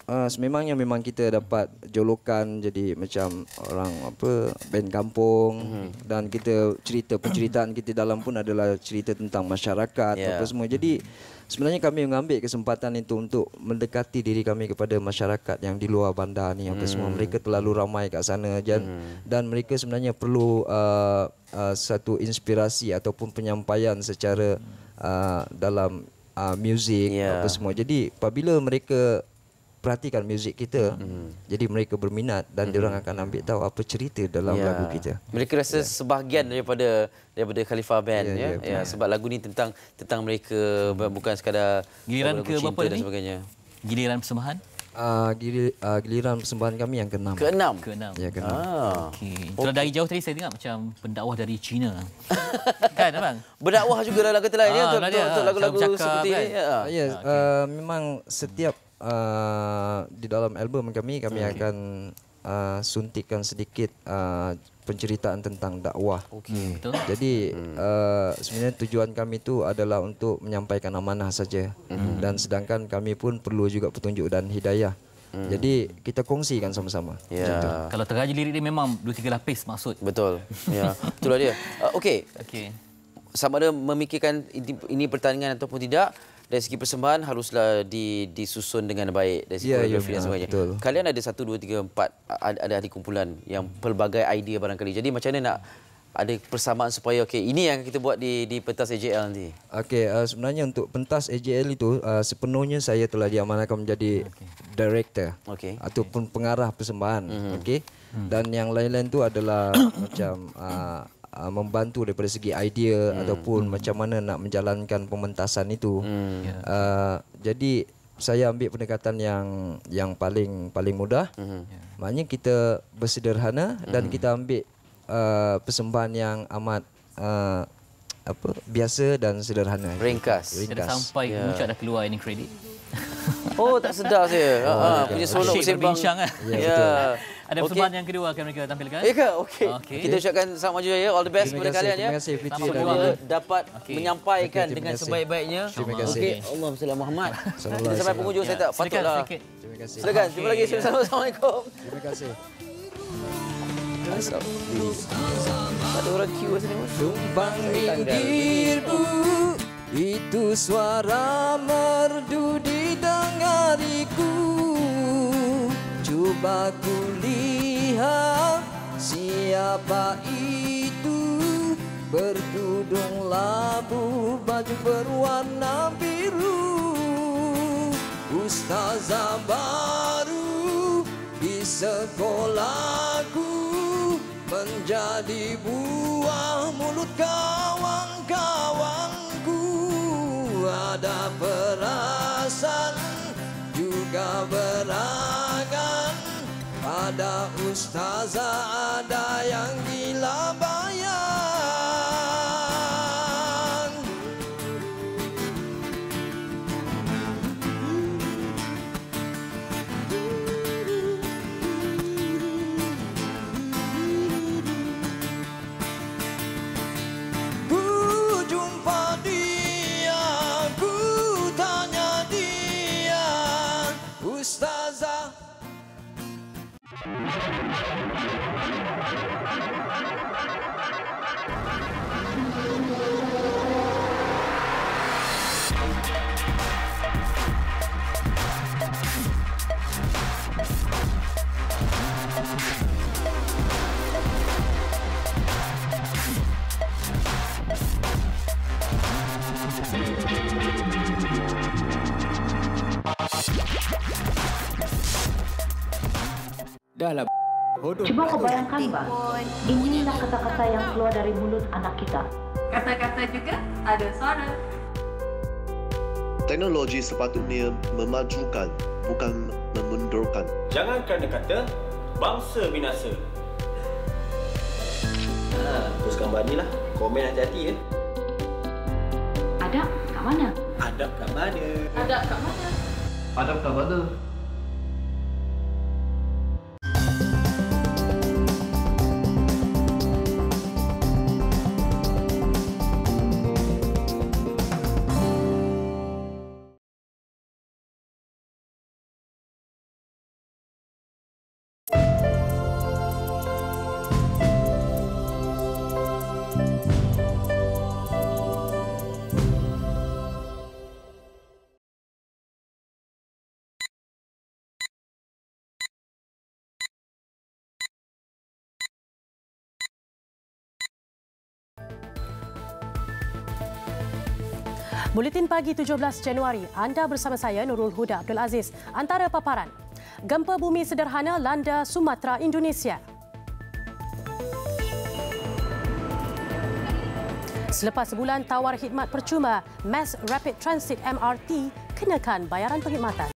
uh, sememangnya memang kita dapat jolokan jadi macam orang apa band kampung mm-hmm. dan kita cerita penceritaan kita dalam pun adalah cerita tentang masyarakat yeah. apa semua. Jadi sebenarnya kami mengambil kesempatan itu untuk mendekati diri kami kepada masyarakat yang di luar bandar ni apa mm. semua. Mereka terlalu ramai kat sana dan, mm. dan mereka sebenarnya perlu uh, uh, satu inspirasi ataupun penyampaian secara uh, dalam uh, muzik yeah. apa semua. Jadi apabila mereka perhatikan muzik kita, mm. jadi mereka berminat dan mm. diorang akan ambil tahu apa cerita dalam yeah. lagu kita. Mereka rasa yeah. sebahagian daripada daripada Khalifa Band yeah, ya. Yeah, yeah, sebab lagu ni tentang tentang mereka mm. bukan sekadar giliran ke berapa dan sebagainya. Giliran persembahan? Uh, gili, uh, giliran persembahan kami yang keenam. Keenam. Keenam. Ya, keenam. Ah. Okey. Kalau dari jauh tadi saya dengar macam pendakwah dari China. Kan abang? Berdakwah juga dalam kata lain ah, ya untuk, untuk, untuk lagu-lagu seperti kan? ini. Ya. Uh, yes, okay. uh, memang setiap uh, di dalam album kami kami okay. akan uh, suntikkan sedikit uh, penceritaan tentang dakwah. Okey. Betul. Jadi hmm. uh, sebenarnya tujuan kami itu adalah untuk menyampaikan amanah saja. Hmm. Dan sedangkan kami pun perlu juga petunjuk dan hidayah. Hmm. Jadi kita kongsikan sama-sama. Ya. Kalau teraja lirik dia memang dua tiga lapis maksud. Betul. Ya. Itulah dia. Uh, Okey. Okey. Sama ada memikirkan ini, ini pertandingan ataupun tidak, dari segi persembahan haruslah di, disusun dengan baik dari segi ya, koreografi ya, dan sebagainya. Betul. Kalian ada satu, dua, tiga, empat ada, ada ahli kumpulan yang pelbagai idea barangkali. Jadi macam mana nak ada persamaan supaya okey ini yang kita buat di di pentas A J L nanti. Okey, uh, sebenarnya untuk pentas A J L itu uh, sepenuhnya saya telah diamanahkan menjadi okay. director okay. ataupun pengarah persembahan. Mm-hmm. Okey. Mm. Dan yang lain-lain tu adalah macam uh, uh, membantu daripada segi idea mm. ataupun mm. macam mana nak menjalankan pementasan itu. Mm. Uh, jadi saya ambil pendekatan yang yang paling paling mudah. Mm-hmm. Yeah. Maknanya kita bersederhana mm. dan kita ambil Uh, persembahan yang amat uh, apa biasa dan sederhana. Ringkas. Ringkas. Dah sampai yeah. Muncak dah keluar ini kredit. Oh, tak sedar saya. Oh, ha, punya solo bersembang. Kan? Ya, yeah, yeah. Ada persembahan okay. yang kedua akan mereka tampilkan. Ya ke? Okey. Okay. Kita ucapkan selamat maju ya. All the best kepada kalian ya. Terima kasih Fitri dan Semua dapat okay. menyampaikan okay, dengan sebaik-baiknya. Terima kasih. Okey, Allahumma salli Muhammad. Sampai penghujung saya tak patutlah. Terima kasih. Silakan. Terima lagi. Assalamualaikum. Terima kasih. Ada orang queue sini. Tumpang minggirku, itu suara merdu didengariku. Cuba ku lihat siapa itu, bertudung labu, baju berwarna biru. Ustazah baru di sekolahku, menjadi buah mulut kawan-kawanku. Ada perasaan juga berangan, pada ustazah ada yang gila bayan. Ustazah. Dah lah bodoh. Cuba kau bayangkan, Bang. Inilah kata-kata yang keluar dari mulut anak kita. Kata-kata juga ada suara. Teknologi sepatutnya memajukan, bukan memundurkan. Jangan kerana kata bangsa binasa. Ha, terus gambar ni lah. Komen hati-hati ya. Adab kat mana? Adab kat mana? Adab kat mana? Adab kat mana? Buletin pagi tujuh belas Januari, anda bersama saya Nurul Huda Abdul Aziz. Antara paparan, gempa bumi sederhana landa Sumatera, Indonesia. Selepas sebulan tawar khidmat percuma, Mass Rapid Transit M R T kenakan bayaran perkhidmatan.